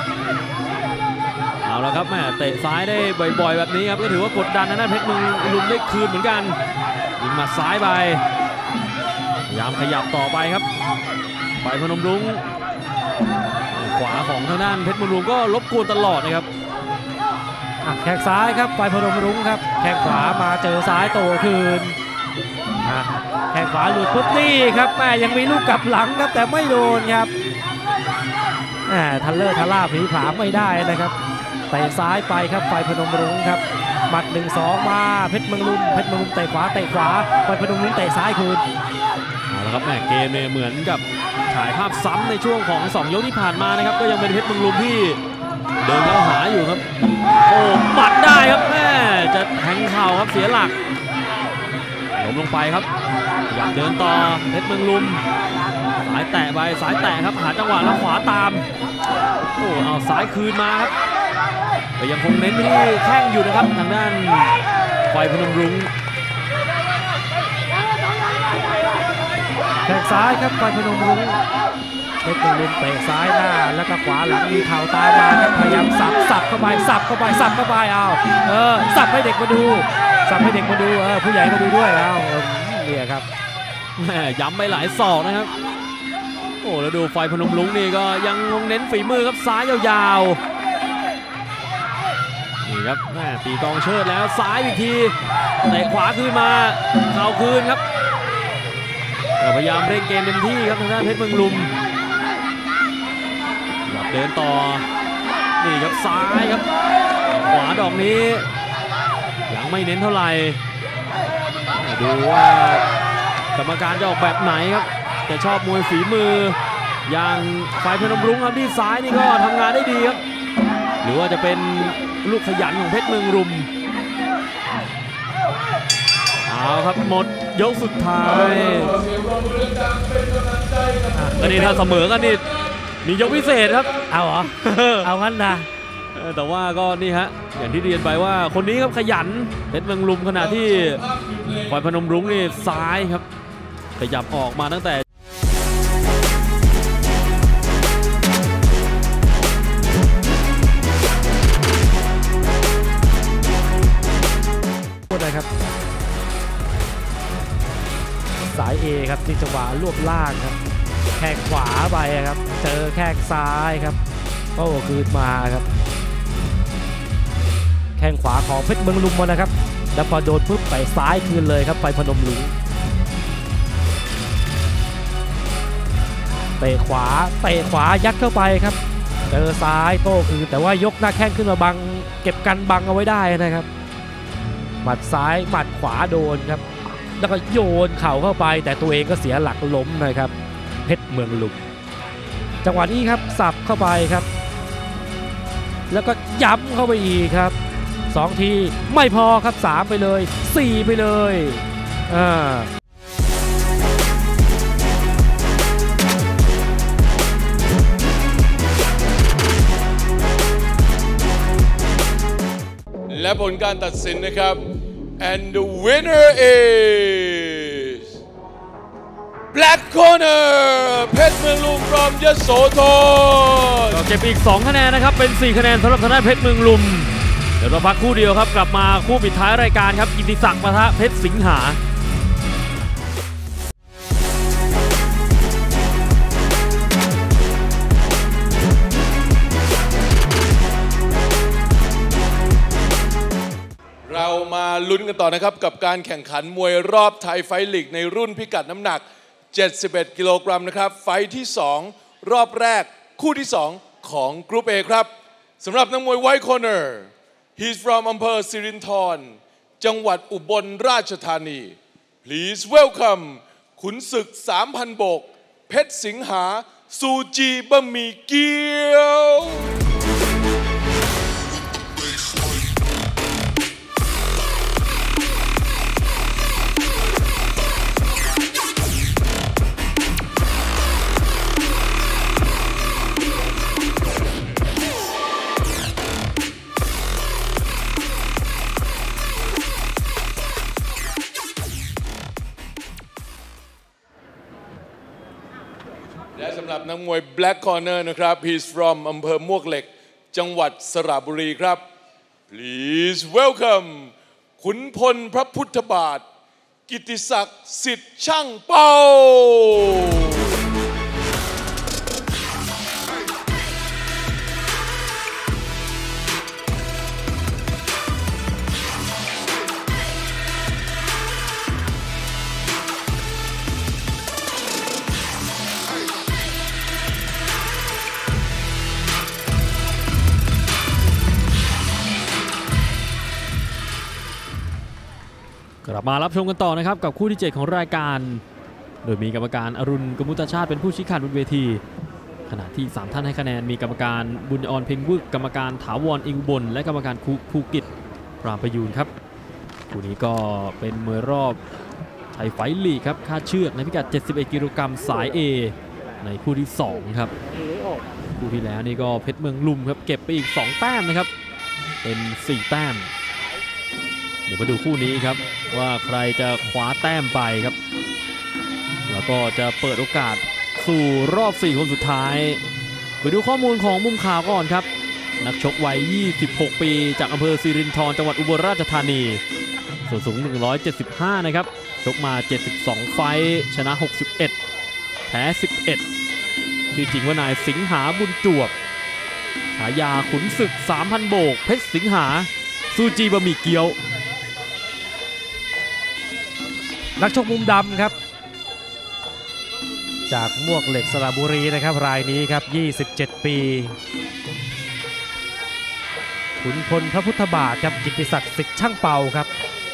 เอาละครับแม่เตะซ้ายได้บ่อยๆแบบนี้ครับก็ถือว่ากดดันนะเพชรเมืองลุมได้คืนเหมือนกันยิงมาซ้ายไปพยายามขยับต่อไปครับฝ่ายพนมรุ้งขวาของทางด้านเพชรเมืองลุมก็รบกวนตลอดนะครับแข้งซ้ายครับฝ่ายพนมรุ้งครับแข้งขวามาเจอซ้ายโตคืนแข้งขวาหลุดปุ๊บนี่ครับแม่ยังมีลูกกลับหลังครับแต่ไม่โดนครับแหมทันเลอร์ทาร่าผีผาไม่ได้นะครับเตะซ้ายไปครับฝ่ายพนมรุ้งครับหมัด หนึ่งสอง มาเพชรเมืองลุมเพชรเมืองลุมเตะขวาเตะขวาฝ่ายพนมรุ้งเตะซ้ายคืนเอาละครับแม่เกมเนี่ยเหมือนกับฉายภาพซ้ำในช่วงของสองยกที่ผ่านมานะครับก็ยังเป็นเพชรเมืองลุมที่เดินเข้าหาอยู่ครับโอ้หมัดได้ครับแม่จะแทงเข่าครับเสียหลักล้มลงไปครับอยากเดินต่อเพชรเมืองลุมสายแตะไปสายแตะครับหาจังหวะแล้วขวาตามโอ้เอาซ้ายคืนมาครับแต่ยังคงเน้นที่แข้งอยู่นะครับทางด้านฝ่ายพนมรุ้งแข้งซ้ายครับฝ่ายพนมรุ้งเพชรเมืองลุมเตะซ้ายหน้าแล้วก็ขวาหลังมีเข่าตามมาครับพยายามสับสับเข้าไปสับเข้าไปสับเข้าไปเอาเออสับให้เด็กมาดูสับให้เด็กมาดูเออผู้ใหญ่มาดูด้วยเอาเนี่ยครับแม่ย้ำไปหลายศอกนะครับโอ้แล้วดูฝ่ายพนมรุ้งนี่ก็ยังเน้นฝีมือครับซ้ายยาวๆนี่ครับแม่ตีกองเชิดแล้วซ้ายอีกทีเตะขวาคืนมาเข่าคืนครับพยายามเร่งเกมเต็มที่ครับทางด้านเพชรเมืองลุมเดินต่อนี่ครับซ้ายครับขวาดอกนี้ยังไม่เน้นเท่าไหร่ดูว่ากรรมการจะออกแบบไหนครับแต่ชอบมวยฝีมืออย่างฝ่ายพนมรุ้งครับที่ซ้ายนี่ก็ทำงานได้ดีครับหรือว่าจะเป็นลูกขยันของเพชรเมืองรุมเอาครับหมดยกสุดท้ายอันนี้ถ้าเสมอกันนี่มียกพิเศษครับเอาเหรอเอางั้นนะแต่ว่าก็นี่ฮะอย่างที่เรียนไปว่าคนนี้ครับขยันเพชรเมืองลุมขณะที่ฝ่ายพนมรุ้งนี่ซ้ายครับขยับออกมาตั้งแต่ครับสาย A ครับที่จังหวะรวบล่างครับแข้งขวาไปครับเจอแข้งซ้ายครับโต้คืนมาครับแข้งขวาของเพชรเมืองลุมมานะครับแล้วพอโดนปุ๊บไปซ้ายคืนเลยครับไปพนมรุ้งเตะขวาเตะขวายัดเข้าไปครับเจอซ้ายโต้คืนแต่ว่ายกหน้าแข้งขึ้นมาบังเก็บกันบังเอาไว้ได้นะครับหมัดซ้ายหมัดขวาโดนครับแล้วก็โยนเข่าเข้าไปแต่ตัวเองก็เสียหลักล้มนะครับเพชรเมืองลุมจังหวะนี้ครับสับเข้าไปครับแล้วก็ย้ำเข้าไปอีกครับสองทีไม่พอครับสามไปเลยสี่ไปเลยอ่าและผลการตัดสินนะครับ and the winner is black corner เพชรเมืองลุม from ยโสธรก็เก็บอีกสองคะแนนนะครับเป็นสี่คะแนนสำหรับทางด้านเพชรเมืองลุมเดี๋ยวเราพักคู่เดียวครับกลับมาคู่ปิดท้ายรายการครับกิติศักดิ์ปะทะเพชรสิงหาลุ้นกันต่อนะครับกับการแข่งขันมวยรอบไทยไฟท์ลีกในรุ่นพิกัดน้ำหนักเจ็ดสิบเอ็ดกิโลกรัมนะครับไฟท์ที่สองรอบแรกคู่ที่สองของกรุ๊ป A ครับสำหรับนักมวย White Corner he's from อำเภอสิรินธรจังหวัดอุบลราชธานี please welcome ขุนศึก สามพัน โบกเพชรสิงหาซูจีบะหมี่เกี๊ยวและสำหรับนักมวย Black Corner นะครับ he's from อำเภอมวกเหล็กจังหวัดสระบุรีครับ please welcome ขุนพลพระพุทธบาทกิตติศักดิ์สิทธิ์ช่างเป้ากลับมารับชมกันต่อนะครับกับคู่ที่เจ็ดของรายการโดยมีกรรมการอรุณกมุตชาติเป็นผู้ชี้ขาดบนเวทีขณะที่สามท่านให้คะแนนมีกรรมการบุญออนเพ็งวึกกรรมการถาวรอิงบนและกรรมการภูกิจปรามประยูนครับคู่นี้ก็เป็นมวยรอบไทยไฟท์ลีกครับค่าเชือกในพิกัดเจ็ดสิบเอ็ดกิโลกรัมสาย A ในคู่ที่สองครับคู่ที่แล้วนี่ก็เพชรเมืองลุมครับเก็บไปอีกสองแต้มนะครับเป็นสี่แต้มเดี๋ยวมาดูคู่นี้ครับว่าใครจะคว้าแต้มไปครับแล้วก็จะเปิดโอกาสสู่รอบสี่คนสุดท้ายไปดูข้อมูลของมุมข่าวก่อนครับนักชกวัยยี่สิบหกปีจากอำเภอสิรินธรจังหวัดอุบลราชธานีส่วนสูงหนึ่งร้อยเจ็ดสิบห้านะครับชกมาเจ็ดสิบสองไฟท์ชนะหกสิบเอ็ดแพ้สิบเอ็ดชื่อจริงว่านายสิงหาบุญจวบฉายาขุนศึก สามพัน โบกเพชรสิงหาซูจีบะหมี่เกี๊ยวนักชกมุมดำครับจากมวกเหล็กสระบุรีนะครับรายนี้ครับยี่สิบเจ็ดปีขุนพลพระพุทธบาทครับกิตติศักดิ์สิทธิ์ช่างเป่าครับ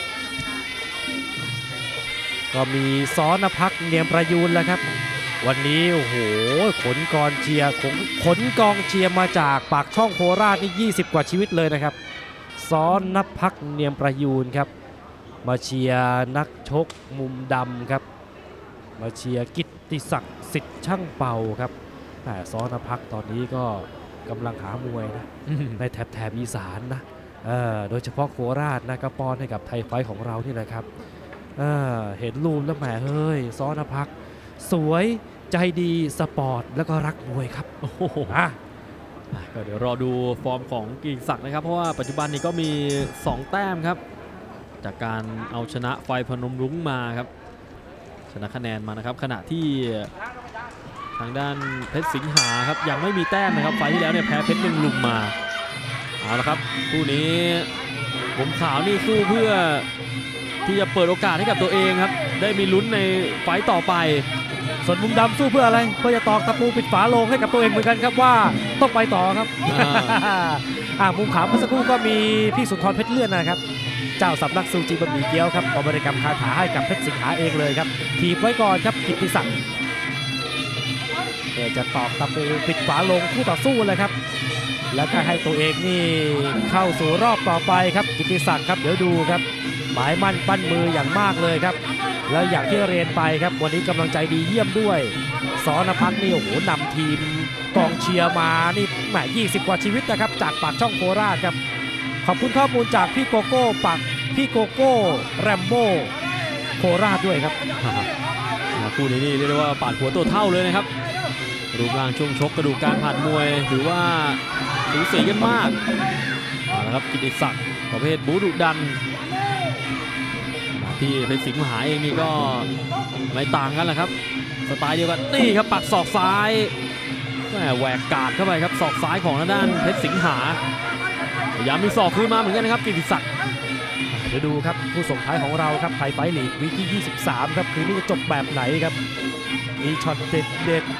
ก็มีซ้อนภักเนียมประยูนแล้วครับวันนี้โอ้โหขนกองเชียร์ขนกองเชียร์มาจากปากช่องโคราชนี่ยี่สิบกว่าชีวิตเลยนะครับซ้อนภักเนียมประยูนครับมาเชียร์นักชกมุมดำครับมาเชียร์กิตติศักดิ์สิทธิ์ช่างเป่าครับแต่ซ้อนภักตอนนี้ก็กำลังหามวยนะในแถบแถบอีสานนะเออโดยเฉพาะโคราชนะก็ป้อนให้กับไทยไฟท์ของเรานี่แหละครับเออเห็นรูปแล้วแหมเฮ้ยซ้อนภักสวยใจดีสปอร์ตแล้วก็รักมวยครับโอ้โหอ่ะก็เดี๋ยวรอดูฟอร์มของกิตติศักดิ์นะครับเพราะว่าปัจจุบันนี้ก็มีสองแต้มครับจากการเอาชนะไฟพนมรุ้งมาครับชนะคะแนนมานะครับขณะที่ทางด้านเพชรสิงหาครับยังไม่มีแต้มนะครับไฟที่แล้วเนี่ยแพ้เพชรเมืองลุมมาเอาละครับคู่นี้ผมขาวนี่สู้เพื่อที่จะเปิดโอกาสให้กับตัวเองครับได้มีลุ้นในไฟต่อไปส่วนมุมดำสู้เพื่ออะไรเพื่อจะตอกตะปูปิดฝาโลงให้กับตัวเองเหมือนกันครับว่าต้องไปต่อครับอ่ามุมขาวเมื่อสักครู่ก็มีพี่สุนทรเพชรเลื่อนนะครับเจ้าสำนักซูจีบะหมี่เกี๊ยวครับบริกรรมคาถาให้กับเพชรสิงหาเองเลยครับถีบไว้ก่อนครับกิตติศักดิ์เพื่อจะตอกตะปูปิดฝาลงคู่ต่อสู้เลยครับแล้วก็ให้ตัวเองนี่เข้าสู่รอบต่อไปครับกิตติศักดิ์ครับเดี๋ยวดูครับหมายมั่นปั้นมืออย่างมากเลยครับแล้วอย่างที่เรียนไปครับวันนี้กำลังใจดีเยี่ยมด้วยซ้อนภักนี่โอ้โหนำทีมกองเชียร์มานี่แหมยี่สิบกว่าชีวิตนะครับจากปากช่องโคราชครับขอบคุณข้อมูลจากพี่โกโก้ปักพี่โกโก้แรมโบ้โคราชด้วยครับคู่นี้นี่เรียกได้ว่าปาดหัวตัวเท่าเลยนะครับรูปร่างช่วงชกกระดูกการผ่านมวยถือว่าสูสีกันมากเอาละครับกิตติศักดิ์ประเภทบูดุดันที่เพชรสิงหาเองนี่ก็ไม่ต่างกันแหละครับสไตล์เดียวกันนี่ครับปักศอกซ้ายแหวแหวกกาดเข้าไปครับศอกซ้ายของทางด้านเพชรสิงหาพยายามมีศอกคืนมาเหมือนกันนะครับกิตติศักดิ์พเดี๋ยวดูครับผู้ส่งท้ายของเราครับไทยไฟท์ลีกวีคที่ยี่สิบสามครับคืนนี้จะจบแบบไหนครับมีช็อตเด็ดเด็ด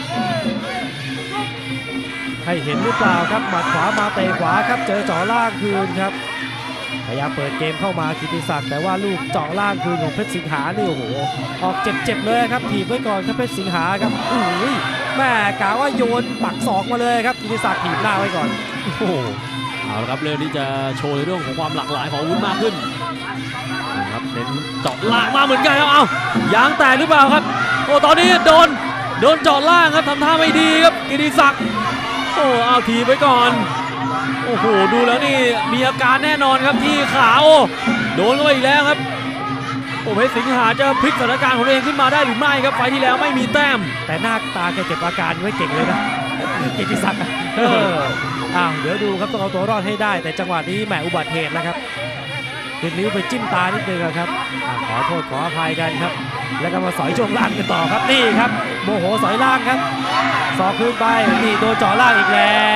ให้เห็นหรือเปล่าครับหมัดขวามาเตะขวาครับเจอเจาะล่างคืนครับพยายามเปิดเกมเข้ามากิติศักดิ์แต่ว่าลูกเจาะล่างคืนของเพชรสิงหานี่โอ้โหออกเจ็บๆเลยครับถีบไว้ก่อนครับเพชรสิงหาครับอุ้ยแม่กะว่าโยนปักศอกมาเลยครับกิติศักดิ์ถีบหน้าไว้ก่อนโอ้โหเอาละครับเรื่องที่จะโชว์ในเรื่องของความหลากหลายของอาวุธมากขึ้นนะครับเน้นเจาะล่างมาเหมือนกันครับเอายางแตกหรือเปล่าครับโอ้ตอนนี้โดนโดนเจาะล่างครับทำท่าไม่ดีครับกิติศักดิ์โอ้เอาทีไปก่อนโอ้โหดูแล้วนี่มีอาการแน่นอนครับที่ขาโอ้โดนเข้าไปอีกแล้วครับโอ้เพชรสิงหาจะพลิกสถานการณ์ของตัวเองขึ้นมาได้หรือไม่ครับไฟที่แล้วไม่มีแต้มแต่หน้าตาแกเก็บอาการไว้เก่งเลยนะกิติศักดิ์อ้าวเดี๋ยวดูครับต้องเอาตัวรอดให้ได้แต่จังหวะนี้แหมอุบัติเหตุแล้วครับเป็นนิ้วไปจิ้มตานิดนึงครับขอโทษขออภัยกันครับแล้วก็มาสอยช่วงล่างกันต่อครับนี่ครับโมโหสอยล่างครับสอกขึ้นไปนี่โดนเจาะล่างอีก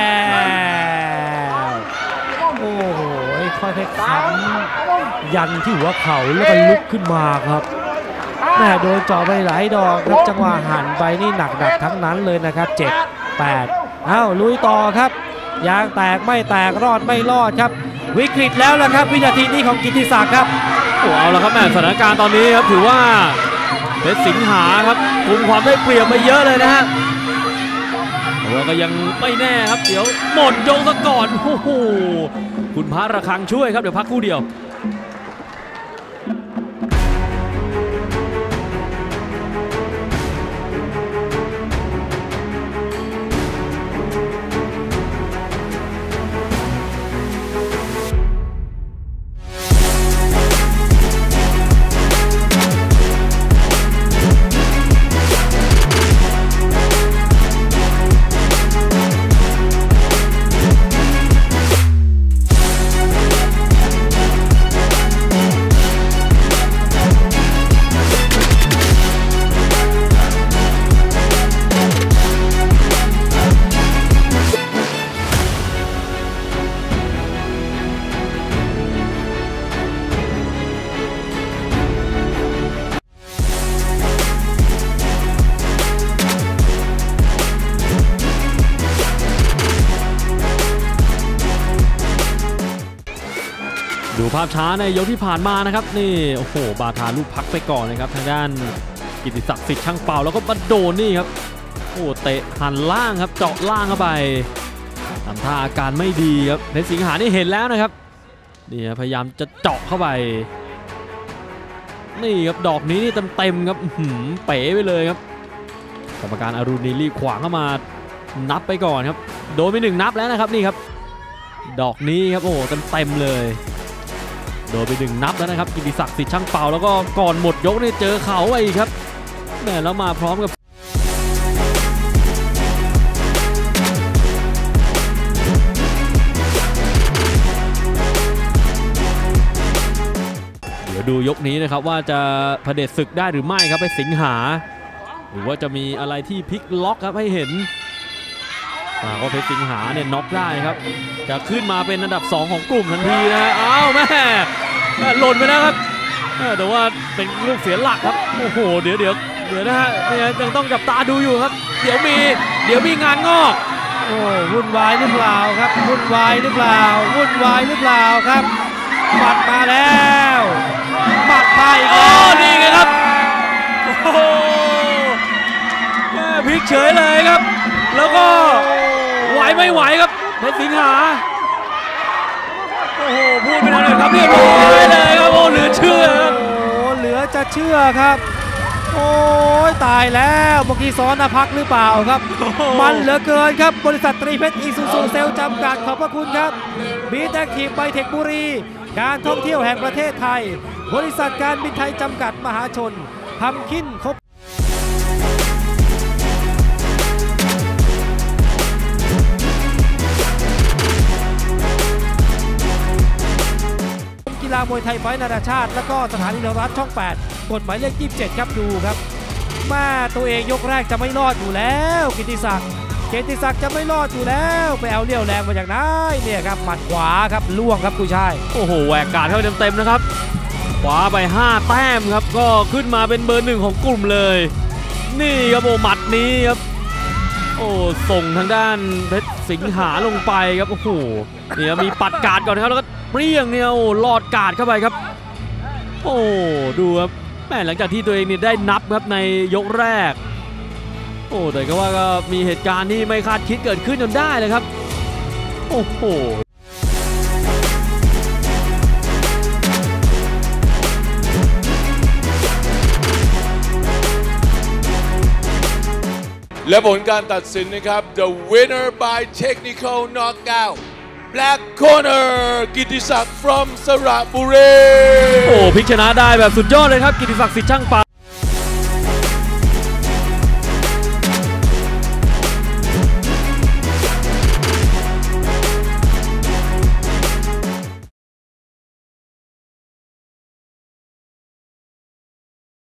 แล้วโอ้โหค่อยๆค้ำยันที่หัวเข่าแล้วก็ลุกขึ้นมาครับแม่โดนเจาะไปหลายดอกครับจังหวะหันไปนี่หนักๆทั้งนั้นเลยนะครับเจ็ด แปดเอ้าลุยต่อครับยางแตกไม่แตกรอดไม่รอดครับวิกฤตแล้วละครับวินาทีนี้ของกิติศักดิ์ครับโอ้เอาละครับแม่สถานการณ์ตอนนี้ครับถือว่าเพชรสิงหาครับคุมความได้เปรียบมาเยอะเลยนะฮะแต่ว่าก็ยังไม่แน่ครับเดี๋ยวหมดยกซะก่อนโอ้โหคุณพระระฆังช่วยครับเดี๋ยวพักคู่เดียวดูภาพช้าในยกที่ผ่านมานะครับนี่โอ้โหบาทาลูกพักไปก่อนนะครับทางด้านกิติศักดิ์สิทธิ์ช่างเป่าแล้วก็บัดโดนนี่ครับโอ้เตะหันล่างครับเจาะล่างเข้าไปทำท่าอาการไม่ดีครับเพชรสิงหานี่เห็นแล้วนะครับนี่พยายามจะเจาะเข้าไปนี่ครับดอกนี้นี่เต็มๆครับเป๋ไปเลยครับกรรมการอรุณนีรีบขวางเข้ามานับไปก่อนครับโดนไปหนึ่งนับแล้วนะครับนี่ครับดอกนี้ครับโอ้เต็มๆเลยโดนไปหนึ่งนับแล้วนะครับกิติศักดิ์สิทธิ์ช่างเป่าแล้วก็ก่อนหมดยกนี่เจอเข่าไปอีกครับแม่แล้วมาพร้อมกับเดี๋ยวดูยกนี้นะครับว่าจะเผด็จศึกได้หรือไม่ครับไปสิงหาหรือว่าจะมีอะไรที่พลิกล็อกครับให้เห็นก็เพชรสิงหาเนี่ยน็อกได้ครับจะขึ้นมาเป็นอันดับสองของกลุ่มทันทีนะอ้าวแม่หล่นไปแล้วครับแต่ว่าเป็นลูกเสียหลักครับโอ้โหเดี๋ยวเดี๋ยวเดี๋ยวนะฮะยังต้องจับตาดูอยู่ครับเดี๋ยวมีเดี๋ยวมีงานงอกโอ้วุ่นวายหรือเปล่าครับวุ่นวายหรือเปล่าวุ่นวายหรือเปล่าครับหมัดมาแล้วหมัดไปอีกแล้วนี่ไงครับโอ้โหพลิกเฉยเลยครับแล้วก็ไหวไม่ไหวครับเพชรสิงหาโอ้โหพูดไม่ได้เลยครับเรียบร้อยเลยครับโอ้เหลือเชื่อครับโอ้เหลือจะเชื่อครับโอ้ยตายแล้วเมื่อกี้ซ้อนนะพักหรือเปล่าครับมันเหลือเกินครับบริษัทตรีเพชรอีซูซูเซลจำกัดขอบพระคุณครับบีแท็กทีมไบเทคบุรีการท่องเที่ยวแห่งประเทศไทยบริษัทการบินไทยจำกัดมหาชนทำขึ้นครบกีฬามวยไทยไฟท์นานาชาติและก็สถานีโทรทัศน์ช่องแปดกฎหมายเลขยี่สิบเจ็ดครับดูครับมาตัวเองยกแรกจะไม่รอดอยู่แล้วกิติศักดิ์เกียรติศักดิ์จะไม่รอดอยู่แล้วไปเอาเลี้ยวแรงมาจากไหนเนี่ยครับหมัดขวาครับล่วงครับกุยช่ายโอ้โหแหวกการเข้าเต็มๆนะครับขวาไปห้าแต้มครับก็ขึ้นมาเป็นเบอร์หนึ่งของกลุ่มเลยนี่ครับโอ้หมัดนี้ครับโอ้ส่งทางด้านเพชรสิงหาลงไปครับโอ้โหเนี่ยมีปัดการก่อนนะครับแล้วก็เปรี้ยงเนี่ยโอ้ลอดการเข้าไปครับโอ้ดูครับแม่หลังจากที่ตัวเองเนี่ยได้นับครับในยกแรกโอ้แต่ก็ว่าก็มีเหตุการณ์ที่ไม่คาดคิดเกิดขึ้นจนได้เลยครับโอ้โหและผลการตัดสินนะครับ the winner by technical knockout black corner กิติศักดิ์ from สระบุรีโอ้พลิกชนะได้แบบสุดยอดเลยครับกิติศักดิ์สิทธิ์ช่างปา